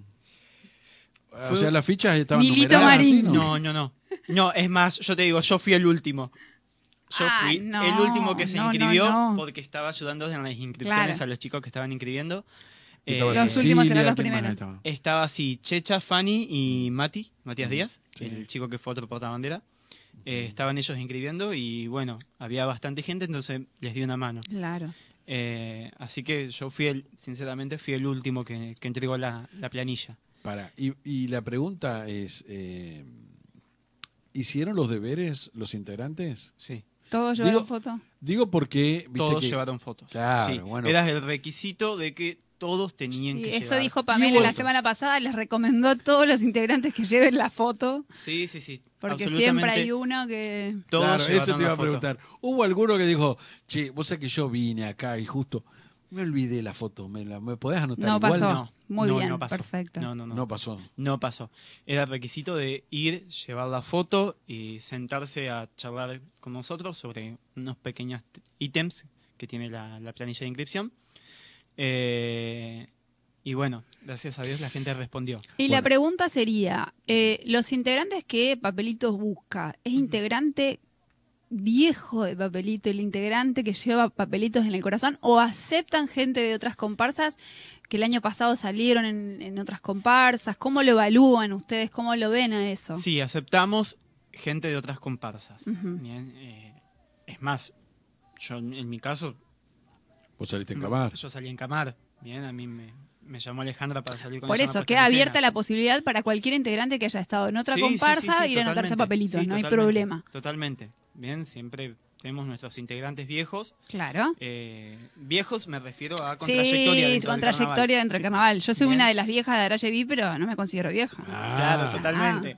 O
Fue-
sea, las fichas estaban
Milito
numeradas, ¿sí,
Marín.
No, no, no. No, es más, yo te digo, yo fui el último. Yo
Ah,
fui
no,
el último que se
no, no,
inscribió
no.
porque estaba ayudando en las inscripciones
Claro.
a los chicos que estaban inscribiendo.
Y
Eh,
estaba
Los
Cecilia,
últimos serán los
¿quién más
primeros.
estaba?
Estaba así Checha, Fanny y Mati, Matías Díaz,
Sí.
el chico que fue otro portabandera. Eh, estaban ellos inscribiendo y bueno, había bastante gente, entonces les di una mano.
Claro.
Eh, así que yo fui el, sinceramente, fui el último que, que entregó la, la planilla.
Para, y, y la pregunta es, eh, ¿hicieron los deberes los integrantes?
Sí.
¿Todos llevaron
Digo-
foto?
Digo porque... viste
Todos
que-
llevaron fotos.
Claro,
Sí,
bueno.
Era el requisito de que todos tenían
Sí,
que
eso
llevar.
dijo Pamela la
fotos.
semana pasada, les recomendó a todos los integrantes que lleven la foto,
Sí, sí, sí.
porque
absolutamente
siempre hay uno que...
todos
Claro,
llevaron
eso te iba
la
a
foto.
preguntar. Hubo alguno que dijo, che, vos sabés que yo vine acá y justo me olvidé la foto, ¿me, la, me podés anotar
No
igual?
pasó.
No,
Muy
no,
bien,
no pasó.
perfecto.
No, no, no.
No pasó.
No pasó. Era requisito de ir, llevar la foto y sentarse a charlar con nosotros sobre unos pequeños t- ítems que tiene la, la planilla de inscripción. Eh, y bueno, gracias a Dios la gente respondió.
Y la
Bueno.
pregunta sería, eh, los integrantes que Papelitos busca, ¿es integrante viejo de Papelito, el integrante que lleva papelitos en el corazón, o aceptan gente de otras comparsas que el año pasado salieron en, en otras comparsas? ¿Cómo lo evalúan ustedes? ¿Cómo lo ven a eso?
Sí, aceptamos gente de otras comparsas.
Ujú.
Bien, eh, es más, yo en mi caso,
Vos saliste en Camar.
yo salí en Camar. Bien, a mí me, me llamó Alejandra para salir con
Por
ella en la
eso,
puesta
queda
en
abierta
escena.
la posibilidad para cualquier integrante que haya estado en otra
Sí, sí,
comparsa
sí, sí,
ir a anotarse
totalmente.
papelitos,
Sí,
no hay
totalmente,
problema.
Totalmente. Bien, siempre tenemos nuestros integrantes viejos.
Claro.
Eh, viejos me refiero a con
Sí,
trayectoria dentro
con
del carnaval.
trayectoria dentro del carnaval. Yo soy
Bien.
una de las viejas de Arayeví, pero no me considero vieja.
Ah,
Claro, totalmente.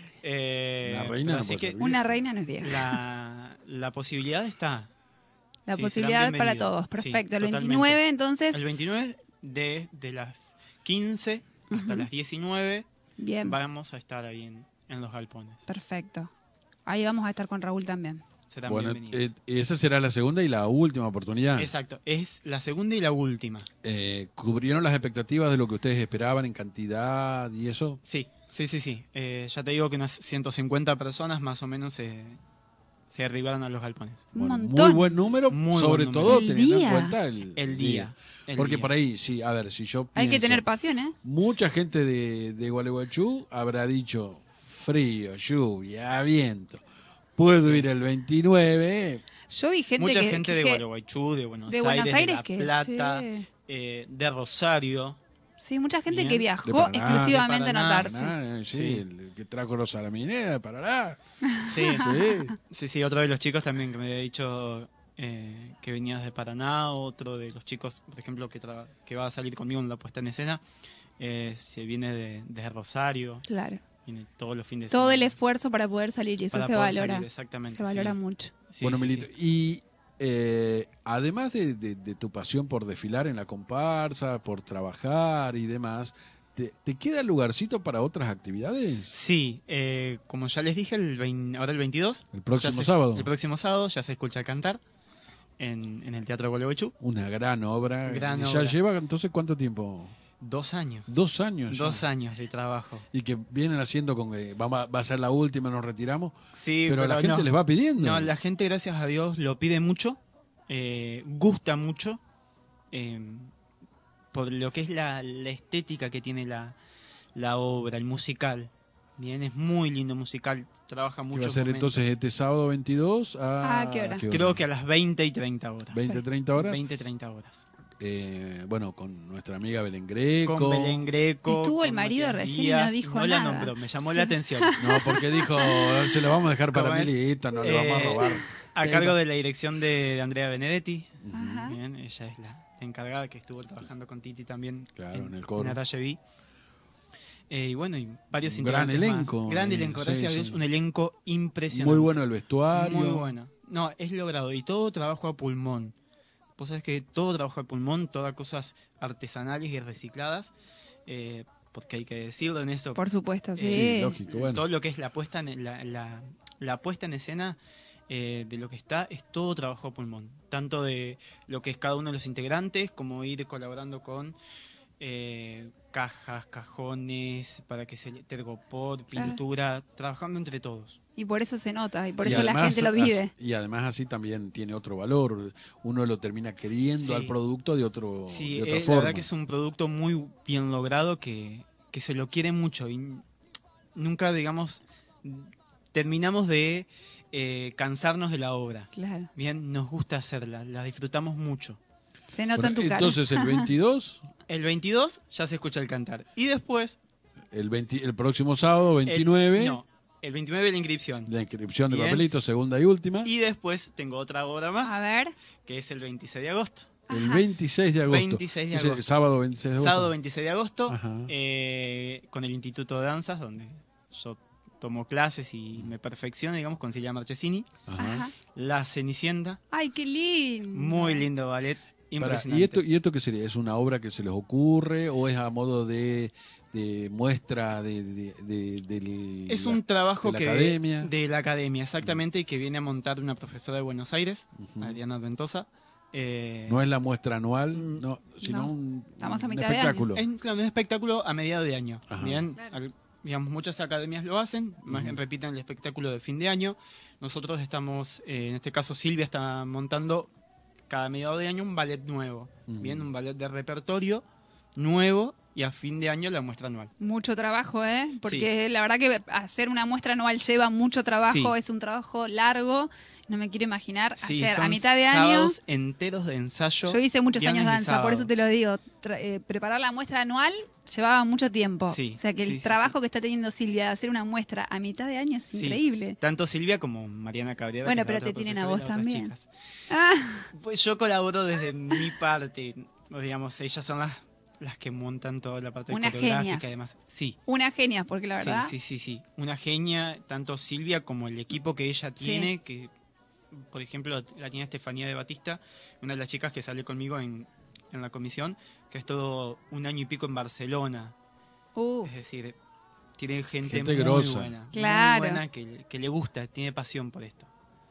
Eh,
La reina
pero
no
así
puede
que
ser vieja.
Una reina no es vieja.
la, la posibilidad está.
La
Sí,
posibilidad
serán
para
bienvenidos.
todos.
Sí,
Perfecto. el
totalmente.
veintinueve, entonces,
El veintinueve de, de las quince hasta
Ujú.
las diecinueve
bien.
vamos a estar ahí en, en los galpones.
Perfecto. Ahí vamos a estar con Raúl también.
Serán
Bueno,
bienvenidos.
eh, esa será la segunda y la última oportunidad.
Exacto, es la segunda y la última.
Eh, ¿Cubrieron las expectativas de lo que ustedes esperaban en cantidad y eso?
Sí, sí, sí, sí. Eh, ya te digo que unas ciento cincuenta personas más o menos se, se arribaron a los galpones.
Un
Bueno,
montón.
muy buen número,
Muy
sobre
buen número.
todo
El
teniendo
día.
en cuenta el,
El día, el
Porque
día.
por ahí, sí, a ver, si yo
Hay que
pienso,
tener pasión, ¿eh?
mucha gente de, de Gualeguaychú habrá dicho frío, lluvia, viento. Puedo ir el veintinueve.
Yo vi gente
Mucha
que...
gente
que-
de
que-
Gualeguaychú, de Buenos
de
Aires,
Buenos Aires
de La
que-
Plata,
sí.
eh, de Rosario.
Sí, mucha gente
Bien.
que
De
viajó
Paraná.
exclusivamente
De
a
Paraná,
anotarse.
Ah, sí,
Sí.
el que trajo los salamines de Paraná.
Sí,
Sí.
sí, sí, otro de los chicos también que me había dicho eh, que venías de Paraná, otro de los chicos, por ejemplo, que, tra- que va a salir conmigo en la puesta en escena, eh, se viene de, de Rosario.
Claro.
Viene todos los fines de
Todo
semana.
el esfuerzo para poder salir y eso
Para
se
poder
valora.
salir, exactamente,
Se valora
sí.
mucho.
Sí,
bueno,
sí,
Milito,
sí.
y eh, además de, de- de tu pasión por desfilar en la comparsa, por trabajar y demás, ¿te, te queda lugarcito para otras actividades?
Sí, eh, como ya les dije, el vein- ahora el veintidós.
El próximo
ya se-
sábado.
El próximo sábado ya se escucha cantar en, en el Teatro Gualeguaychú.
Una gran obra.
Gran
¿Y ya
obra.
lleva entonces cuánto tiempo?
Dos años.
Dos años. ya.
Dos años de trabajo.
Y que vienen haciendo con que vamos a- va a ser la última, nos retiramos.
Sí,
pero, la gente
no.
les va pidiendo.
No, la gente, gracias a Dios, lo pide mucho, eh, gusta mucho, eh, por lo que es la, la estética que tiene la, la obra, el musical. Bien, es muy lindo musical, trabaja
¿Qué
mucho.
va a ser entonces este sábado veintidós? ¿A
Ah, ¿qué hora?
Creo que a las veinte y treinta horas.
¿veinte, treinta horas?
veinte, treinta horas.
Eh, bueno, con nuestra amiga Belén Greco.
Con Belén Greco.
Estuvo el
con
marido
Matías
recién y
Díaz.
no dijo
No la
nada.
nombró, me llamó
Sí.
la atención.
No, porque dijo, se lo vamos a dejar para
¿Cómo es?
Milita, no le vamos a
Eh,
robar.
A
tema.
cargo de la dirección de, de Andrea Benedetti.
Ajá.
Bien, ella es la encargada que estuvo trabajando con Titi también
Claro, en el coro.
en Araye B. Eh, y bueno, y varios
Un gran
integrantes más.
elenco,
Gran
eh,
elenco,
sí,
gracias a
sí.
Dios, un elenco impresionante.
Muy bueno el vestuario.
Muy bueno. No, es logrado. Y todo trabajo a pulmón. Vos sabés que todo trabajo a pulmón, todas cosas artesanales y recicladas. Eh, porque hay que decirlo en esto.
Por supuesto, sí.
Sí, lógico, bueno.
Todo lo que es la puesta en, la, la, la puesta en escena eh, de lo que está es todo trabajo a pulmón. Tanto de lo que es cada uno de los integrantes, como ir colaborando con eh, cajas, cajones, para que se le tergopor,
Claro.
pintura, trabajando entre todos.
Y por eso se nota, y por
Y
eso la
además,
gente lo vive.
así- y además así también tiene otro valor. Uno lo termina queriendo
Sí.
al producto de, otro,
Sí,
de otra
eh, la
forma.
verdad que es un producto muy bien logrado que, que se lo quiere mucho y nunca, digamos, terminamos de eh, cansarnos de la obra.
Claro.
Bien, nos gusta hacerla, la disfrutamos mucho.
Se nota
Bueno,
en tu cara.
entonces el veintidós,
El veintidós ya se escucha el cantar. Y después...
el, veinte el próximo sábado, veintinueve,
El, no, el veintinueve la inscripción.
la inscripción de
Bien.
papelitos, segunda y última.
Y después tengo otra obra más,
A ver.
que es el veintiséis de agosto.
El veintiséis de agosto.
veintiséis de
Ese
agosto.
sábado veintiséis de agosto.
Sábado veintiséis de agosto,
Ajá.
eh, con el Instituto de Danzas, donde yo tomo clases y me perfecciono, digamos, con Silvia Marchesini.
Ajá.
Ajá.
La Cenicienta,
Ay, qué lindo.
muy lindo ballet,
Pará,
impresionante.
¿y, esto, ¿Y esto qué sería? ¿Es una obra que se les ocurre o es a modo de, de muestra de, de, de- del-
Es
la-
un trabajo
de la
que
academia?
de la academia, exactamente, y que viene a montar una profesora de Buenos Aires,
Ujú.
Adriana Ventosa. Eh,
No es la muestra anual, no, sino
No.
un,
Estamos a
un
mitad de año.
espectáculo.
Es claro, un espectáculo a mediados de año.
Ajá.
Bien,
Claro.
Al- digamos, muchas academias lo hacen, más bien repiten el espectáculo de fin de año. Nosotros estamos, eh, en este caso Silvia está montando cada mediado de año un ballet nuevo.
Ujú.
Bien, un ballet de repertorio nuevo y a fin de año la muestra anual.
Mucho trabajo, ¿eh? Porque la verdad que hacer una muestra anual lleva mucho trabajo,
Sí.
es un trabajo largo. No me quiero imaginar
Sí,
hacer a
son
mitad de año.
sábados enteros de ensayo.
Yo hice muchos
viernes
años
y
danza, por eso
sábado.
te lo digo. Tra- eh, preparar la muestra anual llevaba mucho tiempo.
Sí,
o sea que
sí,
el
sí,
trabajo que está teniendo Silvia de hacer una muestra a mitad de año es
Sí.
increíble.
Tanto Silvia como Mariana Cabrera.
Bueno,
que es la
pero
otra
te tienen a
profesora,
vos
y las otras
también.
chicas.
Ah,
Pues yo colaboro desde mi parte. O digamos, ellas son las, las que montan toda la parte
Unas
coreográfica
genias.
y demás. Sí.
una genia, porque la verdad.
Sí, sí, sí, sí. Una genia, tanto Silvia como el equipo que ella tiene,
Sí.
que por ejemplo la tiene Estefanía de Batista, una de las chicas que sale conmigo en, en la comisión, que ha estado un año y pico en Barcelona.
Uh,
Es decir, tiene gente,
Gente
muy
grosa.
buena.
Claro.
Muy buena, que, que le gusta, tiene pasión por esto.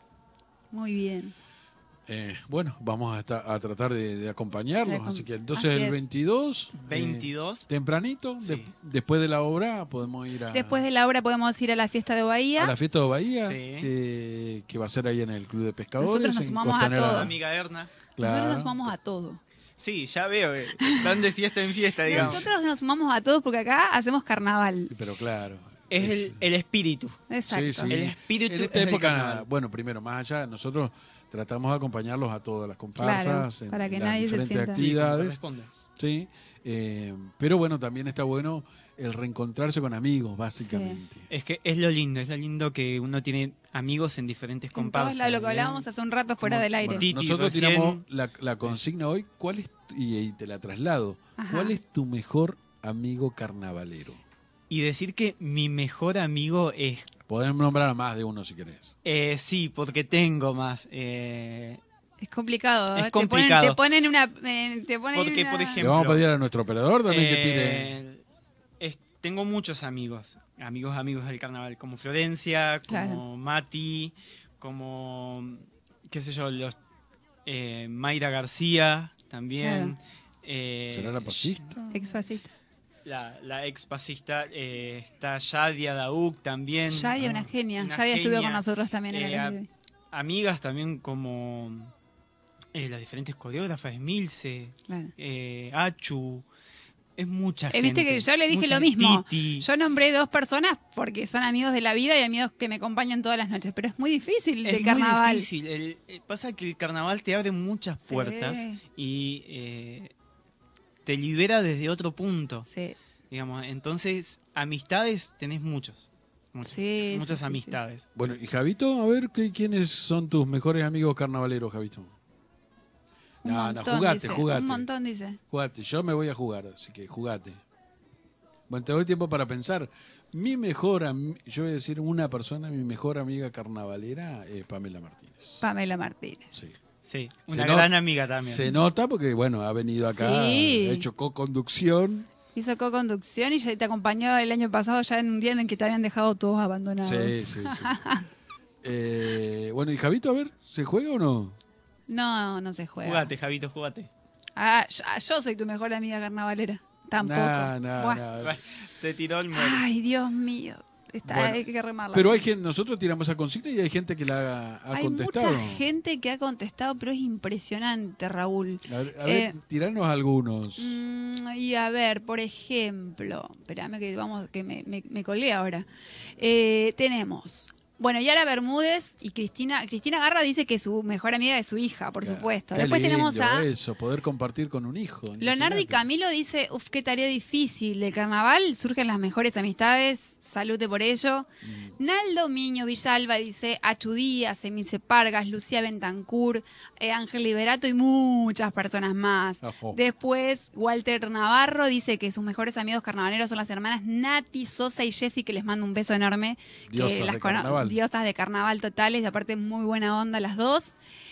muy bien.
Eh, bueno, vamos a, esta- a tratar de, de acompañarlos.
De acom-
así que entonces
así
el
es.
veintidós, eh,
veintidós.
tempranito,
Sí.
de- después de la obra, podemos ir a,
Después de la obra podemos ir a la fiesta de Bahía.
a la fiesta de Bahía,
Sí.
que, que va a ser ahí en el Club de Pescadores.
Nosotros nos
en
sumamos a
Costanera.
todos.
Amiga Erna.
Claro.
Nosotros nos sumamos a todo.
Sí, ya veo. eh, Van de fiesta en fiesta, digamos.
Nosotros nos sumamos a todos porque acá hacemos carnaval.
Pero claro.
Es el, el espíritu.
Exacto.
Sí, sí.
El espíritu
En esta
es del
época,
carnaval.
bueno, primero, más allá, nosotros tratamos de acompañarlos a todas las comparsas,
Claro,
en,
para que
en las
nadie se
diferentes
sienta-
Sí, como
actividades.
corresponde.
Sí, eh, pero bueno, también está bueno el reencontrarse con amigos, básicamente.
Es que es lo lindo, es lo lindo que uno tiene amigos en diferentes
En todos
comparsas.
lados, lo que
¿bien?
hablábamos hace un rato fuera
Como-
del aire.
bueno,
Titi,
nosotros
recién-
tiramos la, la consigna hoy, ¿cuál es tu- y, y te la traslado?
Ajá.
¿Cuál es tu mejor amigo carnavalero?
Y decir que mi mejor amigo es...
Podemos nombrar a más de uno si querés.
Eh, sí, porque tengo más. Eh,
Es complicado.
Es
¿eh?
complicado.
Te ponen, te ponen una... eh, Te ponen
Porque,
una...
por
Le
ejemplo...
vamos a pedir a nuestro operador también que tire.
eh, es- tengo muchos amigos, amigos, amigos del carnaval, como Florencia, como
Claro.
Mati, como, qué sé yo, los eh, Mayra García también. eh,
¿Será la pasista?
Expasista.
La, la ex pasista, eh, está Yadia Dauk también.
Yadia, una genia.
Una
Yadia estuvo
genia.
con nosotros también en
Eh,
el
a-
L B.
Amigas también como eh, las diferentes coreógrafas, Milce,
Claro.
eh, Achu, es mucha
Eh,
gente.
Viste que yo le dije
mucha
lo mismo.
Titi.
Yo nombré dos personas porque son amigos de la vida y amigos que me acompañan todas las noches, pero es muy difícil
Es
del
muy
carnaval.
difícil. El- eh, pasa que el carnaval te abre muchas
Sí.
puertas y eh, te libera desde otro punto.
Sí.
Digamos, entonces, amistades tenés muchos. Muchas,
Sí,
muchas
sí, sí,
amistades.
Bueno, y Javito, a ver, ¿qué- ¿quiénes son tus mejores amigos carnavaleros, Javito?
Un
No, no,
montón,
jugate,
dice.
jugate.
Un montón, dice.
Jugate, yo me voy a jugar, así que jugate. Bueno, te doy tiempo para pensar. Mi mejor, am- yo voy a decir una persona, mi mejor amiga carnavalera es Pamela Martínez.
Pamela Martínez.
Sí.
Sí,
Se
una
no-
gran amiga también.
Se nota porque, bueno, ha venido acá,
Sí.
ha hecho co-conducción.
Hizo co-conducción y ya te acompañó el año pasado ya en un día en que te habían dejado todos abandonados.
Sí, sí, sí. Eh, bueno, y Javito, a ver, ¿se juega o no?
No, no se juega.
Jugate, Javito, jugate.
Ah, yo, ah, yo soy tu mejor amiga carnavalera. Tampoco.
Nah, nah,
Buah.
nah.
Te tiró el muere.
Ay, Dios mío. Está,
Bueno,
hay que remarla.
Pero hay gente, nosotros tiramos a consigna y hay gente que la ha, ha
Hay
contestado.
mucha gente que ha contestado, pero es impresionante, Raúl.
A ver, a
Eh,
ver, tiranos algunos.
Mm, y a ver, por ejemplo, espérame que vamos, que me, me, me colgué ahora. Eh, tenemos, bueno, Yara Bermúdez y Cristina. Cristina Garra dice que su mejor amiga es su hija, por supuesto.
Qué
Después tenemos
lindo
a
eso, poder compartir con un hijo.
Leonardo y
imagínate.
Camilo dice, uf, qué tarea difícil. Del carnaval surgen las mejores amistades, salute por ello.
Mm.
Naldo Miño Villalba dice, Achu Díaz, Emilce Pargas, Lucía Bentancur, eh, Ángel Liberato y muchas personas más.
Ajo.
Después, Walter Navarro dice que sus mejores amigos carnavaleros son las hermanas Nati, Sosa y Jessy, que les mando un beso enorme. que
Diosas
las
de
cono-
carnaval.
Diosas de carnaval totales, y aparte muy buena onda las dos.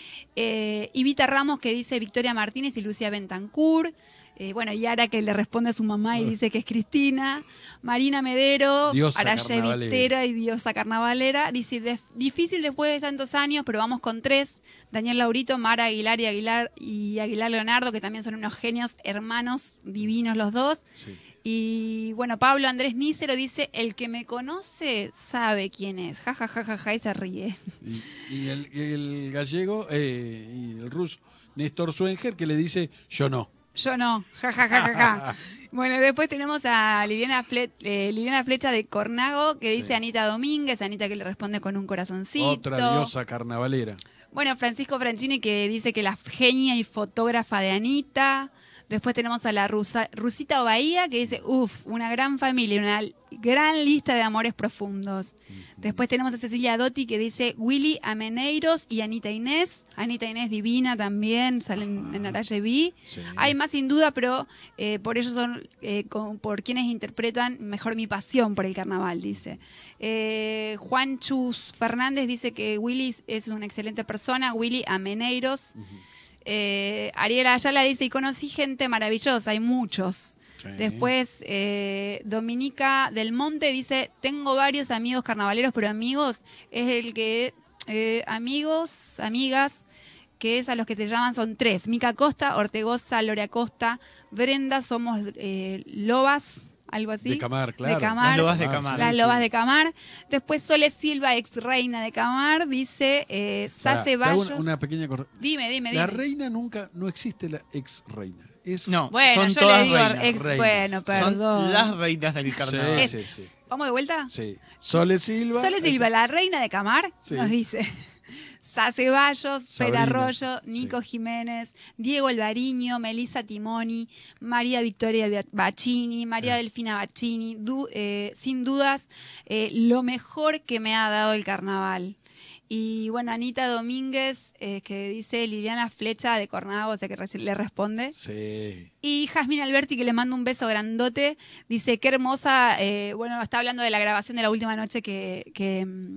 Eh, y Vita Ramos, que dice Victoria Martínez y Lucía Bentancur. Eh, bueno, Yara, que le responde a su mamá y dice que es Cristina. Marina Medero,
Diosa
Araya
carnavalera.
Vitera y Diosa Carnavalera. Dice, "Def- difícil después de tantos años, pero vamos con tres. Daniel Laurito, Mara Aguilar y Aguilar y Aguilar Leonardo, que también son unos genios, hermanos divinos los dos.
Sí.
Y bueno, Pablo Andrés Nícero dice, el que me conoce sabe quién es. Ja, ja, ja, ja, ja, y se ríe.
Y, y el, y el gallego eh, y el ruso Néstor Swenger que le dice yo no.
Yo no, ja, ja, ja, ja, ja. Bueno, después tenemos a Liliana, Fle- eh, Liliana Flecha de Cornago, que dice
Sí.
Anita Domínguez, Anita que le responde con un corazoncito.
Otra diosa carnavalera.
Bueno, Francisco Franchini, que dice que la genia y fotógrafa de Anita. Después tenemos a la Rusa- Rusita Bahía, que dice, uff, una gran familia, una gran lista de amores profundos. Después tenemos a Cecilia Dotti, que dice Willy Ameneiros y Anita Inés. Anita Inés divina también, salen en Araya B.
Sí.
Hay más sin duda, pero eh, por ellos son eh, con- por quienes interpretan mejor mi pasión por el carnaval, dice. Eh, Juan Chus Fernández dice que Willy es una excelente persona, Willy Ameneiros. Eh, Ariela Ayala dice, y conocí gente maravillosa, hay muchos.
Sí.
Después, eh, Dominica del Monte dice, tengo varios amigos carnavaleros, pero amigos es el que, eh, amigos, amigas, que es a los que se llaman, son tres. Mica Costa, Ortegoza, Lorea Costa, Brenda, somos eh, lobas, algo así.
De Camar, claro.
De Camar.
Las lobas de
Ah,
Camar.
Las
sí,
lobas
sí.
de Camar. Después Sole Silva, ex reina de Camar, dice eh,
Pará,
Sase
te hago
Bayos.
una, una pequeña corre-
Dime, dime, dime.
La reina nunca, no existe la ex reina. Es
No,
Bueno,
son
yo
todas
le digo
reinas.
ex,
reinas.
bueno, perdón.
Son las reinas del carnaval.
Sí, sí, sí,
¿Vamos de vuelta?
sí. Sole Silva.
Sole Silva, la reina de Camar,
Sí.
nos dice. Sase Bayos, Fer
Sabrina,
Arroyo, Nico
sí.
Jiménez, Diego Alvariño, Melissa Timoni, María Victoria Bia- Bacchini, María
Eh.
Delfina Bacchini, du- eh, sin dudas, eh, lo mejor que me ha dado el carnaval. Y bueno, Anita Domínguez, eh, que dice Liliana Flecha de Cornado, o sea que reci- le responde.
Sí.
Y Jazmín Alberti, que le mando un beso grandote, dice, qué hermosa, eh, bueno, está hablando de la grabación de la última noche que, que, mm,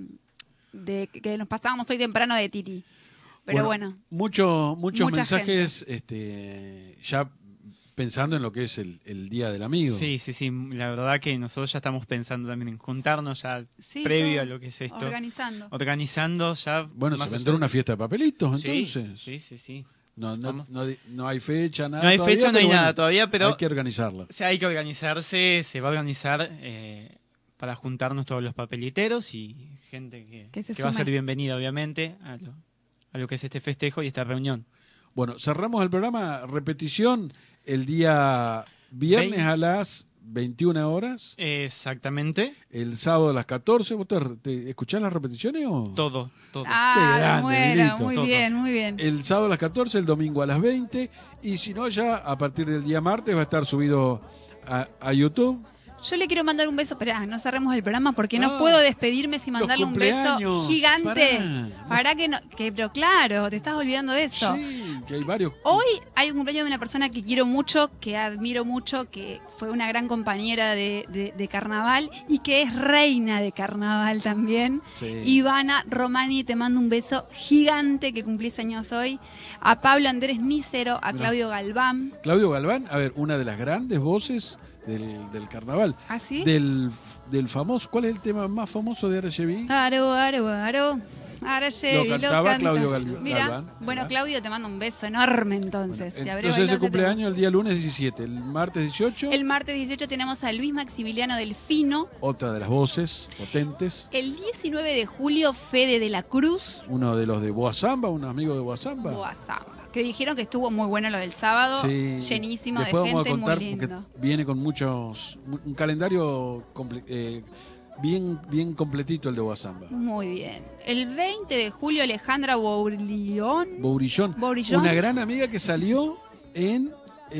de, que nos pasábamos hoy temprano de Titi. Pero bueno.
Mucho, muchos
mucha
mensajes este, ya pensando en lo que es el, el Día del Amigo.
Sí, sí, sí. La verdad que nosotros ya estamos pensando también en juntarnos ya
Sí,
previo
todo
a lo que es esto.
Organizando.
Organizando ya.
Bueno,
más
se
allá
vendrá
de-
una fiesta de papelitos,
Sí,
entonces.
Sí, sí, sí.
No, no,
Vamos.
no, di- no hay fecha, nada.
No hay
todavía,
fecha, no hay
pero
nada
bueno,
todavía, pero
hay que organizarla.
O sea, hay que organizarse, se va a organizar eh, para juntarnos todos los papeliteros y gente que,
Que se
que va a
sume.
ser bienvenida, obviamente, a lo, a lo que es este festejo y esta reunión.
Bueno, cerramos el programa. Repetición el día viernes
Vein-
a las veintiuna horas.
Exactamente.
El sábado a las catorce. ¿Vos te, te escuchás las repeticiones o...?
Todo, todo.
Ah,
Qué grande,
bueno,
Milito.
muy
Todo.
bien, muy bien.
El sábado a las catorce, el domingo a las veinte. Y si no, ya a partir del día martes va a estar subido a, a YouTube.
Yo le quiero mandar un beso, esperá, no cerremos el programa porque no
Ah,
puedo despedirme sin
los
mandarle un beso
cumpleaños,
gigante.
pará.
Para que no, que, pero claro, te estás olvidando de eso.
Sí, que hay varios.
Hoy hay un cumpleaños de una persona que quiero mucho, que admiro mucho, que fue una gran compañera de, de- de carnaval y que es reina de carnaval también.
Sí.
Ivana Romani, te mando un beso gigante que cumplís años hoy. A Pablo Andrés Nícero, a
Mirá.
Claudio Galván.
Claudio Galván, a ver, una de las grandes voces del, del carnaval.
¿Ah, sí?
Del, del famoso, ¿cuál es el tema más famoso de R G B?
Aro, aro, aro. Ahora llegué,
Lo cantaba
canta.
Claudio Gal-
Mira,
Galván.
bueno,
Mirá.
Claudio, te mando un beso enorme entonces. Si habré
Entonces
bailado
ese
ese
cumpleaños el día lunes diecisiete, el martes dieciocho,
tema. El martes dieciocho tenemos a Luis Maximiliano Delfino.
otra de las voces potentes,
El diecinueve de julio, Fede de la Cruz.
uno de los de Boa Samba, un amigo de Boa Samba.
Boa Samba, que dijeron que estuvo muy bueno lo del sábado,
Sí.
llenísimo de
Después vamos
gente,
a contar
muy lindo.
porque viene con muchos, un calendario comple- eh, bien, bien completito el de Boa Samba.
Muy bien. El veinte de julio, Alejandra Bourillón.
Bourillón,
Bourillón.
una gran amiga que salió en,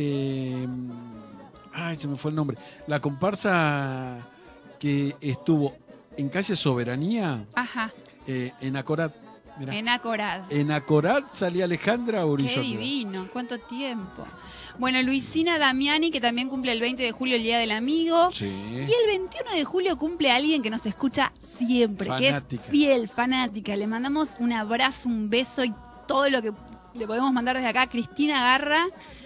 eh, ay, se me fue el nombre, la comparsa que estuvo en calle Soberanía,
Ajá,
eh, en Acorat. Mirá.
en Acorad.
En Acorat salía Alejandra
Qué
Bourillón.
divino, cuánto tiempo. Bueno, Luisina Damiani, que también cumple el veinte de julio, el Día del Amigo.
Sí.
Y el veintiuno de julio cumple alguien que nos escucha siempre,
Fanática.
que es fiel, fanática. Le mandamos un abrazo, un beso y todo lo que le podemos mandar desde acá. Cristina Garra,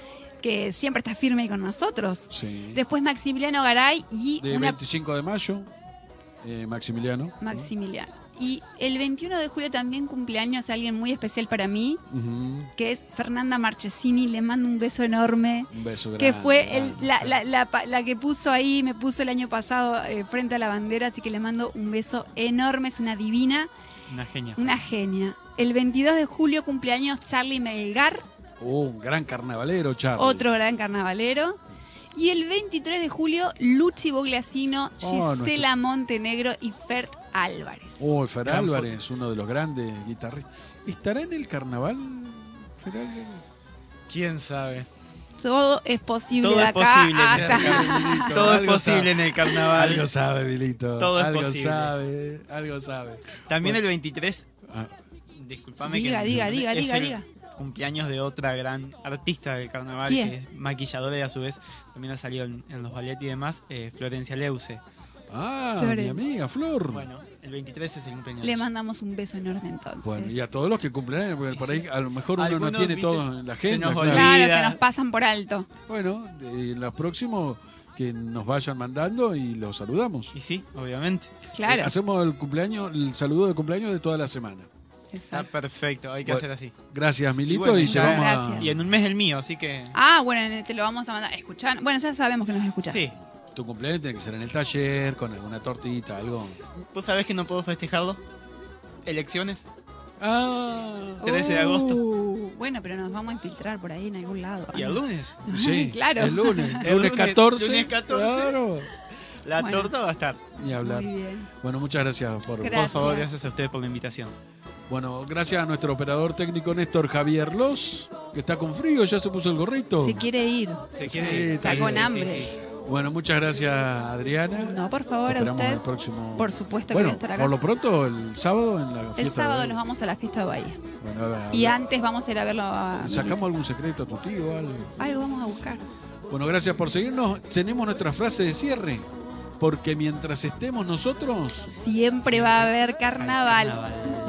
que siempre está firme ahí con nosotros.
Sí.
Después Maximiliano Garay y
De
una
veinticinco de mayo, eh, Maximiliano.
Maximiliano. Y el veintiuno de julio también cumpleaños alguien muy especial para mí,
Ujú.
que es Fernanda Marchesini. Le mando un beso enorme.
Un beso grande.
Que fue el-
grande.
la, la- la pa- la que puso ahí, me puso el año pasado eh, frente a la bandera, así que le mando un beso enorme, es una divina,
Una genia.
una genia. El veintidós de julio cumpleaños Charlie Melgar,
Oh, un gran carnavalero, Charlie.
otro gran carnavalero. Y el veintitrés de julio, Luchi Bogliasino,
Oh,
Gisela Montenegro y Fert Álvarez.
Oh, Fer
Gran
Álvarez, uno de los grandes guitarristas. ¿Estará en el carnaval, Fer Álvarez?
¿Quién sabe?
Todo es posible
Todo
de
es
acá
posible,
hasta...
Milito,
Todo es
algo
posible
sabe.
en el carnaval.
Algo sabe, Vilito.
Todo es
algo
posible.
sabe, algo sabe.
También
Bueno,
el veintitrés,
ah,
discúlpame
Diga,
que
diga, diga,
es
diga,
el
diga.
cumpleaños de otra gran artista del carnaval,
¿Quién?
que es maquilladora y a su vez también ha salido en, en los ballet y demás, eh, Florencia Leuce.
ah,
Florencia.
mi amiga Flor.
Bueno, el veintitrés es el cumpleaños.
Le mandamos un beso enorme entonces.
Bueno, y a todos los que cumplen años, porque por ahí a lo mejor uno no
Algunos,
tiene
viste,
todo en la
se
agenda.
nos
claro.
olvida.
Claro,
Vida.
se nos pasan por alto.
Bueno, de los próximos que nos vayan mandando y los saludamos.
Y sí, obviamente.
Claro.
Eh, hacemos el cumpleaños, el saludo de cumpleaños de toda la semana.
Está
Exacto.
perfecto, hay que
Bueno,
hacer así.
Gracias, Milito, y,
bueno,
te
ya-
vamos a-
Gracias.
Y en un mes el mío, así que...
Ah, bueno, te lo vamos a mandar. Escuchar. Bueno, ya sabemos que nos escuchas.
Sí.
Tu cumpleaños tiene que ser en el taller, con alguna tortita, algo.
¿Vos sabés que no puedo festejarlo? Elecciones.
Ah,
trece de agosto.
Uh, bueno, pero nos vamos a infiltrar por ahí en algún lado.
¿Y el lunes?
sí.
Claro.
El lunes.
El
lunes
lunes-
catorce.
lunes catorce.
Claro.
La
Bueno.
torta va a estar.
Ni hablar.
Muy bien.
Bueno, muchas gracias por.
Gracias.
Por favor, gracias a ustedes por la invitación.
Bueno, gracias a nuestro operador técnico Néstor Javier Los, que está con frío, ya se puso el gorrito.
Se quiere ir.
Se
Sí,
quiere
está
con
sí,
hambre.
sí, sí.
Bueno, muchas gracias, Adriana.
No, por favor, a
Esperamos
usted.
el próximo...
Por supuesto
bueno,
que voy a estar acá.
por lo pronto, el sábado en la fiesta
El sábado
de
nos vamos a la fiesta de Bahía.
Bueno, a ver,
Y
a
antes vamos a ir a verlo a...
ver, ¿sacamos algún secreto a tu tío o algo?
Algo vamos a buscar.
Bueno, gracias por seguirnos. Tenemos nuestra frase de cierre. Porque mientras estemos nosotros...
Siempre va a haber carnaval.
Carnaval.